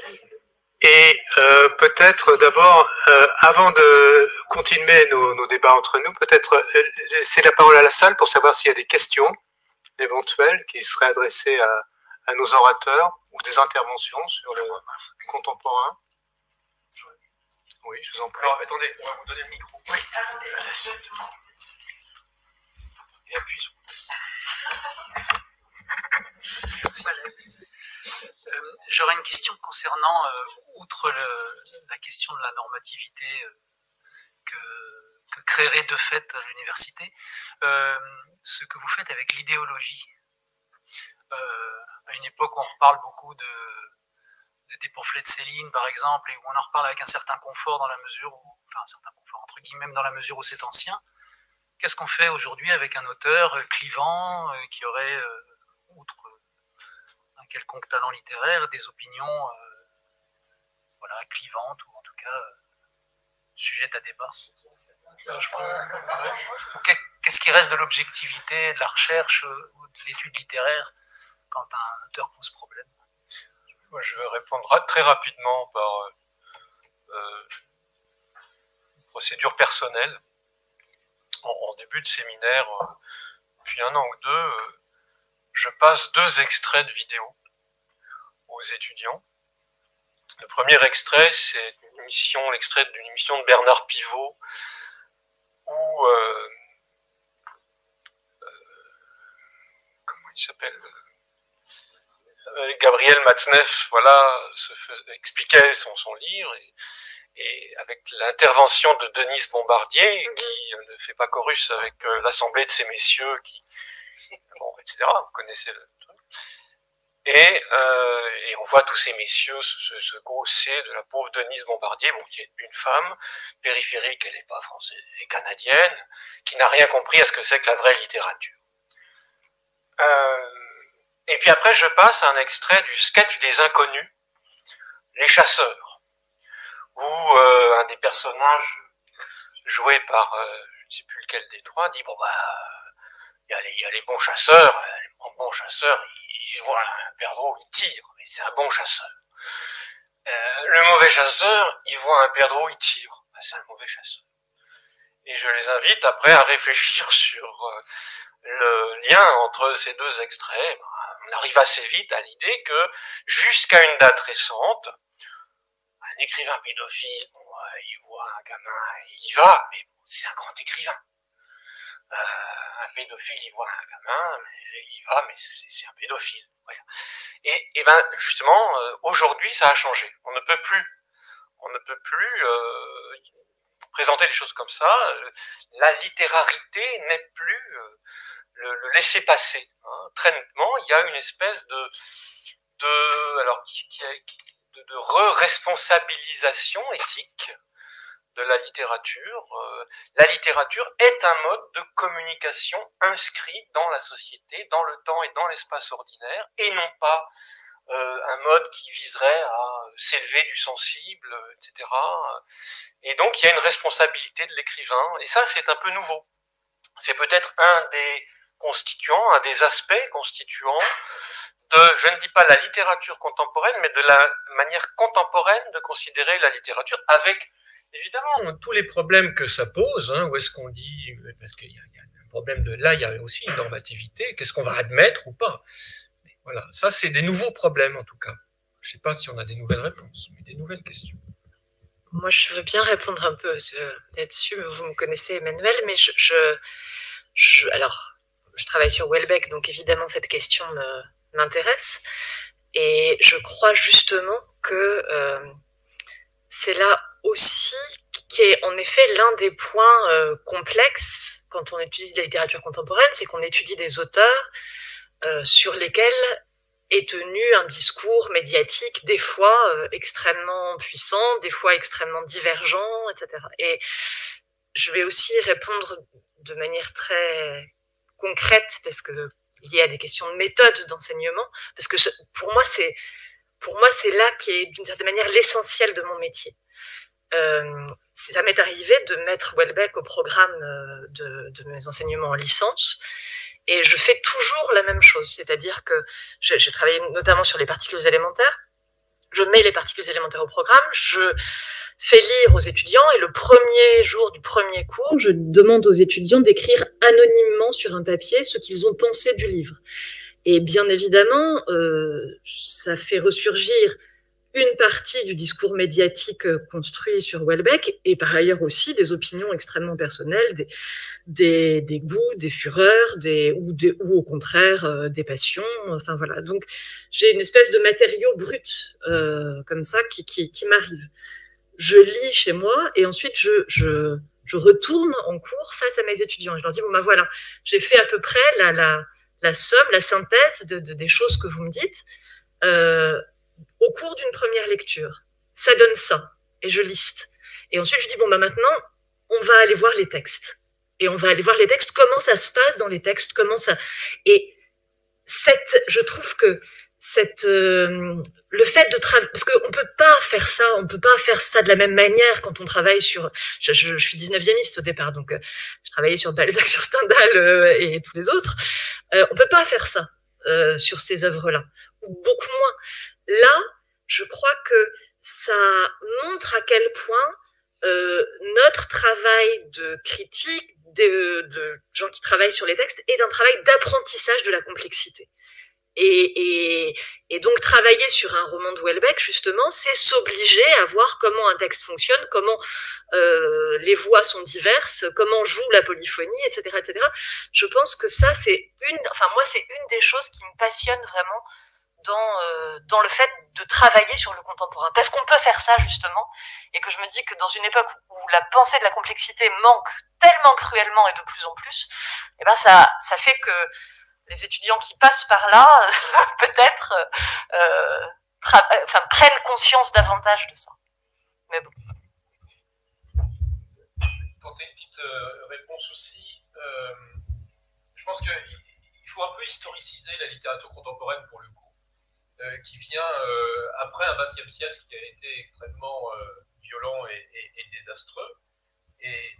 Et euh, peut-être d'abord, euh, avant de continuer nos, nos débats entre nous, peut-être euh, laisser la parole à la salle pour savoir s'il y a des questions éventuelles qui seraient adressées à, à nos orateurs ou des interventions sur le contemporain. Oui, je vous en prie. Alors, attendez, on va vous donner le micro. Oui. Et appuie sur. Merci. Euh, J'aurais une question concernant, euh, outre le, la question de la normativité euh, que, que créerait de fait l'université, euh, ce que vous faites avec l'idéologie. Euh, à une époque où on reparle beaucoup de, de, des pamphlets de Céline, par exemple, et où on en reparle avec un certain confort dans la mesure où, enfin un certain confort entre guillemets, même dans la mesure où c'est ancien. Qu'est-ce qu'on fait aujourd'hui avec un auteur euh, clivant, euh, qui aurait, euh, outre un quelconque talent littéraire, des opinions euh, voilà, clivantes, ou en tout cas euh, sujettes à débat? Je prends... ouais. qu'est-ce qui reste de l'objectivité, de la recherche ou de l'étude littéraire quand un auteur pose problème? Moi, je vais répondre très rapidement par euh, une procédure personnelle. En, en début de séminaire, euh, depuis un an ou deux, euh, je passe deux extraits de vidéos aux étudiants. Le premier extrait, c'est une émission, l'extrait d'une émission de Bernard Pivot, où euh, euh, comment il s'appelle, euh, Gabriel Matzneff, voilà, se faisait, expliquait son, son livre, et, et avec l'intervention de Denise Bombardier, qui ne fait pas chorus avec euh, l'assemblée de ces messieurs, qui, bon, et cetera. Vous connaissez le truc. Et, euh, et on voit tous ces messieurs se, se, se gausser de la pauvre Denise Bombardier, bon, qui est une femme périphérique, elle n'est pas française, elle est canadienne, qui n'a rien compris à ce que c'est que la vraie littérature. Euh, et puis après, je passe à un extrait du sketch des Inconnus, Les Chasseurs, où euh, un des personnages joué par, euh, je ne sais plus lequel des trois, dit, bon, bah, il y, y a les bons chasseurs, les bons chasseurs, ils voient un perdreau, ils tirent, mais c'est un bon chasseur. Euh, le mauvais chasseur, il voit un perdreau, il tire, ben, c'est un mauvais chasseur. Et je les invite après à réfléchir sur euh, le lien entre ces deux extraits. Ben, on arrive assez vite à l'idée que, jusqu'à une date récente, un écrivain pédophile, bon, euh, il voit un gamin, il y va, mais bon, c'est un grand écrivain. Euh, un pédophile, il voit un gamin, mais il y va, mais c'est un pédophile. Voilà. Et, et ben justement, euh, aujourd'hui, ça a changé. On ne peut plus, on ne peut plus euh, présenter les choses comme ça. La littérarité n'est plus euh, le, le laisser-passer. Hein. Très nettement, il y a une espèce de, de, alors, qui, qui, qui, de, de re-responsabilisation éthique de la littérature. Euh, la littérature est un mode de communication inscrit dans la société, dans le temps et dans l'espace ordinaire, et non pas euh, un mode qui viserait à s'élever du sensible, et cetera. Et donc il y a une responsabilité de l'écrivain, et ça c'est un peu nouveau. C'est peut-être un des constituants, un des aspects constituants de, je ne dis pas la littérature contemporaine, mais de la manière contemporaine de considérer la littérature, avec évidemment tous les problèmes que ça pose. Hein, où est-ce qu'on dit, parce qu'il y, y a un problème de là, il y a aussi une normativité, qu'est-ce qu'on va admettre ou pas. Mais voilà, ça c'est des nouveaux problèmes en tout cas. Je ne sais pas si on a des nouvelles réponses, mais des nouvelles questions. Moi, je veux bien répondre un peu là-dessus. Vous me connaissez, Emmanuel, mais je, je, je, alors, je travaille sur Houellebecq, donc évidemment cette question me, m'intéresse, et je crois justement que euh, c'est là aussi qui est en effet l'un des points euh, complexes quand on étudie la littérature contemporaine, c'est qu'on étudie des auteurs euh, sur lesquels est tenu un discours médiatique des fois euh, extrêmement puissant, des fois extrêmement divergent, et cetera. Et je vais aussi répondre de manière très concrète, parce que liée à des questions de méthode d'enseignement, parce que pour moi c'est pour moi c'est là qui est d'une certaine manière l'essentiel de mon métier. Euh, ça m'est arrivé de mettre Houellebecq au programme de, de mes enseignements en licence, et je fais toujours la même chose, c'est-à-dire que j'ai travaillé notamment sur les particules élémentaires, je mets les particules élémentaires au programme, je fais lire aux étudiants, et le premier jour du premier cours, je demande aux étudiants d'écrire anonymement sur un papier ce qu'ils ont pensé du livre. Et bien évidemment, euh, ça fait ressurgir une partie du discours médiatique construit sur Houellebecq, et par ailleurs aussi des opinions extrêmement personnelles, des, des, des goûts, des fureurs, des, ou, des, ou au contraire euh, des passions. Enfin voilà. Donc j'ai une espèce de matériau brut euh, comme ça qui, qui, qui m'arrive. Je lis chez moi et ensuite je, je, je retourne en cours face à mes étudiants. Je leur dis bon ben voilà, j'ai fait à peu près la, la, la somme, la synthèse de, de, des choses que vous me dites. Euh, au cours d'une première lecture, ça donne ça, et je liste. Et ensuite, je dis, bon, bah maintenant, on va aller voir les textes. Et on va aller voir les textes, comment ça se passe dans les textes, comment ça... Et cette, je trouve que cette, euh, le fait de travailler, parce qu'on peut pas faire ça, on peut pas faire ça de la même manière quand on travaille sur, je, je, je suis dix-neuviémiste au départ, donc euh, je travaillais sur Balzac, sur Stendhal euh, et tous les autres. Euh, on peut pas faire ça euh, sur ces œuvres-là, ou beaucoup moins. Là, je crois que ça montre à quel point euh, notre travail de critique, de, de gens qui travaillent sur les textes, est un travail d'apprentissage de la complexité. Et, et, et donc travailler sur un roman de Houellebecq, justement, c'est s'obliger à voir comment un texte fonctionne, comment euh, les voix sont diverses, comment joue la polyphonie, et cetera, et cetera. Je pense que ça, c'est une, enfin moi, c'est une des choses qui me passionne vraiment dans euh, dans le fait de travailler sur le contemporain, parce qu'on peut faire ça justement, et que je me dis que dans une époque où la pensée de la complexité manque tellement cruellement et de plus en plus, et ben ça ça fait que les étudiants qui passent par là, peut-être, euh, enfin, prennent conscience davantage de ça. Mais bon. Tenter une petite euh, réponse aussi. Euh, je pense qu'il faut un peu historiciser la littérature contemporaine pour le coup, euh, qui vient euh, après un vingtième siècle qui a été extrêmement euh, violent et, et, et désastreux. Et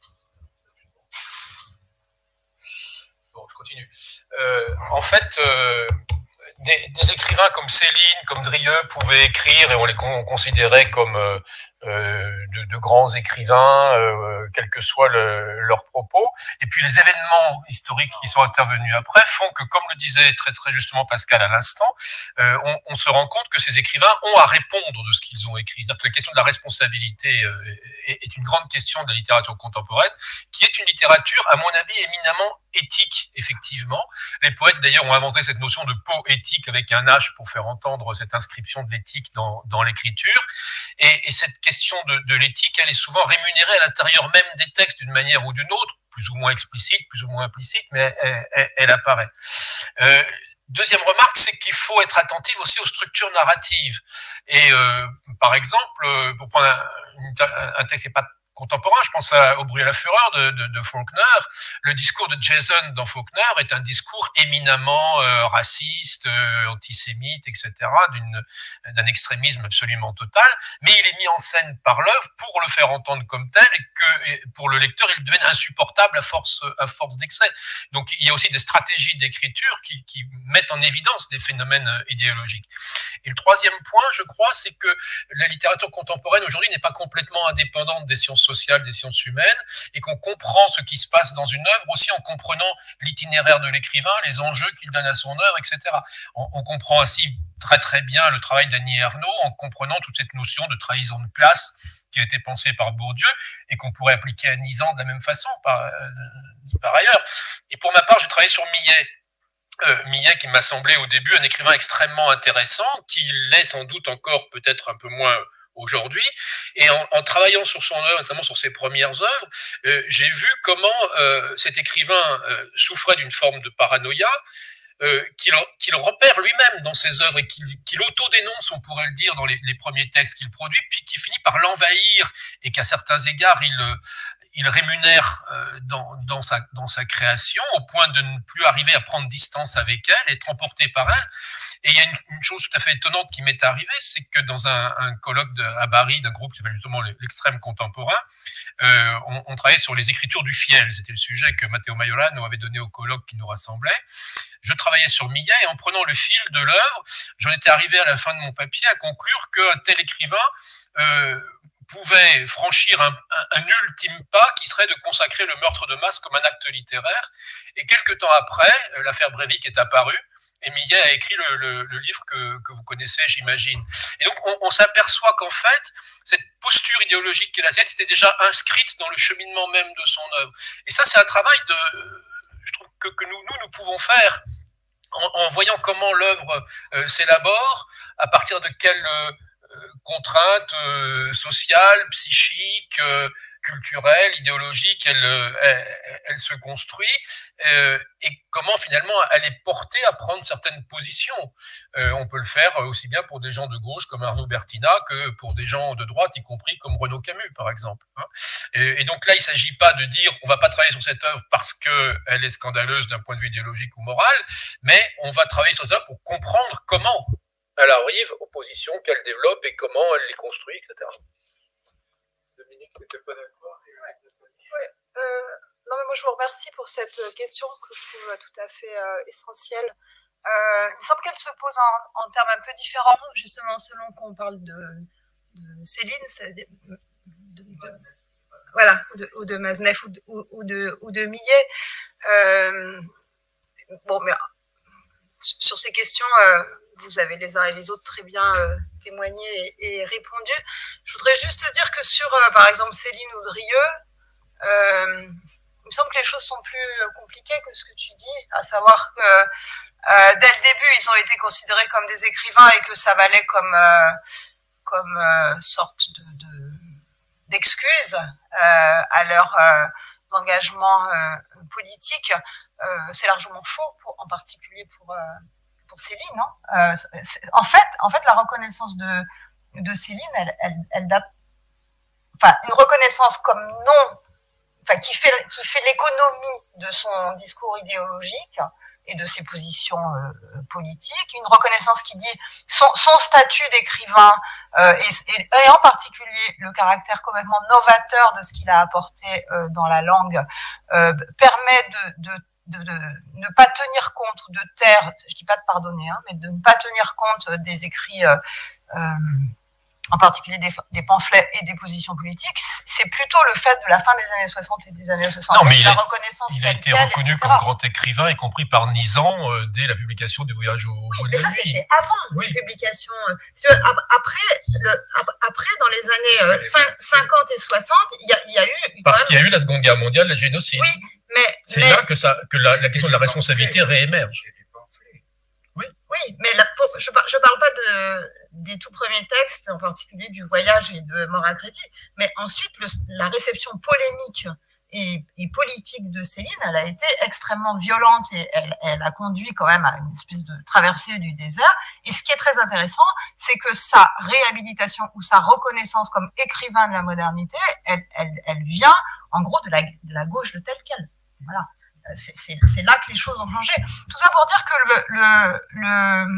bon, je continue. Euh, en fait, euh, des, des écrivains comme Céline, comme Drieux pouvaient écrire et on les con, considérait comme euh, euh, de, de grands écrivains, euh, quels que soient le, leurs propos. Et puis les événements historiques qui sont intervenus après font que, comme le disait très très justement Pascal à l'instant, euh, on, on se rend compte que ces écrivains ont à répondre de ce qu'ils ont écrit. C'est-à-dire que la question de la responsabilité euh, est, est une grande question de la littérature contemporaine, qui est une littérature, à mon avis, éminemment éthique, effectivement. Les poètes, d'ailleurs, ont inventé cette notion de poétique avec un H pour faire entendre cette inscription de l'éthique dans, dans l'écriture. Et, et cette question de, de l'éthique, elle est souvent rémunérée à l'intérieur même des textes d'une manière ou d'une autre, plus ou moins explicite, plus ou moins implicite, mais elle, elle, elle apparaît. Euh, Deuxième remarque, c'est qu'il faut être attentif aussi aux structures narratives. Et euh, par exemple, pour prendre un, un texte qui n'est pas contemporain, je pense à, au bruit et à la fureur de, de, de Faulkner. Le discours de Jason dans Faulkner est un discours éminemment euh, raciste, euh, antisémite, et cetera, d'une, d'un extrémisme absolument total, mais il est mis en scène par l'œuvre pour le faire entendre comme tel et que et pour le lecteur, il devienne insupportable à force, à force d'excès. Donc il y a aussi des stratégies d'écriture qui, qui mettent en évidence des phénomènes idéologiques. Et le troisième point, je crois, c'est que la littérature contemporaine aujourd'hui n'est pas complètement indépendante des sciences sociales, des sciences humaines, et qu'on comprend ce qui se passe dans une œuvre aussi en comprenant l'itinéraire de l'écrivain, les enjeux qu'il donne à son œuvre, et cetera. On, on comprend ainsi très très bien le travail d'Annie Ernaux en comprenant toute cette notion de trahison de classe qui a été pensée par Bourdieu et qu'on pourrait appliquer à Nizan de la même façon par, euh, par ailleurs. Et pour ma part, j'ai travaillé sur Millet. Euh, Millet qui m'a semblé au début un écrivain extrêmement intéressant, qui l'est sans doute encore peut-être un peu moins aujourd'hui, et en, en travaillant sur son œuvre, notamment sur ses premières œuvres, euh, j'ai vu comment euh, cet écrivain euh, souffrait d'une forme de paranoïa, euh, qu'il, qu'il repère lui-même dans ses œuvres et qu'il, qu'il auto-dénonce, on pourrait le dire, dans les, les premiers textes qu'il produit, puis qui finit par l'envahir et qu'à certains égards, il, il rémunère euh, dans, dans, sa, dans sa création, au point de ne plus arriver à prendre distance avec elle, être emporté par elle. Et il y a une, une chose tout à fait étonnante qui m'est arrivée, c'est que dans un, un colloque de, à Paris d'un groupe qui s'appelle justement l'extrême contemporain, euh, on, on travaillait sur les écritures du fiel. C'était le sujet que Matteo Majorano avait donné au colloque qui nous rassemblait. Je travaillais sur Millet et en prenant le fil de l'œuvre, j'en étais arrivé à la fin de mon papier à conclure qu'un tel écrivain euh, pouvait franchir un, un, un ultime pas qui serait de consacrer le meurtre de masse comme un acte littéraire. Et quelques temps après, l'affaire Breivik est apparue. Et Millet a écrit le, le, le livre que, que vous connaissez, j'imagine. Et donc, on, on s'aperçoit qu'en fait, cette posture idéologique qu'est la sienne était déjà inscrite dans le cheminement même de son œuvre. Et ça, c'est un travail de, je trouve que, que nous, nous, nous pouvons faire en, en voyant comment l'œuvre euh, s'élabore, à partir de quelles euh, contraintes euh, sociales, psychiques, euh, culturelle, idéologique, elle, elle, elle se construit, euh, et comment finalement elle est portée à prendre certaines positions. Euh, on peut le faire aussi bien pour des gens de gauche comme Arnaud Bertina que pour des gens de droite, y compris comme Renaud Camus, par exemple. Et, et donc là, il ne s'agit pas de dire on ne va pas travailler sur cette œuvre parce qu'elle est scandaleuse d'un point de vue idéologique ou moral, mais on va travailler sur cette œuvre pour comprendre comment elle arrive aux positions qu'elle développe et comment elle les construit, et cetera. Dominique, tu n'étais pas d'accord? Oui. Euh, non, mais moi, je vous remercie pour cette question que je trouve tout à fait euh, essentielle. Euh, il semble qu'elle se pose en, en termes un peu différents, justement, selon qu'on parle de, de Céline, de, de, de, voilà, de, ou de Mazeneff ou de, ou, ou de, ou de Millet. Euh, bon, mais sur ces questions, euh, vous avez les uns et les autres très bien euh, témoigné et, et répondu. Je voudrais juste dire que sur, euh, par exemple, Céline ou Drieux, euh, il me semble que les choses sont plus compliquées que ce que tu dis, à savoir que euh, dès le début, ils ont été considérés comme des écrivains et que ça valait comme, euh, comme euh, sorte de, de, d'excuse euh, à leurs euh, engagements euh, politiques. Euh, c'est largement faux, pour, en particulier pour... Euh, pour Céline, non euh, en fait, en fait, la reconnaissance de, de Céline, elle, elle, elle date, enfin, une reconnaissance comme non, enfin, qui fait, qui fait l'économie de son discours idéologique et de ses positions euh, politiques, une reconnaissance qui dit son, son statut d'écrivain euh, et, et, et en particulier le caractère complètement novateur de ce qu'il a apporté euh, dans la langue euh, permet de, de De, de ne pas tenir compte ou de taire, je dis pas de pardonner, hein, mais de ne pas tenir compte des écrits, euh, euh, en particulier des, des pamphlets et des positions politiques, c'est plutôt le fait de la fin des années soixante et des années soixante. Non, mais il, la est, reconnaissance il a été reconnu comme grand écrivain, y compris par Nizan, euh, dès la publication du Voyage au oui, bout de mais la ça, nuit. C'était avant oui. la publication. Après, le, après, dans les années cinquante et soixante, il y a, il y a eu... Parce qu'il y a eu la Seconde Guerre mondiale, le génocide. Oui. C'est là que, ça, que la, la question de la responsabilité réémerge. Oui, oui, mais là, pour, je ne parle pas de, des tout premiers textes, en particulier du Voyage et de Mort à crédit, mais ensuite, le, la réception polémique et, et politique de Céline, elle a été extrêmement violente et elle, elle a conduit quand même à une espèce de traversée du désert. Et ce qui est très intéressant, c'est que sa réhabilitation ou sa reconnaissance comme écrivain de la modernité, elle, elle, elle vient en gros de la, de la gauche de telle quelle. Voilà, c'est là que les choses ont changé. Tout ça pour dire que le, le, le,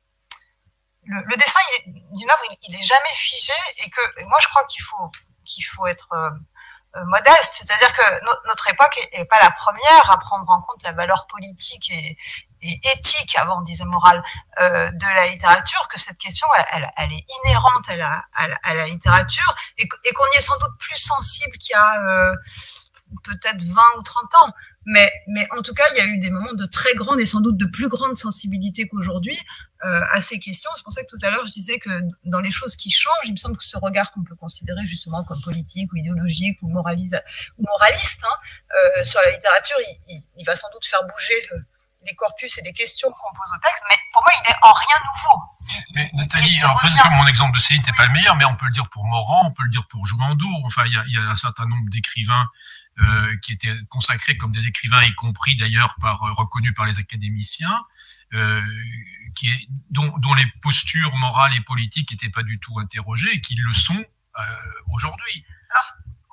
le, le dessin d'une œuvre, il n'est jamais figé et que moi je crois qu'il faut, qu'il faut être euh, modeste. C'est-à-dire que no, notre époque n'est pas la première à prendre en compte la valeur politique et, et éthique, avant on disait morale, euh, de la littérature, que cette question, elle, elle, elle est inhérente à la, à la, à la littérature et, et qu'on y est sans doute plus sensible qu'il y a... Euh, peut-être vingt ou trente ans, mais, mais en tout cas, il y a eu des moments de très grande et sans doute de plus grande sensibilité qu'aujourd'hui euh, à ces questions. C'est pour ça que tout à l'heure, je disais que dans les choses qui changent, il me semble que ce regard qu'on peut considérer justement comme politique ou idéologique ou, moralise, ou moraliste hein, euh, sur la littérature, il, il, il va sans doute faire bouger le, les corpus et les questions qu'on pose au texte, mais pour moi, il n'est en rien nouveau. Mais Nathalie, alors peut-être que mon exemple de Céline n'était pas le meilleur, mais on peut le dire pour Morand, on peut le dire pour Jouandeau, enfin, il y a, il y a un certain nombre d'écrivains Euh, qui étaient consacrés comme des écrivains, y compris d'ailleurs par euh, reconnus par les académiciens, euh, qui est, dont, dont les postures morales et politiques n'étaient pas du tout interrogées et qui le sont euh, aujourd'hui. Alors,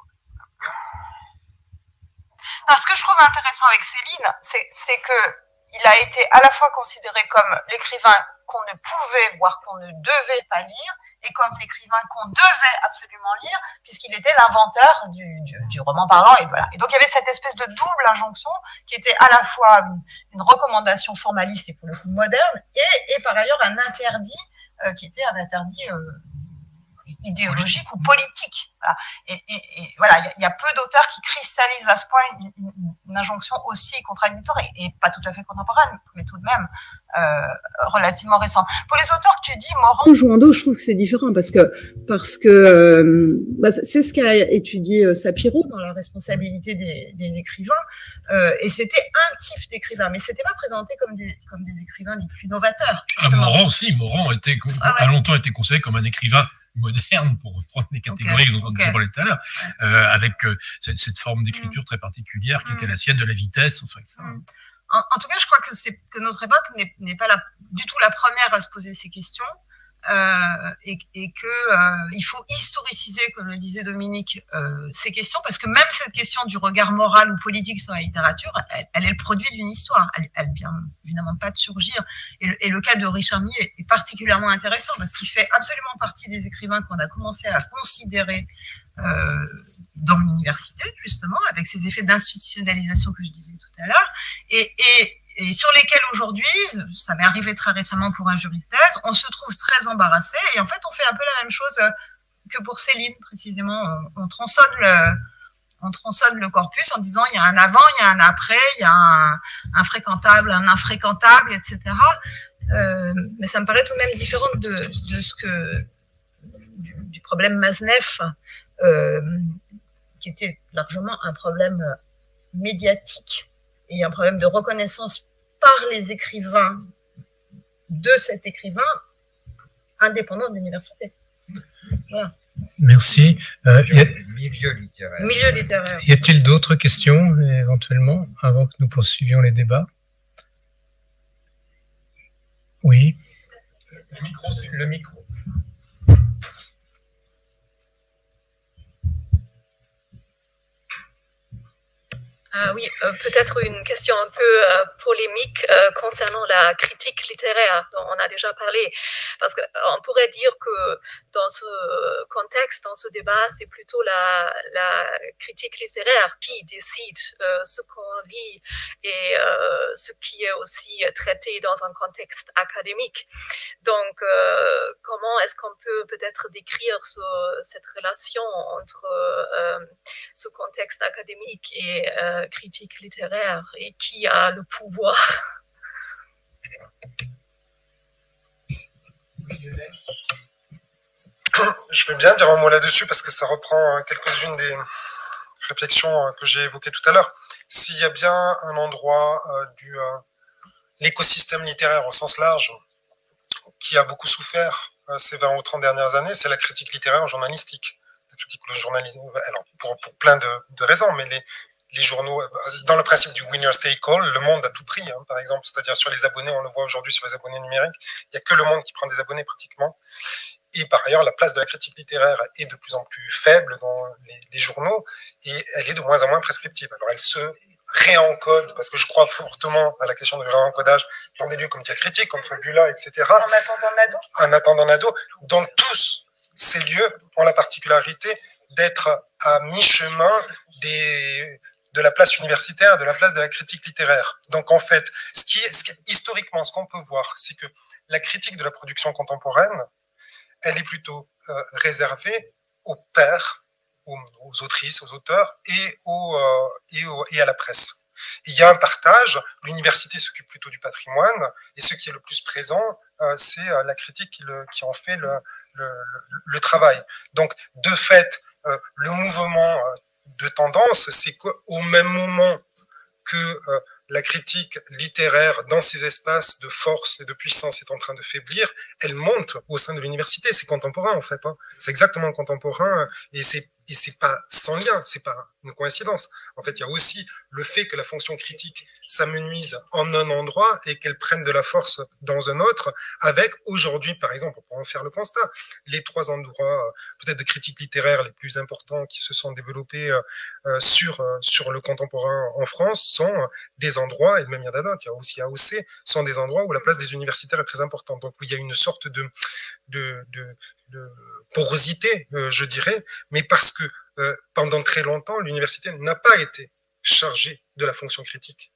ce que je trouve intéressant avec Céline, c'est que il a été à la fois considéré comme l'écrivain qu'on ne pouvait, voire qu'on ne devait pas lire, et comme l'écrivain qu'on devait absolument lire, puisqu'il était l'inventeur du, du, du roman parlant. Et, voilà. Et donc, il y avait cette espèce de double injonction qui était à la fois une, une recommandation formaliste et pour le coup moderne, et, et par ailleurs un interdit euh, qui était un interdit euh, idéologique ou politique. Voilà. Et, et, et voilà, il y, y a peu d'auteurs qui cristallisent à ce point une, une, une injonction aussi contradictoire et, et pas tout à fait contemporaine, mais tout de même euh, relativement récente. Pour les auteurs que tu dis, Morand... Jouandeau, je trouve que c'est différent parce que parce que euh, bah, c'est ce qu'a étudié euh, Sapiro dans la responsabilité des, des écrivains, euh, et c'était un type d'écrivain, mais c'était pas présenté comme des comme des écrivains les plus novateurs. Ah, Morand aussi, Morand était, ah, ouais. a longtemps été considéré comme un écrivain moderne, pour reprendre les catégories okay, dont on okay. parlait tout à l'heure, ouais. euh, avec euh, cette, cette forme d'écriture mmh. très particulière qui mmh. était la sienne de la vitesse. Enfin, ça. Mmh. en, en tout cas, je crois que, c'est, que notre époque n'est pas la, du tout la première à se poser ces questions. Euh, et, et que euh, il faut historiciser, comme le disait Dominique, euh, ces questions, parce que même cette question du regard moral ou politique sur la littérature, elle, elle est le produit d'une histoire. Elle, elle vient évidemment pas de surgir. Et le, et le cas de Richard Mille est, est particulièrement intéressant parce qu'il fait absolument partie des écrivains qu'on a commencé à considérer euh, dans l'université, justement, avec ces effets d'institutionnalisation que je disais tout à l'heure. Et, et et sur lesquels aujourd'hui, ça m'est arrivé très récemment pour un jury de thèse, on se trouve très embarrassé, et en fait on fait un peu la même chose que pour Céline précisément, on, on tronçonne le, on tronçonne le corpus en disant il y a un avant, il y a un après, il y a un, un fréquentable, un infréquentable, et cetera. Euh, mais ça me paraît tout de même différent de, de ce que du, du problème Mazeneff, euh, qui était largement un problème médiatique et un problème de reconnaissance par les écrivains de cet écrivain indépendant de l'université. Voilà. Merci. Euh, milieu, a... milieu littéraire. Milieu littéraire. Y a-t-il d'autres questions éventuellement avant que nous poursuivions les débats? Oui. Le micro, c'est le micro. Euh, oui, euh, peut-être une question un peu euh, polémique euh, concernant la critique littéraire dont on a déjà parlé, parce qu'on pourrait dire que dans ce contexte, dans ce débat, c'est plutôt la, la critique littéraire qui décide euh, ce qu'on lit et euh, ce qui est aussi traité dans un contexte académique. Donc, euh, comment est-ce qu'on peut peut-être décrire ce, cette relation entre euh, ce contexte académique et euh, critique littéraire, et qui a le pouvoir? Je vais bien dire un mot là-dessus parce que ça reprend quelques-unes des réflexions que j'ai évoquées tout à l'heure. S'il y a bien un endroit euh, du euh, l'écosystème littéraire au sens large qui a beaucoup souffert euh, ces vingt ou trente dernières années, c'est la critique littéraire journalistique. La critique journalistique, alors pour, pour plein de, de raisons, mais les les journaux, dans le principe du winner take all, Le Monde a tout pris, hein, par exemple, c'est-à-dire sur les abonnés, on le voit aujourd'hui sur les abonnés numériques, il n'y a que Le Monde qui prend des abonnés pratiquement. Et par ailleurs, la place de la critique littéraire est de plus en plus faible dans les, les journaux, et elle est de moins en moins prescriptive. Alors elle se réencode, parce que je crois fortement à la question de réencodage dans des lieux comme Tia Critique, comme Fabula, et cetera. En attendant Nado. En attendant Nado, dans tous ces lieux ont la particularité d'être à mi-chemin des... de la place universitaire, de la place de la critique littéraire. Donc en fait, ce qui est, ce qui est, historiquement, ce qu'on peut voir, c'est que la critique de la production contemporaine, elle est plutôt euh, réservée aux pairs, aux, aux autrices, aux auteurs et, aux, euh, et, aux, et à la presse. Et il y a un partage, l'université s'occupe plutôt du patrimoine, et ce qui est le plus présent, euh, c'est euh, la critique qui, le, qui en fait le, le, le, le travail. Donc de fait, euh, le mouvement euh, de tendance, c'est qu'au même moment que euh, la critique littéraire dans ces espaces de force et de puissance est en train de faiblir, elle monte au sein de l'université. C'est contemporain en fait, hein. C'est exactement contemporain, et c'est et c'est pas sans lien, c'est pas une coïncidence. En fait, il y a aussi le fait que la fonction critique s'amenuise en un endroit et qu'elle prenne de la force dans un autre, avec aujourd'hui, par exemple, on peut en faire le constat, les trois endroits peut-être de critique littéraire les plus importants qui se sont développés euh, sur euh, sur le contemporain en France sont des endroits, et même il y en a d'autres, il y a aussi A O C, sont des endroits où la place des universitaires est très importante. Donc où il y a une sorte de de, de, de porosité, euh, je dirais, mais parce que euh, pendant très longtemps, l'université n'a pas été chargée de la fonction critique.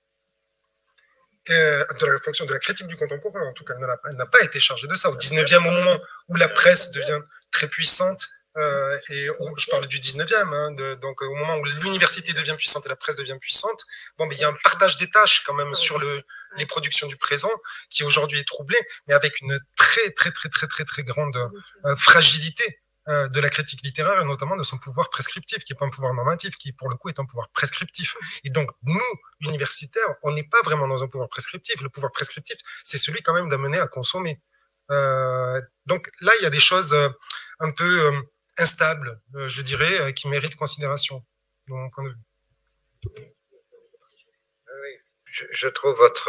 Euh, de la fonction de la critique du contemporain, en tout cas, elle n'a pas été chargée de ça. Au dix-neuvième, au moment où la presse devient très puissante, euh, et au, je parle du dix-neuvième, hein, de, donc au moment où l'université devient puissante et la presse devient puissante, bon, mais il y a un partage des tâches quand même sur le, les productions du présent qui aujourd'hui est troublé, mais avec une très très très très très très grande euh, fragilité euh, de la critique littéraire, et notamment de son pouvoir prescriptif, qui n'est pas un pouvoir normatif, qui pour le coup est un pouvoir prescriptif. Et donc nous, universitaires, on n'est pas vraiment dans un pouvoir prescriptif. Le pouvoir prescriptif, c'est celui quand même d'amener à consommer. Euh, donc là, il y a des choses euh, un peu euh, instable, euh, je dirais, euh, qui mérite considération, de mon point de vue. Oui, je, je trouve votre,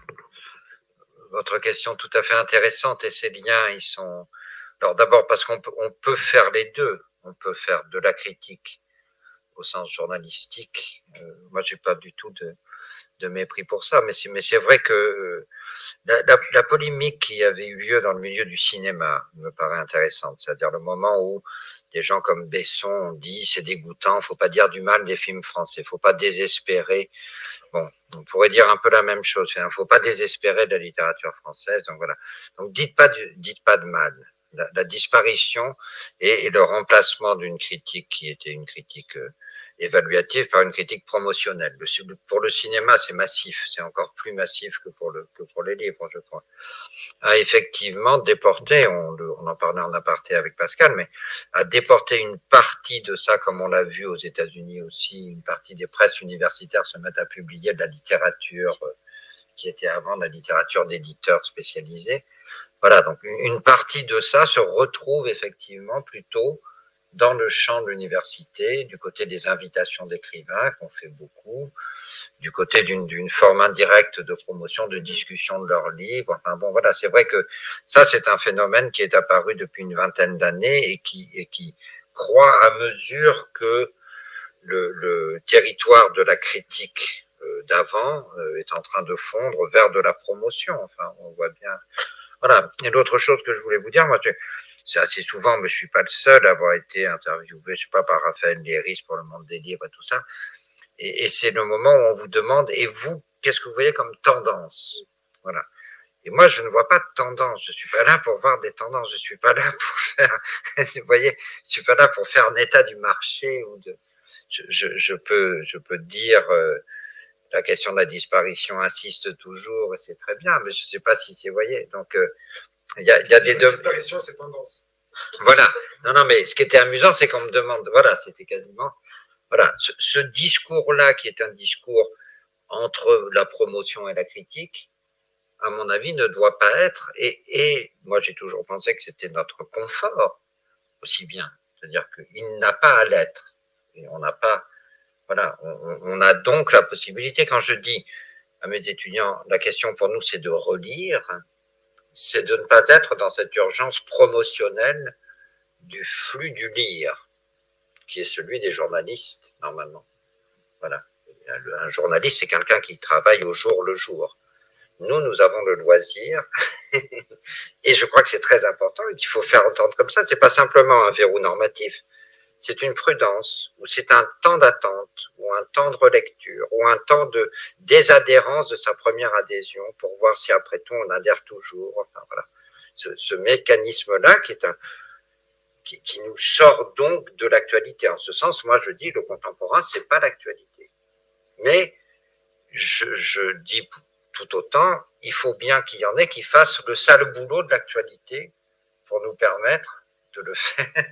votre question tout à fait intéressante et ces liens, ils sont... Alors d'abord parce qu'on peut, on peut faire les deux, on peut faire de la critique au sens journalistique. Euh, moi, j'ai pas du tout de, de mépris pour ça, mais c'est, mais c'est vrai que euh, la, la, la polémique qui avait eu lieu dans le milieu du cinéma me paraît intéressante, c'est-à-dire le moment où des gens comme Besson ont dit c'est dégoûtant, faut pas dire du mal des films français, faut pas désespérer. Bon, on pourrait dire un peu la même chose, il faut pas désespérer de la littérature française. Donc voilà, donc dites pas du, dites pas de mal. La, la disparition et, et le remplacement d'une critique qui était une critique euh, évaluative par une critique promotionnelle. Le, pour le cinéma, c'est massif, c'est encore plus massif que pour, le, que pour les livres, je crois. A effectivement déporté, on, on en parlait en aparté avec Pascal, mais a déporté une partie de ça, comme on l'a vu aux États-Unis aussi, une partie des presses universitaires se mettent à publier de la littérature euh, qui était avant de la littérature d'éditeurs spécialisés. Voilà, donc une partie de ça se retrouve effectivement plutôt dans le champ de l'université, du côté des invitations d'écrivains, qu'on fait beaucoup, du côté d'une, d'une forme indirecte de promotion, de discussion de leurs livres. Enfin bon, voilà, c'est vrai que ça, c'est un phénomène qui est apparu depuis une vingtaine d'années et qui, et qui croît à mesure que le, le territoire de la critique d'avant est en train de fondre vers de la promotion. Enfin, on voit bien... Voilà. Et l'autre chose que je voulais vous dire, moi, je, c'est assez souvent, mais je suis pas le seul à avoir été interviewé, je sais pas, par Raphaël Léris pour le Monde des livres et tout ça. Et, et c'est le moment où on vous demande, et vous, qu'est-ce que vous voyez comme tendance? Voilà. Et moi, je ne vois pas de tendance. Je suis pas là pour voir des tendances. Je suis pas là pour faire, vous voyez, je suis pas là pour faire un état du marché ou de, je, je, je peux, je peux dire, euh, la question de la disparition insiste toujours, et c'est très bien, mais je ne sais pas si c'est, vous voyez, donc il euh, y, a, y a des... La disparition, c'est tendance. Voilà, non, non, mais ce qui était amusant, c'est qu'on me demande, voilà, c'était quasiment, voilà, ce, ce discours-là, qui est un discours entre la promotion et la critique, à mon avis, ne doit pas être, et, et moi j'ai toujours pensé que c'était notre confort, aussi bien, c'est-à-dire qu'il n'a pas à l'être, et on n'a pas... Voilà, on, on a donc la possibilité, quand je dis à mes étudiants, la question pour nous c'est de relire, c'est de ne pas être dans cette urgence promotionnelle du flux du lire, qui est celui des journalistes, normalement. Voilà. Un journaliste, c'est quelqu'un qui travaille au jour le jour. Nous, nous avons le loisir, et je crois que c'est très important, et qu'il faut faire entendre comme ça, c'est pas simplement un verrou normatif, c'est une prudence, ou c'est un temps d'attente, ou un temps de relecture, ou un temps de désadhérence de sa première adhésion pour voir si après tout on adhère toujours. Enfin voilà, ce, ce mécanisme-là qui est un, qui, qui nous sort donc de l'actualité. En ce sens, moi je dis le contemporain, c'est pas l'actualité, mais je, je dis tout autant, il faut bien qu'il y en ait qui fassent le sale boulot de l'actualité pour nous permettre de le faire.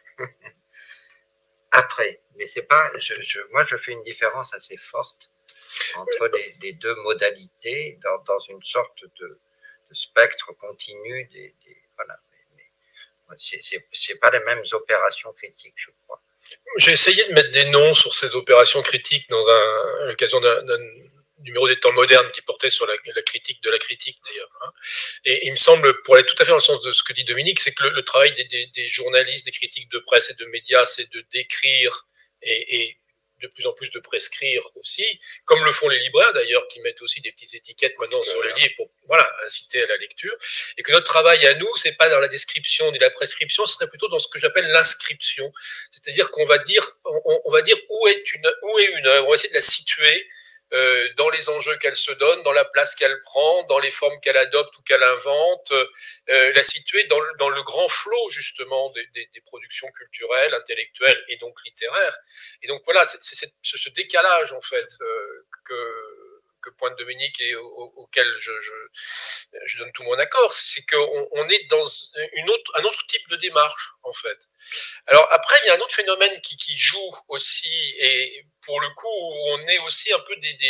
Après, mais c'est pas, je, je, moi je fais une différence assez forte entre les, les deux modalités dans, dans une sorte de, de spectre continu des, des voilà, mais, mais c'est, c'est, c'est pas les mêmes opérations critiques, je crois. J'ai essayé de mettre des noms sur ces opérations critiques dans un, à l'occasion d'un, d'un numéro des temps modernes qui portait sur la, la critique de la critique d'ailleurs. Hein. Et il me semble, pour aller tout à fait dans le sens de ce que dit Dominique, c'est que le, le travail des, des, des journalistes, des critiques de presse et de médias, c'est de décrire et, et de plus en plus de prescrire aussi, comme le font les libraires d'ailleurs, qui mettent aussi des petites étiquettes maintenant sur les livres pour voilà, inciter à la lecture. Et que notre travail à nous, c'est pas dans la description ni la prescription, ce serait plutôt dans ce que j'appelle l'inscription. C'est-à-dire qu'on va dire, on, on va dire où est une, où est une œuvre, on va essayer de la situer Euh, dans les enjeux qu'elle se donne, dans la place qu'elle prend, dans les formes qu'elle adopte ou qu'elle invente, euh, la situer dans le, dans le grand flot justement des, des, des productions culturelles, intellectuelles et donc littéraires. Et donc voilà, c'est, c'est, c'est ce décalage en fait euh, que, que pointe Dominique et au, auquel je, je, je donne tout mon accord, c'est qu'on on est dans une autre, un autre type de démarche en fait. Alors après, il y a un autre phénomène qui, qui joue aussi, et pour le coup, on est aussi un peu des, des,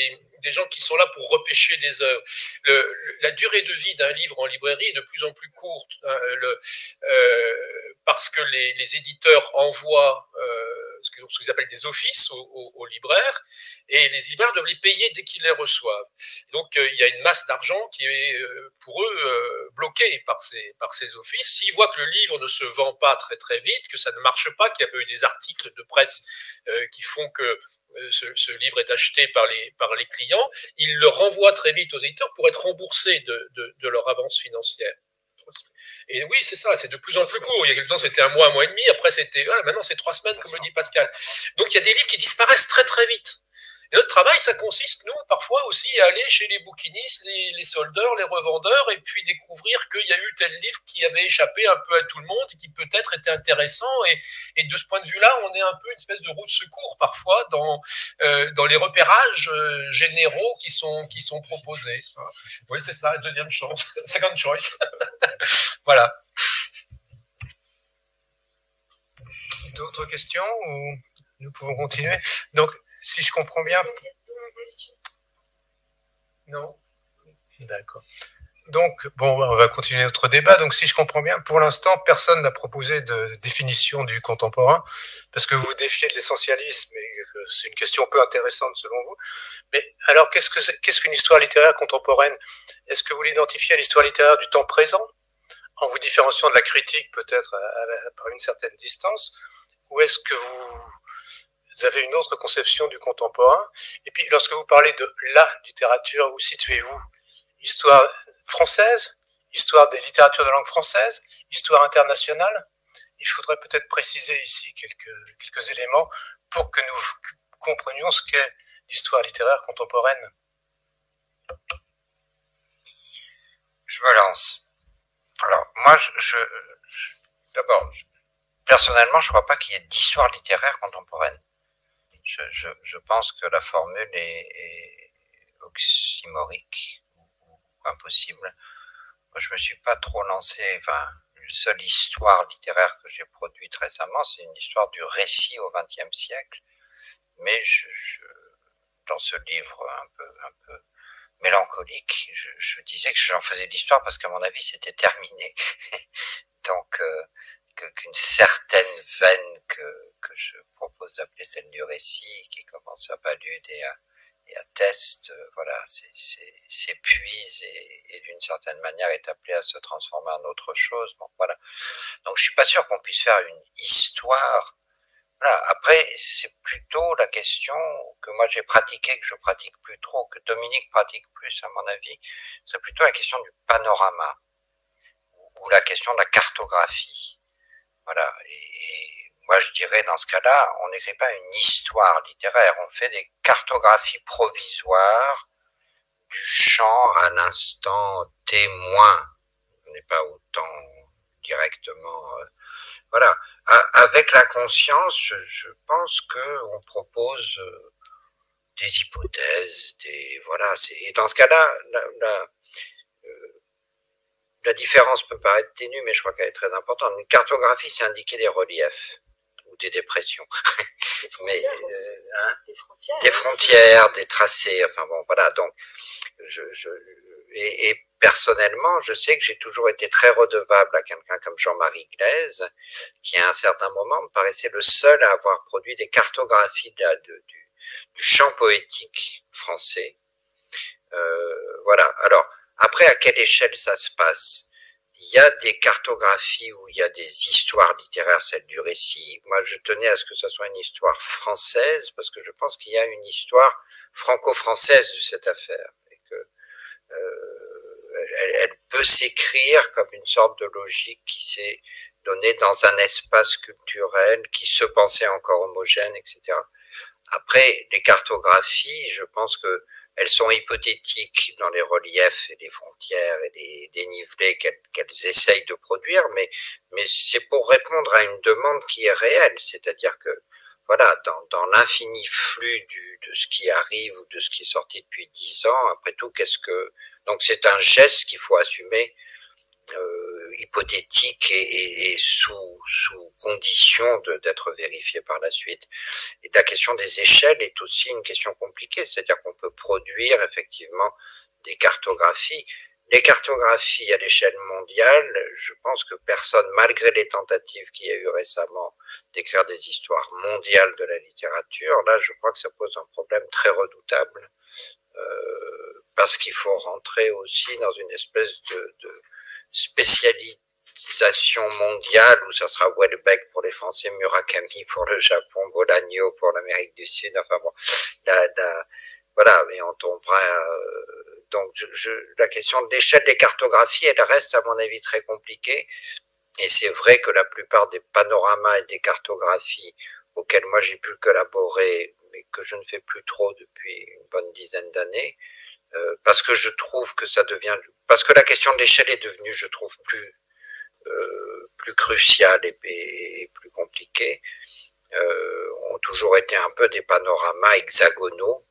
des gens qui sont là pour repêcher des œuvres. Le, le, la durée de vie d'un livre en librairie est de plus en plus courte, hein, le, euh, parce que les, les éditeurs envoient euh, ce qu'ils ce qu'ils appellent des offices aux, aux, aux libraires, et les libraires doivent les payer dès qu'ils les reçoivent. Donc euh, il y a une masse d'argent qui est euh, pour eux euh, bloquée par ces, par ces offices. S'ils voient que le livre ne se vend pas très très vite, que ça ne marche pas, qu'il y a pas eu des articles de presse euh, qui font que Ce, ce livre est acheté par les, par les clients, ils le renvoient très vite aux éditeurs pour être remboursés de, de, de leur avance financière. Et oui, c'est ça, c'est de plus en plus court. Il y a quelque temps, c'était un mois, un mois et demi, après c'était, voilà, maintenant c'est trois semaines, comme le dit Pascal. Donc il y a des livres qui disparaissent très très vite. Et notre travail, ça consiste, nous, parfois aussi, à aller chez les bouquinistes, les, les soldeurs, les revendeurs, et puis découvrir qu'il y a eu tel livre qui avait échappé un peu à tout le monde, et qui peut-être était intéressant, et, et de ce point de vue-là, on est un peu une espèce de roue de secours, parfois, dans, euh, dans les repérages euh, généraux qui sont, qui sont proposés. Oui, c'est ça, deuxième chance, second choice. Voilà. D'autres questions ou nous pouvons continuer? Donc, si je comprends bien... Non? D'accord. Donc, bon, on va continuer notre débat. Donc, si je comprends bien, pour l'instant, personne n'a proposé de définition du contemporain, parce que vous vous défiez de l'essentialisme, et c'est une question un peu intéressante selon vous. Mais alors, qu'est-ce que c'est, qu'est-ce qu'une histoire littéraire contemporaine? Est-ce que vous l'identifiez à l'histoire littéraire du temps présent, en vous différenciant de la critique, peut-être, à, à, par une certaine distance, ou est-ce que vous... Vous avez une autre conception du contemporain? Et puis, lorsque vous parlez de la littérature, où situez-vous? Histoire française? Histoire des littératures de langue française? Histoire internationale? Il faudrait peut-être préciser ici quelques, quelques éléments pour que nous comprenions ce qu'est l'histoire littéraire contemporaine. Je me lance. Alors, moi, je, je, je d'abord, je, personnellement, je ne crois pas qu'il y ait d'histoire littéraire contemporaine. Je, je, je pense que la formule est, est oxymorique ou impossible. Moi, je me suis pas trop lancé, enfin, une seule histoire littéraire que j'ai produite récemment, c'est une histoire du récit au vingtième siècle. Mais je, je, dans ce livre un peu, un peu mélancolique, je, je disais que j'en faisais l'histoire parce qu'à mon avis, c'était terminé. Donc, euh, que, qu'une certaine veine que, que je propose d'appeler celle du récit, qui commence à Palude et à, et à Teste, euh, voilà, s'épuise et, et d'une certaine manière est appelé à se transformer en autre chose. Bon, voilà. Donc, je suis pas sûr qu'on puisse faire une histoire. Voilà. Après, c'est plutôt la question que moi j'ai pratiquée, que je pratique plus trop, que Dominique pratique plus, à mon avis, c'est plutôt la question du panorama, ou la question de la cartographie. Voilà. Et, et moi, je dirais, dans ce cas-là, on n'écrit pas une histoire littéraire, on fait des cartographies provisoires du champ à l'instant témoin. On n'est pas autant directement... Euh, voilà. Avec la conscience, je, je pense qu'on propose des hypothèses, des... Voilà. Et dans ce cas-là, la, la, euh, la différence peut paraître ténue, mais je crois qu'elle est très importante. Une cartographie, c'est indiquer des reliefs ou des dépressions. Des mais, euh, hein, des frontières, des frontières, des tracés, enfin bon, voilà. Donc, je, je, et, et personnellement, je sais que j'ai toujours été très redevable à quelqu'un comme Jean-Marie Glaise, qui à un certain moment me paraissait le seul à avoir produit des cartographies de la, de, du, du champ poétique français. Euh, voilà. Alors, après, à quelle échelle ça se passe? Il y a des cartographies où il y a des histoires littéraires, celle du récit. Moi, je tenais à ce que ce soit une histoire française, parce que je pense qu'il y a une histoire franco-française de cette affaire. Et que euh, elle, elle peut s'écrire comme une sorte de logique qui s'est donnée dans un espace culturel, qui se pensait encore homogène, et cetera. Après, les cartographies, je pense que elles sont hypothétiques dans les reliefs et les frontières et les dénivelés qu'elles qu'elles essayent de produire, mais, mais c'est pour répondre à une demande qui est réelle, c'est-à-dire que, voilà, dans, dans l'infini flux du, de ce qui arrive ou de ce qui est sorti depuis dix ans, après tout, qu'est-ce que... Donc c'est un geste qu'il faut assumer, euh, hypothétique et, et, et sous, sous condition d'être vérifiée par la suite. Et la question des échelles est aussi une question compliquée, c'est-à-dire qu'on peut produire effectivement des cartographies. Les cartographies à l'échelle mondiale, je pense que personne, malgré les tentatives qu'il y a eu récemment d'écrire des histoires mondiales de la littérature, là je crois que ça pose un problème très redoutable, euh, parce qu'il faut rentrer aussi dans une espèce de, de spécialisation mondiale où ça sera Houellebecq pour les Français, Murakami pour le Japon, Bolaño pour l'Amérique du Sud, enfin bon, la, la, voilà, mais on tombera... Euh, donc je, je, la question de l'échelle des cartographies, elle reste à mon avis très compliquée, et c'est vrai que la plupart des panoramas et des cartographies auxquelles moi j'ai pu collaborer, mais que je ne fais plus trop depuis une bonne dizaine d'années, euh, parce que je trouve que ça devient... Parce que la question de l'échelle est devenue, je trouve, plus, euh, plus cruciale et, et plus compliquée, euh, ont toujours été un peu des panoramas hexagonaux,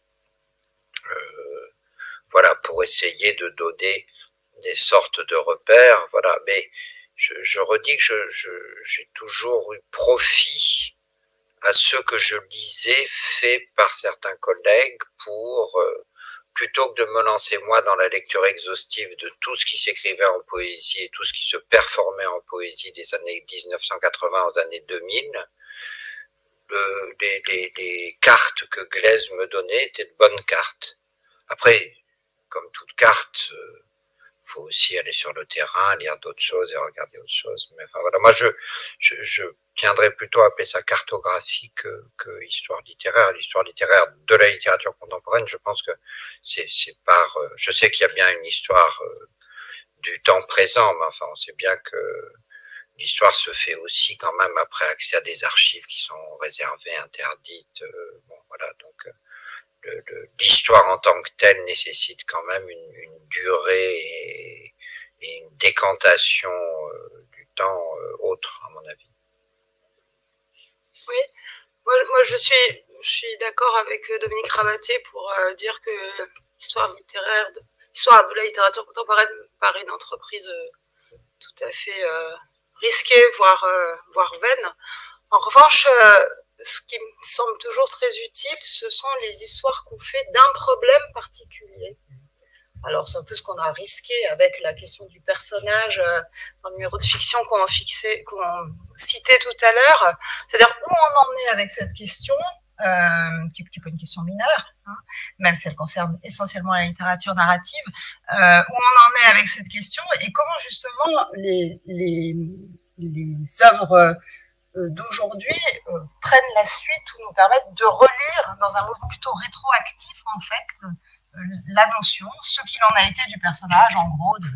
euh, voilà, pour essayer de donner des sortes de repères, voilà. Mais je, je redis que je, je, j'ai toujours eu profit à ce que je lisais fait par certains collègues pour, euh, plutôt que de me lancer moi dans la lecture exhaustive de tout ce qui s'écrivait en poésie et tout ce qui se performait en poésie des années mille neuf cent quatre-vingts aux années deux mille, le, les, les, les cartes que Glaise me donnait étaient de bonnes cartes. Après, comme toute carte, euh, faut aussi aller sur le terrain, lire d'autres choses et regarder autre chose. Mais enfin voilà, moi je, je, je tiendrais plutôt à appeler ça cartographie que, que histoire littéraire. L'histoire littéraire de la littérature contemporaine, je pense que c'est, c'est par, euh, je sais qu'il y a bien une histoire euh, du temps présent, mais enfin on sait bien que l'histoire se fait aussi quand même après accès à des archives qui sont réservées, interdites. Euh, bon voilà, donc l'histoire en tant que telle nécessite quand même une, une durée et, et une décantation euh, du temps euh, autre, à mon avis. Oui, moi, moi je suis, je suis d'accord avec Dominique Rabaté pour euh, dire que l'histoire littéraire, l'histoire de la littérature contemporaine paraît une entreprise euh, tout à fait euh, risquée, voire, euh, voire vaine. En revanche, euh, ce qui me semble toujours très utile, ce sont les histoires qu'on fait d'un problème particulier. Alors, c'est un peu ce qu'on a risqué avec la question du personnage euh, dans le numéro de fiction qu'on fixait, qu'on citait tout à l'heure. C'est-à-dire où on en est avec cette question, euh, qui n'est pas une question mineure, hein, même si elle concerne essentiellement la littérature narrative, euh, où on en est avec cette question et comment justement les, les, les œuvres d'aujourd'hui euh, prennent la suite ou nous permettent de relire dans un mouvement plutôt rétroactif en fait euh, la notion, ce qu'il en a été du personnage en gros de,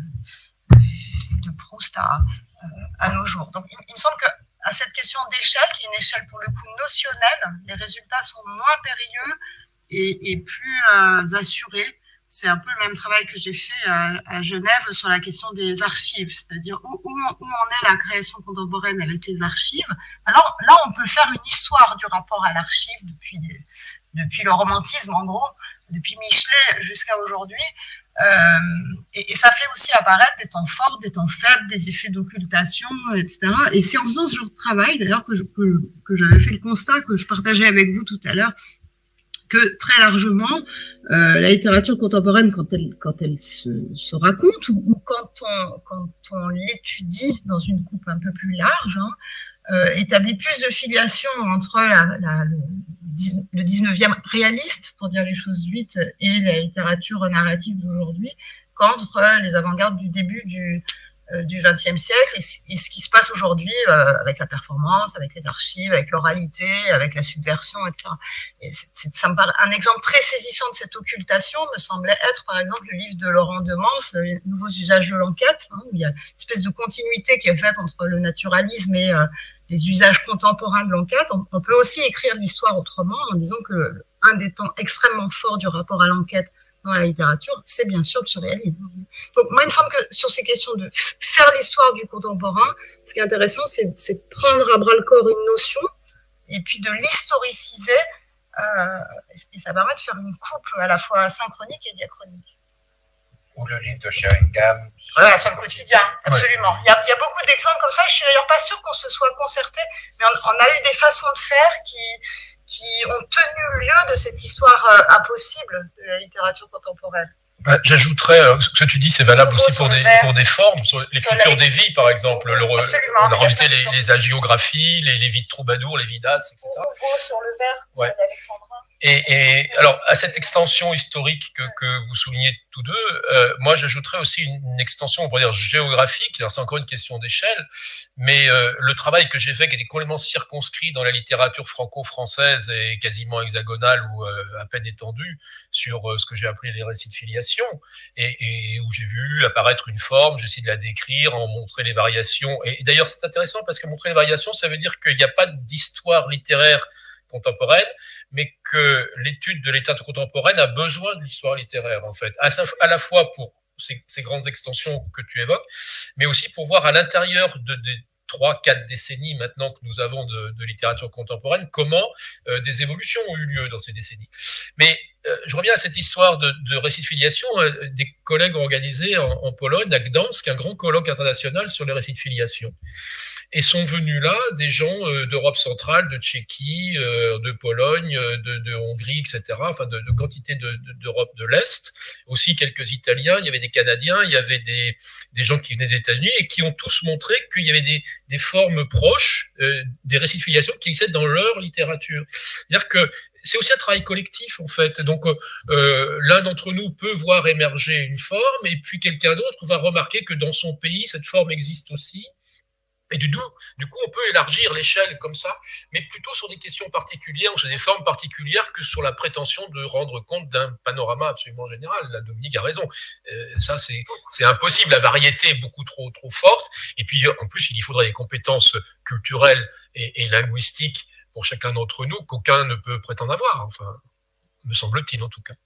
de Proust à, euh, à nos jours. Donc il, il me semble qu'à cette question d'échelle, qui est une échelle pour le coup notionnelle, les résultats sont moins périlleux et, et plus euh, assurés. C'est un peu le même travail que j'ai fait à, à Genève sur la question des archives, c'est-à-dire où, où, où en est la création contemporaine avec les archives. Alors là, on peut faire une histoire du rapport à l'archive depuis, depuis le romantisme, en gros, depuis Michelet jusqu'à aujourd'hui. Euh, et, et ça fait aussi apparaître des temps forts, des temps faibles, des effets d'occultation, et cetera. Et c'est en faisant ce genre de travail, d'ailleurs, que, je, que, que j'avais fait le constat que je partageais avec vous tout à l'heure, que très largement, euh, la littérature contemporaine, quand elle, quand elle se, se raconte, ou, ou quand on, quand on l'étudie dans une coupe un peu plus large, hein, euh, établit plus de filiation entre la, la, le dix-neuvième réaliste, pour dire les choses vite, et la littérature narrative d'aujourd'hui, qu'entre les avant-gardes du début du du vingtième siècle et, et ce qui se passe aujourd'hui euh, avec la performance, avec les archives, avec l'oralité, avec la subversion, et cetera. Et c'est, c'est, ça me paraît, un exemple très saisissant de cette occultation me semblait être, par exemple, le livre de Laurent Demans, Les nouveaux usages de l'enquête, hein, où il y a une espèce de continuité qui est faite entre le naturalisme et euh, les usages contemporains de l'enquête. On, on peut aussi écrire l'histoire autrement en disant que un des temps extrêmement forts du rapport à l'enquête dans la littérature, c'est bien sûr le surréalisme. Donc moi, il me semble que sur ces questions de faire l'histoire du contemporain, ce qui est intéressant, c'est, c'est de prendre à bras-le-corps une notion et puis de l'historiciser, euh, et ça permet de faire une couple à la fois synchronique et diachronique. ou le livre de Sheringham. Voilà, sur le quotidien, absolument. Ouais. Il, y a, il y a beaucoup d'exemples comme ça. Je suis d'ailleurs pas sûre qu'on se soit concerté, mais on, on a eu des façons de faire qui, qui ont tenu lieu de cette histoire euh, impossible de la littérature contemporaine. Bah, j'ajouterais, euh, ce que tu dis, c'est valable aussi pour des, pour des formes, sur l'écriture des vies, par exemple. Le, on a revisité les, les hagiographies, les, les vies de troubadours, les vidas, et cetera. Ou sur le verre ouais. d'Alexandrin. Et, et alors, à cette extension historique que, que vous soulignez tous deux, euh, moi, j'ajouterais aussi une, une extension, on pourrait dire, géographique. Alors, c'est encore une question d'échelle, mais euh, le travail que j'ai fait, qui était complètement circonscrit dans la littérature franco-française et quasiment hexagonale ou euh, à peine étendue sur euh, ce que j'ai appelé les récits de filiation, et, et où j'ai vu apparaître une forme, j'ai essayé de la décrire, en montrer les variations. Et, et d'ailleurs, c'est intéressant parce que montrer les variations, ça veut dire qu'il n'y a pas d'histoire littéraire contemporaine, mais que l'étude de littérature contemporaine a besoin de l'histoire littéraire, en fait, à, à la fois pour ces, ces grandes extensions que tu évoques, mais aussi pour voir à l'intérieur de, de trois, quatre décennies maintenant que nous avons de, de littérature contemporaine, comment euh, des évolutions ont eu lieu dans ces décennies. Mais euh, je reviens à cette histoire de, de récits de filiation. Euh, des collègues ont organisé en, en Pologne, à Gdansk, un grand colloque international sur les récits de filiation. Et sont venus là des gens euh, d'Europe centrale, de Tchéquie, euh, de Pologne, de, de Hongrie, et cetera, enfin de, de quantité de, de, d'Europe de l'Est, aussi quelques Italiens, il y avait des Canadiens, il y avait des, des gens qui venaient des États-Unis et qui ont tous montré qu'il y avait des, des formes proches euh, des récits de filiation qui existaient dans leur littérature. C'est-à-dire que c'est aussi un travail collectif, en fait. Donc, euh, l'un d'entre nous peut voir émerger une forme et puis quelqu'un d'autre va remarquer que dans son pays, cette forme existe aussi. Et du coup, du coup, on peut élargir l'échelle comme ça, mais plutôt sur des questions particulières ou sur des formes particulières que sur la prétention de rendre compte d'un panorama absolument général. Là, Dominique a raison. Euh, ça, c'est, c'est impossible. La variété est beaucoup trop, trop forte. Et puis, en plus, il y faudrait des compétences culturelles et, et linguistiques pour chacun d'entre nous qu'aucun ne peut prétendre avoir. Enfin, me semble-t-il, en tout cas.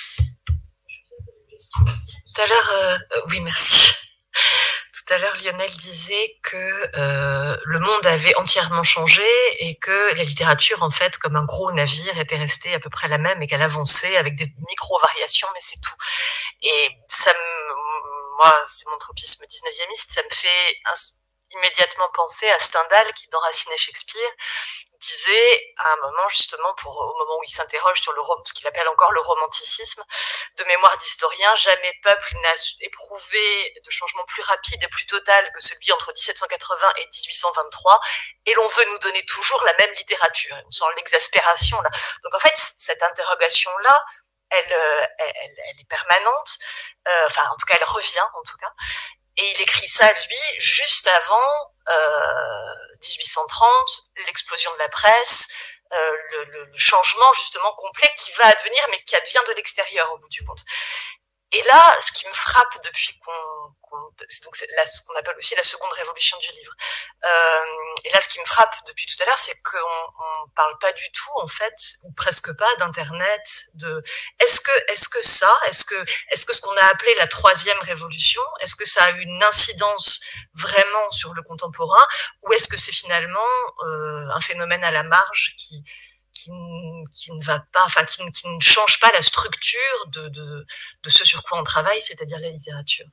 Tout à l'heure, euh, oui, merci. Tout à l'heure, Lionel disait que euh, le monde avait entièrement changé et que la littérature, en fait, comme un gros navire, était restée à peu près la même et qu'elle avançait avec des micro-variations, mais c'est tout. Et ça me, moi, c'est mon tropisme dix-neuviémiste, ça me fait un, immédiatement penser à Stendhal qui, dans Racine et Shakespeare, disait à un moment, justement, pour, au moment où il s'interroge sur le, ce qu'il appelle encore le romanticisme, de mémoire d'historien, jamais peuple n'a éprouvé de changement plus rapide et plus total que celui entre dix-sept cent quatre-vingts et dix-huit cent vingt-trois, et l'on veut nous donner toujours la même littérature. On sent l'exaspération là. Donc en fait, cette interrogation-là, elle, elle, elle est permanente, euh, enfin en tout cas elle revient en tout cas, et il écrit ça lui juste avant euh, dix-huit cent trente, l'explosion de la presse, euh, le, le, le changement justement complet qui va advenir mais qui advient de l'extérieur au bout du compte. Et là, ce qui me frappe depuis qu'on, qu'on c'est donc c'est là, ce qu'on appelle aussi la seconde révolution du livre. Euh, et là, ce qui me frappe depuis tout à l'heure, c'est qu'on on parle pas du tout, en fait, ou presque pas, d'internet. De est-ce que, est-ce que ça, est-ce que, est-ce que ce qu'on a appelé la troisième révolution, est-ce que ça a une incidence vraiment sur le contemporain, ou est-ce que c'est finalement euh, un phénomène à la marge qui Qui, qui ne va pas, enfin qui, qui ne change pas la structure de, de, de ce sur quoi on travaille, c'est-à-dire la littérature.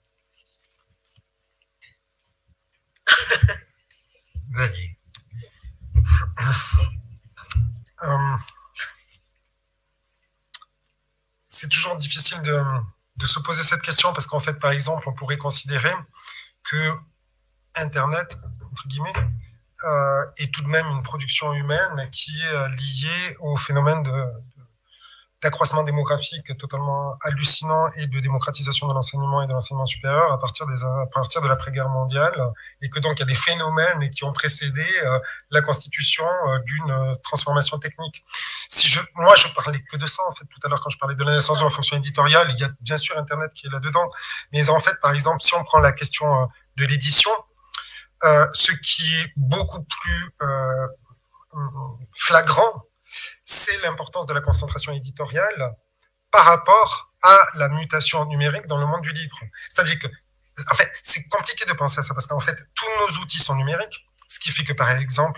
Vas-y. euh, c'est toujours difficile de, de se poser cette question parce qu'en fait, par exemple, on pourrait considérer que Internet, entre guillemets, Euh, est tout de même une production humaine qui est euh, liée au phénomène de, de, d'accroissement démographique totalement hallucinant et de démocratisation de l'enseignement et de l'enseignement supérieur à partir, des, à partir de l'après-guerre mondiale, et que donc il y a des phénomènes qui ont précédé euh, la constitution euh, d'une euh, transformation technique. Si je, moi, je parlais que de ça, en fait, tout à l'heure, quand je parlais de la naissance de la fonction éditoriale, il y a bien sûr Internet qui est là-dedans, mais en fait, par exemple, si on prend la question euh, de l'édition, Euh, ce qui est beaucoup plus euh, flagrant, c'est l'importance de la concentration éditoriale par rapport à la mutation numérique dans le monde du livre. C'est-à-dire que, en fait, c'est compliqué de penser à ça parce qu'en fait, tous nos outils sont numériques, ce qui fait que, par exemple,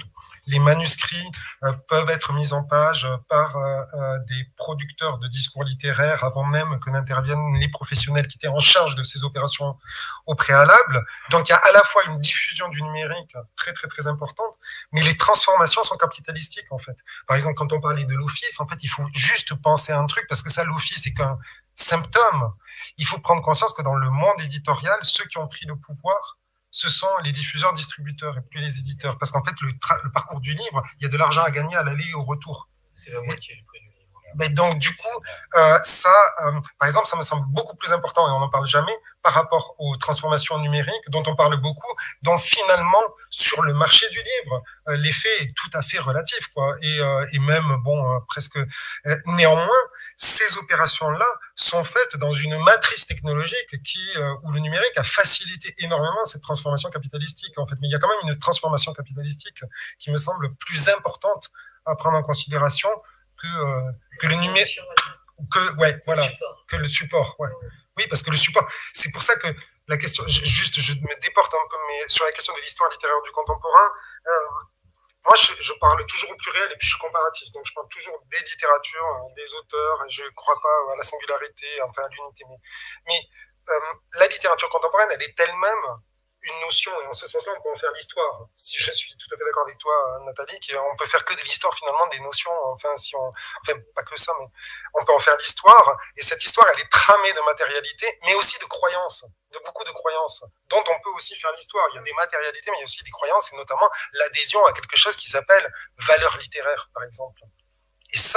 les manuscrits euh, peuvent être mis en page par euh, euh, des producteurs de discours littéraires avant même que n'interviennent les professionnels qui étaient en charge de ces opérations au préalable. Donc il y a à la fois une diffusion du numérique très très très importante, mais les transformations sont capitalistiques en fait. Par exemple, quand on parlait de l'office, en fait, il faut juste penser à un truc, parce que ça, l'office, c'est qu'un symptôme. Il faut prendre conscience que dans le monde éditorial, ceux qui ont pris le pouvoir, ce sont les diffuseurs-distributeurs et plus les éditeurs. Parce qu'en fait, le, le parcours du livre, il y a de l'argent à gagner à l'aller et au retour. C'est la moitié du prix du livre. Mais donc, du coup, euh, ça, euh, par exemple, ça me semble beaucoup plus important, et on n'en parle jamais, par rapport aux transformations numériques, dont on parle beaucoup, dont finalement, sur le marché du livre, euh, l'effet est tout à fait relatif, quoi. Et, euh, et même, bon, euh, presque... Euh, néanmoins, ces opérations-là sont faites dans une matrice technologique qui, euh, où le numérique a facilité énormément cette transformation capitalistique, en fait. Mais il y a quand même une transformation capitalistique qui me semble plus importante à prendre en considération que, euh, que le numérique, que, ouais, voilà, que le support, ouais. Oui, parce que le support, c'est pour ça que la question, juste, je me déporte un peu, mais sur la question de l'histoire littéraire du contemporain, euh, moi, je, je parle toujours au pluriel et puis je suis comparatiste, donc je parle toujours des littératures, des auteurs, et je ne crois pas à la singularité, enfin à l'unité. Mais, mais euh, la littérature contemporaine, elle est elle-même une notion, et en ce sens-là, on peut en faire l'histoire. Si je suis tout à fait d'accord avec toi, Nathalie, qu'on peut faire que de l'histoire, finalement, des notions, enfin, si on, enfin, pas que ça, mais on peut en faire l'histoire, et cette histoire, elle est tramée de matérialité, mais aussi de croyances, de beaucoup de croyances, dont on peut aussi faire l'histoire. Il y a des matérialités, mais il y a aussi des croyances, et notamment l'adhésion à quelque chose qui s'appelle valeur littéraire, par exemple. Et ça,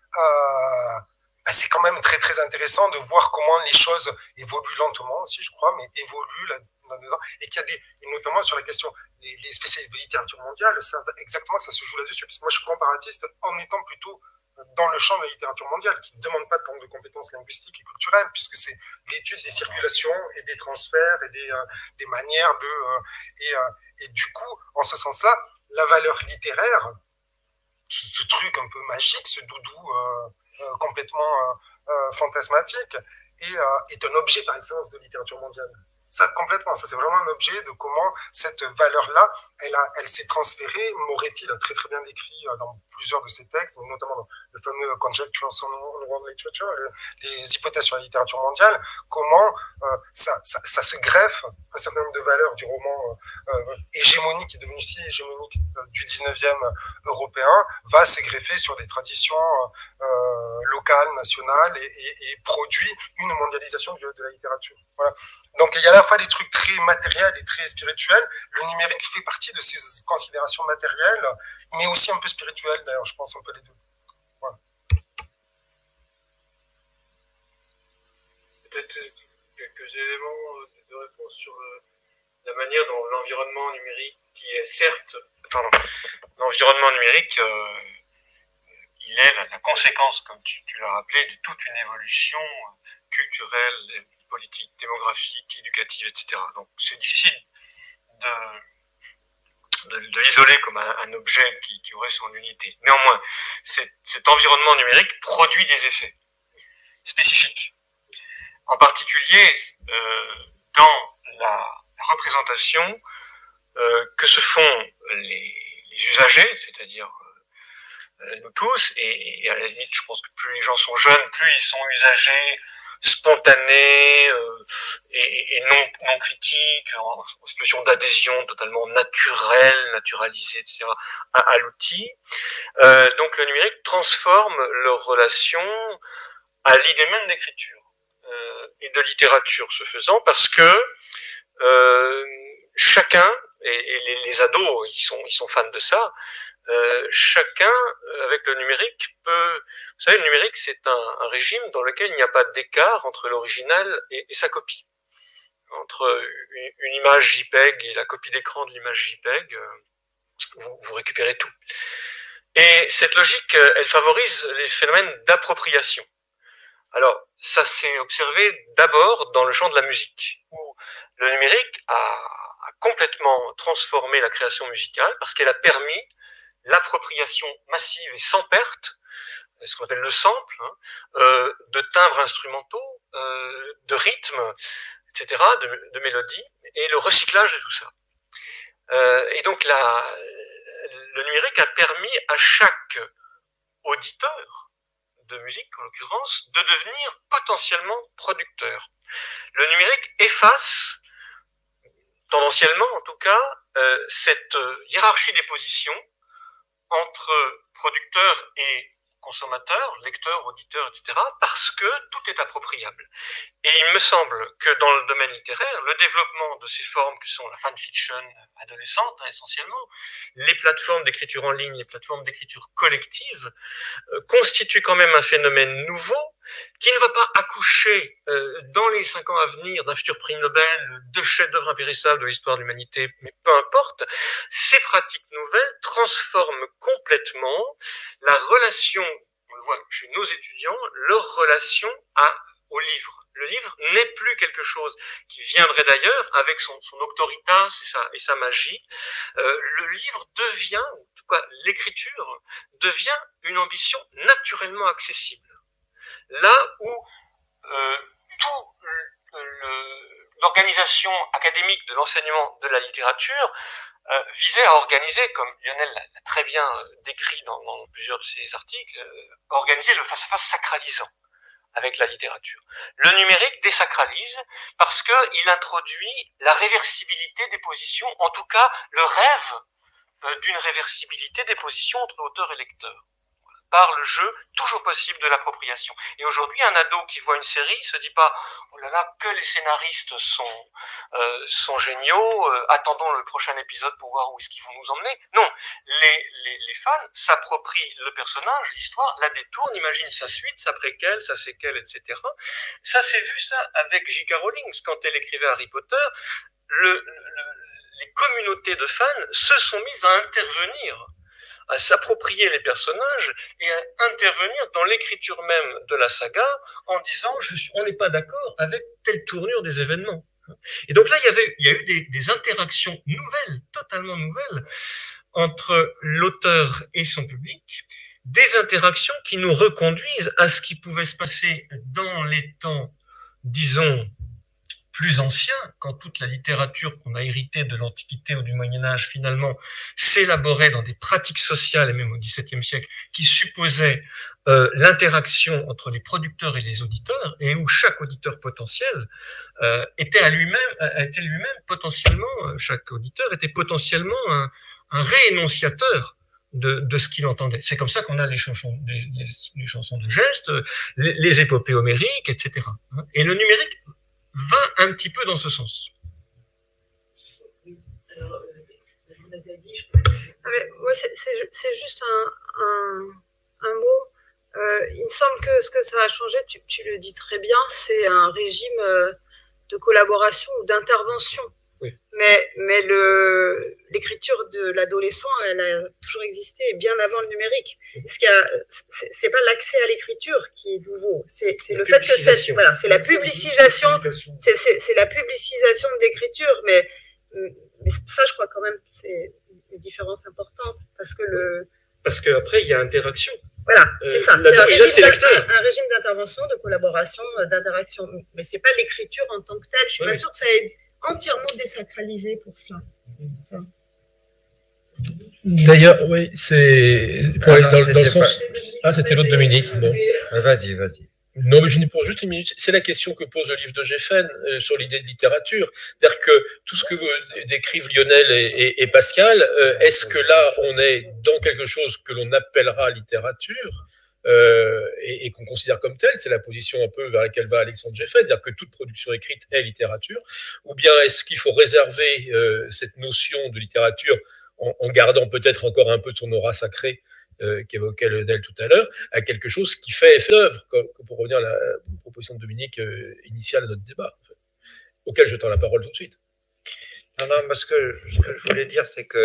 euh, ben c'est quand même très, très intéressant de voir comment les choses évoluent lentement aussi, je crois, mais évoluent là, là-dedans, et qu'il y a des, et notamment sur la question, les, les spécialistes de littérature mondiale, ça, exactement, ça se joue là-dessus, parce que moi, je suis comparatiste en étant plutôt dans le champ de la littérature mondiale, qui ne demande pas tant de compétences linguistiques et culturelles, puisque c'est l'étude des circulations et des transferts et des, euh, des manières de... Euh, et, euh, et du coup, en ce sens-là, la valeur littéraire, ce truc un peu magique, ce doudou euh, euh, complètement euh, euh, fantasmatique, est, euh, est un objet par excellence de littérature mondiale. Ça, complètement, ça c'est vraiment un objet de comment cette valeur-là, elle, a, elle s'est transférée. Moretti l'a très très bien décrit dans plusieurs de ses textes, mais notamment dans le fameux Conjectures on World Literature, les hypothèses sur la littérature mondiale, comment euh, ça, ça, ça se greffe un certain nombre de valeurs du roman euh, hégémonique, qui est devenu si hégémonique euh, du dix-neuvième européen, va se greffer sur des traditions euh, locales, nationales, et, et, et produit une mondialisation de, de la littérature. Voilà. Donc il y a à la fois des trucs très matériels et très spirituels. Le numérique fait partie de ces considérations matérielles, mais aussi un peu spirituelles, d'ailleurs, je pense un peu les deux. Voilà. Peut-être quelques éléments de réponse sur la manière dont l'environnement numérique, qui est certes, pardon, l'environnement numérique, euh, il est la, la conséquence, comme tu, tu l'as rappelé, de toute une évolution culturelle, politique, démographique, éducative, et cetera. Donc c'est difficile de, de, de l'isoler comme un, un objet qui, qui aurait son unité. Néanmoins, cet, cet environnement numérique produit des effets spécifiques. En particulier, euh, dans la, la représentation euh, que se font les, les usagers, c'est-à-dire euh, nous tous, et, et à la limite, je pense que plus les gens sont jeunes, plus ils sont usagers, spontanés euh, et, et non, non critiques, en, en situation d'adhésion totalement naturelle, naturalisée, et cetera, à, à l'outil. Euh, donc le numérique transforme leur relation à l'idée même d'écriture euh, et de littérature, ce faisant, parce que euh, chacun, et, et les, les ados, ils sont, ils sont fans de ça, Euh, chacun, avec le numérique, peut... Vous savez, le numérique, c'est un, un régime dans lequel il n'y a pas d'écart entre l'original et, et sa copie. Entre une, une image JPEG et la copie d'écran de l'image JPEG, euh, vous, vous récupérez tout. Et cette logique, elle favorise les phénomènes d'appropriation. Alors, ça s'est observé d'abord dans le champ de la musique, où le numérique a, a complètement transformé la création musicale, parce qu'elle a permis l'appropriation massive et sans perte, ce qu'on appelle le sample, hein, euh, de timbres instrumentaux, euh, de rythmes, et cetera, de, de mélodies, et le recyclage de tout ça. Euh, et donc la, le numérique a permis à chaque auditeur de musique, en l'occurrence, de devenir potentiellement producteur. Le numérique efface, tendanciellement en tout cas, euh, cette euh, hiérarchie des positions entre producteurs et consommateurs, lecteurs, auditeurs, et cetera, parce que tout est appropriable. Et il me semble que dans le domaine littéraire, le développement de ces formes que sont la fanfiction adolescente, hein, essentiellement, les plateformes d'écriture en ligne, les plateformes d'écriture collective, euh, constituent quand même un phénomène nouveau qui ne va pas accoucher euh, dans les cinq ans à venir d'un futur prix Nobel, de chef-d'œuvre impérissable de l'histoire de l'humanité, mais peu importe, ces pratiques nouvelles transforment complètement la relation, on le voit chez nos étudiants, leur relation à, au livre. Le livre n'est plus quelque chose qui viendrait d'ailleurs avec son, son auctoritas et sa, et sa magie. Euh, le livre devient, en tout cas l'écriture, devient une ambition naturellement accessible. Là où euh, tout l'organisation académique de l'enseignement de la littérature euh, visait à organiser, comme Lionel l'a très bien décrit dans, dans plusieurs de ses articles, euh, organiser le face-à-face sacralisant avec la littérature. Le numérique désacralise parce qu'il introduit la réversibilité des positions, en tout cas le rêve euh, d'une réversibilité des positions entre auteur et lecteur, par le jeu toujours possible de l'appropriation. Et aujourd'hui, un ado qui voit une série se dit pas « Oh là là, que les scénaristes sont, euh, sont géniaux, euh, attendons le prochain épisode pour voir où est-ce qu'ils vont nous emmener ». Non, les, les, les fans s'approprient le personnage, l'histoire, la détournent, imaginent sa suite, sa préquelle, sa séquelle, et cetera. Ça, c'est vu ça avec J K Rowling, quand elle écrivait Harry Potter, le, le, les communautés de fans se sont mises à intervenir, à s'approprier les personnages et à intervenir dans l'écriture même de la saga en disant je suis, on n'est pas d'accord avec telle tournure des événements. Et donc là, il y avait, il y a eu des, des interactions nouvelles, totalement nouvelles, entre l'auteur et son public, des interactions qui nous reconduisent à ce qui pouvait se passer dans les temps, disons, plus ancien, quand toute la littérature qu'on a héritée de l'Antiquité ou du Moyen-Âge, finalement, s'élaborait dans des pratiques sociales, et même au dix-septième siècle, qui supposaient euh, l'interaction entre les producteurs et les auditeurs, et où chaque auditeur potentiel euh, était à lui-même, était lui-même potentiellement, euh, chaque auditeur était potentiellement un, un réénonciateur de, de ce qu'il entendait. C'est comme ça qu'on a les chansons, les, les, les chansons de gestes, les, les épopées homériques, et cetera. Et le numérique va un petit peu dans ce sens. Alors, vous avez dit, mais moi, c'est juste un, un, un mot. Euh, il me semble que ce que ça a changé, tu, tu le dis très bien, c'est un régime de collaboration ou d'intervention. Oui. Mais, mais l'écriture de l'adolescent, elle a toujours existé bien avant le numérique. Ce c'est pas l'accès à l'écriture qui est nouveau, c'est le fait que c'est voilà, c'est la publicisation, c'est la publicisation de l'écriture. Mais, mais ça, je crois quand même, c'est une différence importante parce que le parce qu'après il y a interaction. Voilà, c'est ça. C'est un, un régime d'intervention, de collaboration, d'interaction. Mais c'est pas l'écriture en tant que telle. Je suis oui. pas sûre que ça ait entièrement désacralisé pour cela. D'ailleurs, oui, c'est ah dans, dans le sens. Pas... Ah, c'était l'autre Dominique. Bon. Vas-y, vas-y. Non, mais je n'y pour juste une minute. C'est la question que pose le livre de Geffen euh, sur l'idée de littérature. C'est-à-dire que tout ce que vous décrivent Lionel et, et, et Pascal, euh, est-ce que là, on est dans quelque chose que l'on appellera littérature euh, et, et qu'on considère comme telle? C'est la position un peu vers laquelle va Alexandre Geffen, c'est-à-dire que toute production écrite est littérature. Ou bien est-ce qu'il faut réserver euh, cette notion de littérature en, en gardant peut-être encore un peu de son aura sacrée Euh, qu'évoquait Lionel tout à l'heure, à quelque chose qui fait effet d'œuvre, pour revenir à la proposition de Dominique euh, initiale de notre débat, en fait, auquel je tends la parole tout de suite. Non, non, parce que ce que je voulais dire, c'est que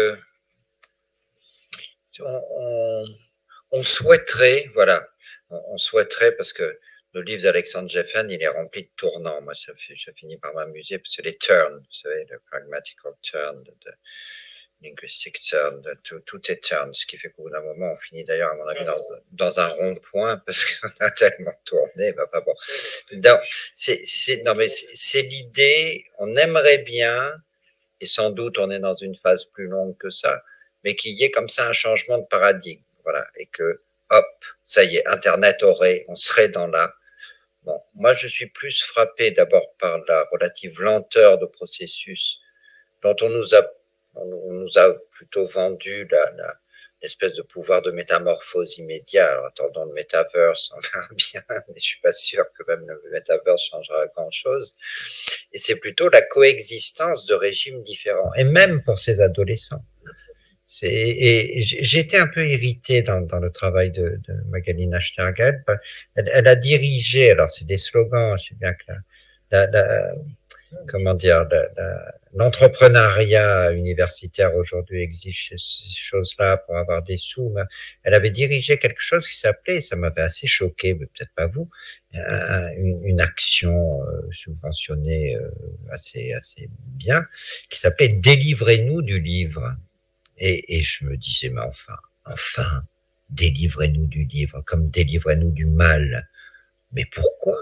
on, on, on souhaiterait, voilà, on, on souhaiterait, parce que le livre d'Alexandre Geffen, il est rempli de tournants. Moi, ça, ça finit par m'amuser, parce que les turns, vous savez, le pragmatical turn, de, de linguistic turn, de, tout, tout est turn, ce qui fait qu'au bout d'un moment, on finit d'ailleurs, à mon avis, dans, dans un rond-point, parce qu'on a tellement tourné, bah, pas bon. C'est, non, mais c'est l'idée, on aimerait bien, et sans doute on est dans une phase plus longue que ça, mais qu'il y ait comme ça un changement de paradigme, voilà, et que, hop, ça y est, Internet aurait, on serait dans la... Bon, moi, je suis plus frappé d'abord par la relative lenteur de processus dont on nous a, on nous a plutôt vendu la, la, l'espèce de pouvoir de métamorphose immédiat. Alors, attendons le metaverse, on verra bien, mais je suis pas sûr que même le metaverse changera grand-chose. Et c'est plutôt la coexistence de régimes différents, et même pour ces adolescents. C'est, et j'ai été un peu irrité dans, dans le travail de, de Magali Nachtergaele. Elle, elle a dirigé, alors c'est des slogans, je sais bien que la, la, la comment dire, la, la, l'entrepreneuriat universitaire aujourd'hui exige ces choses-là pour avoir des sous. Mais elle avait dirigé quelque chose qui s'appelait, ça m'avait assez choqué, mais peut-être pas vous, une, une action euh, subventionnée euh, assez, assez bien, qui s'appelait « Délivrez-nous du livre ». Et, et je me disais, mais enfin, enfin, délivrez-nous du livre, comme délivrez-nous du mal. Mais pourquoi?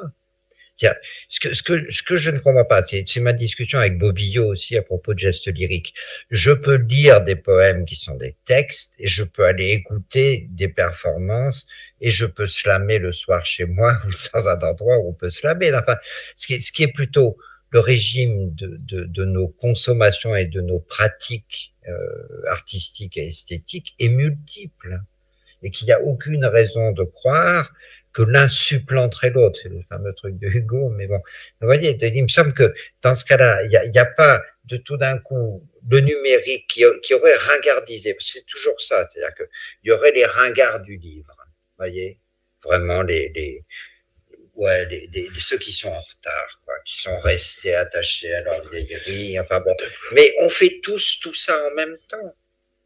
Ce que, ce que, ce que je ne comprends pas, c'est, c'est ma discussion avec Bobillot aussi à propos de gestes lyriques. Je peux lire des poèmes qui sont des textes et je peux aller écouter des performances et je peux slammer le soir chez moi ou dans un endroit où on peut slammer. Enfin, ce qui est, ce qui est plutôt le régime de, de, de nos consommations et de nos pratiques euh, artistiques et esthétiques est multiple et qu'il n'y a aucune raison de croire que l'un supplanterait l'autre. C'est le fameux truc de Hugo, mais bon. Vous voyez, il me semble que dans ce cas-là, il n'y a, il y a pas de tout d'un coup le numérique qui, qui aurait ringardisé, parce que c'est toujours ça, c'est-à-dire qu'il y aurait les ringards du livre, vous voyez, vraiment les, les, ouais, les, les, ceux qui sont en retard, quoi, qui sont restés attachés à leur vieillerie, enfin bon. Mais on fait tous tout ça en même temps.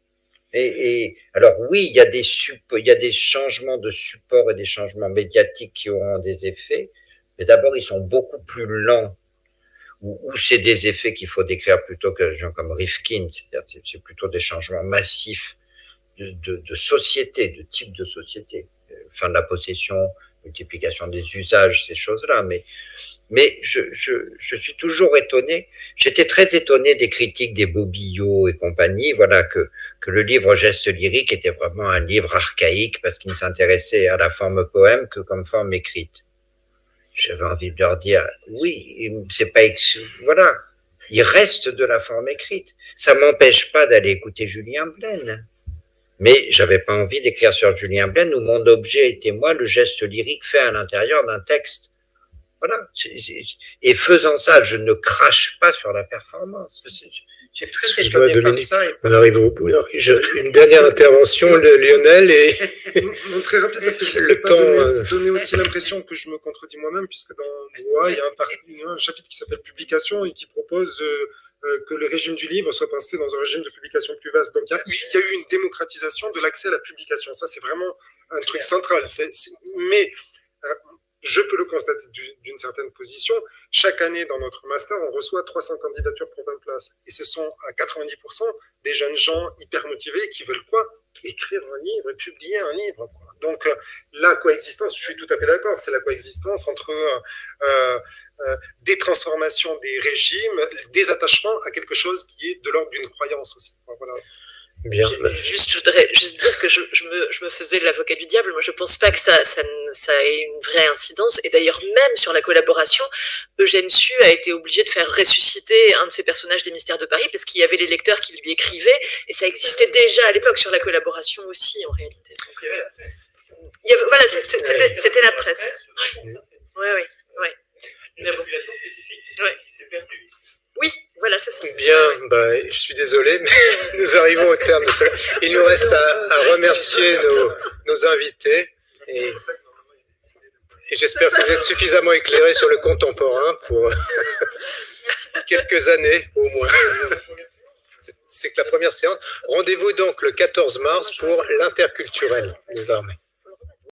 Et, et alors oui, il y a des suppo, il y a des changements de support et des changements médiatiques qui auront des effets, mais d'abord ils sont beaucoup plus lents, ou, ou c'est des effets qu'il faut décrire plutôt que gens comme Rifkin, c'est-à-dire c'est, c'est plutôt des changements massifs de, de, de société, de type de société, fin de la possession, multiplication des usages, ces choses-là, mais mais je, je, je suis toujours étonné. J'étais très étonné des critiques des Bobillot et compagnie, voilà, que, que le livre Gestes lyriques était vraiment un livre archaïque parce qu'il ne s'intéressait à la forme poème que comme forme écrite. J'avais envie de leur dire, oui, c'est pas, voilà, il reste de la forme écrite. Ça m'empêche pas d'aller écouter Julien Blaine. Mais j'avais pas envie d'écrire sur Julien Blaine où mon objet était moi, le geste lyrique fait à l'intérieur d'un texte. Voilà. Et faisant ça, je ne crache pas sur la performance. J'ai très étonné par ça. Et... On arrive au bout. Une dernière intervention, le Lionel, et non, très rapide, parce que je ne voulais pas donner, donner aussi l'impression que je me contredis moi-même, puisque dans Droit, il y a un, par... un chapitre qui s'appelle Publication et qui propose euh, euh, que le régime du livre soit pensé dans un régime de publication plus vaste. Donc il y a, il y a eu une démocratisation de l'accès à la publication. Ça, c'est vraiment un truc central. C'est, c'est... Mais euh, je peux le constater d'une certaine position. Chaque année, dans notre master, on reçoit trois cents candidatures pour vingt places. Et ce sont à quatre-vingt-dix pour cent des jeunes gens hyper motivés qui veulent quoi? Écrire un livre, publier un livre. Quoi. Donc, euh, la coexistence, je suis tout à fait d'accord, c'est la coexistence entre euh, euh, des transformations des régimes, des attachements à quelque chose qui est de l'ordre d'une croyance aussi. Voilà. Bien. Juste, je voudrais juste dire que je, je, me, je me faisais l'avocat du diable. Moi, je pense pas que ça, ça, ça ait une vraie incidence. Et d'ailleurs, même sur la collaboration, Eugène Sue a été obligé de faire ressusciter un de ses personnages des Mystères de Paris parce qu'il y avait les lecteurs qui lui écrivaient. Et ça existait déjà à l'époque sur la collaboration aussi, en réalité. Donc, euh, il y avait, voilà, c'était, c'était la presse. Oui, oui, oui. Ouais. Mais bon. Ouais. Oui, voilà, c'est ça. Bien, bah, je suis désolé, mais nous arrivons au terme de cela. Il nous reste à, à remercier nos, nos invités et, et j'espère que vous êtes suffisamment éclairés sur le contemporain pour quelques années au moins. C'est que la première séance. Rendez-vous donc le quatorze mars pour l'interculturel des armées.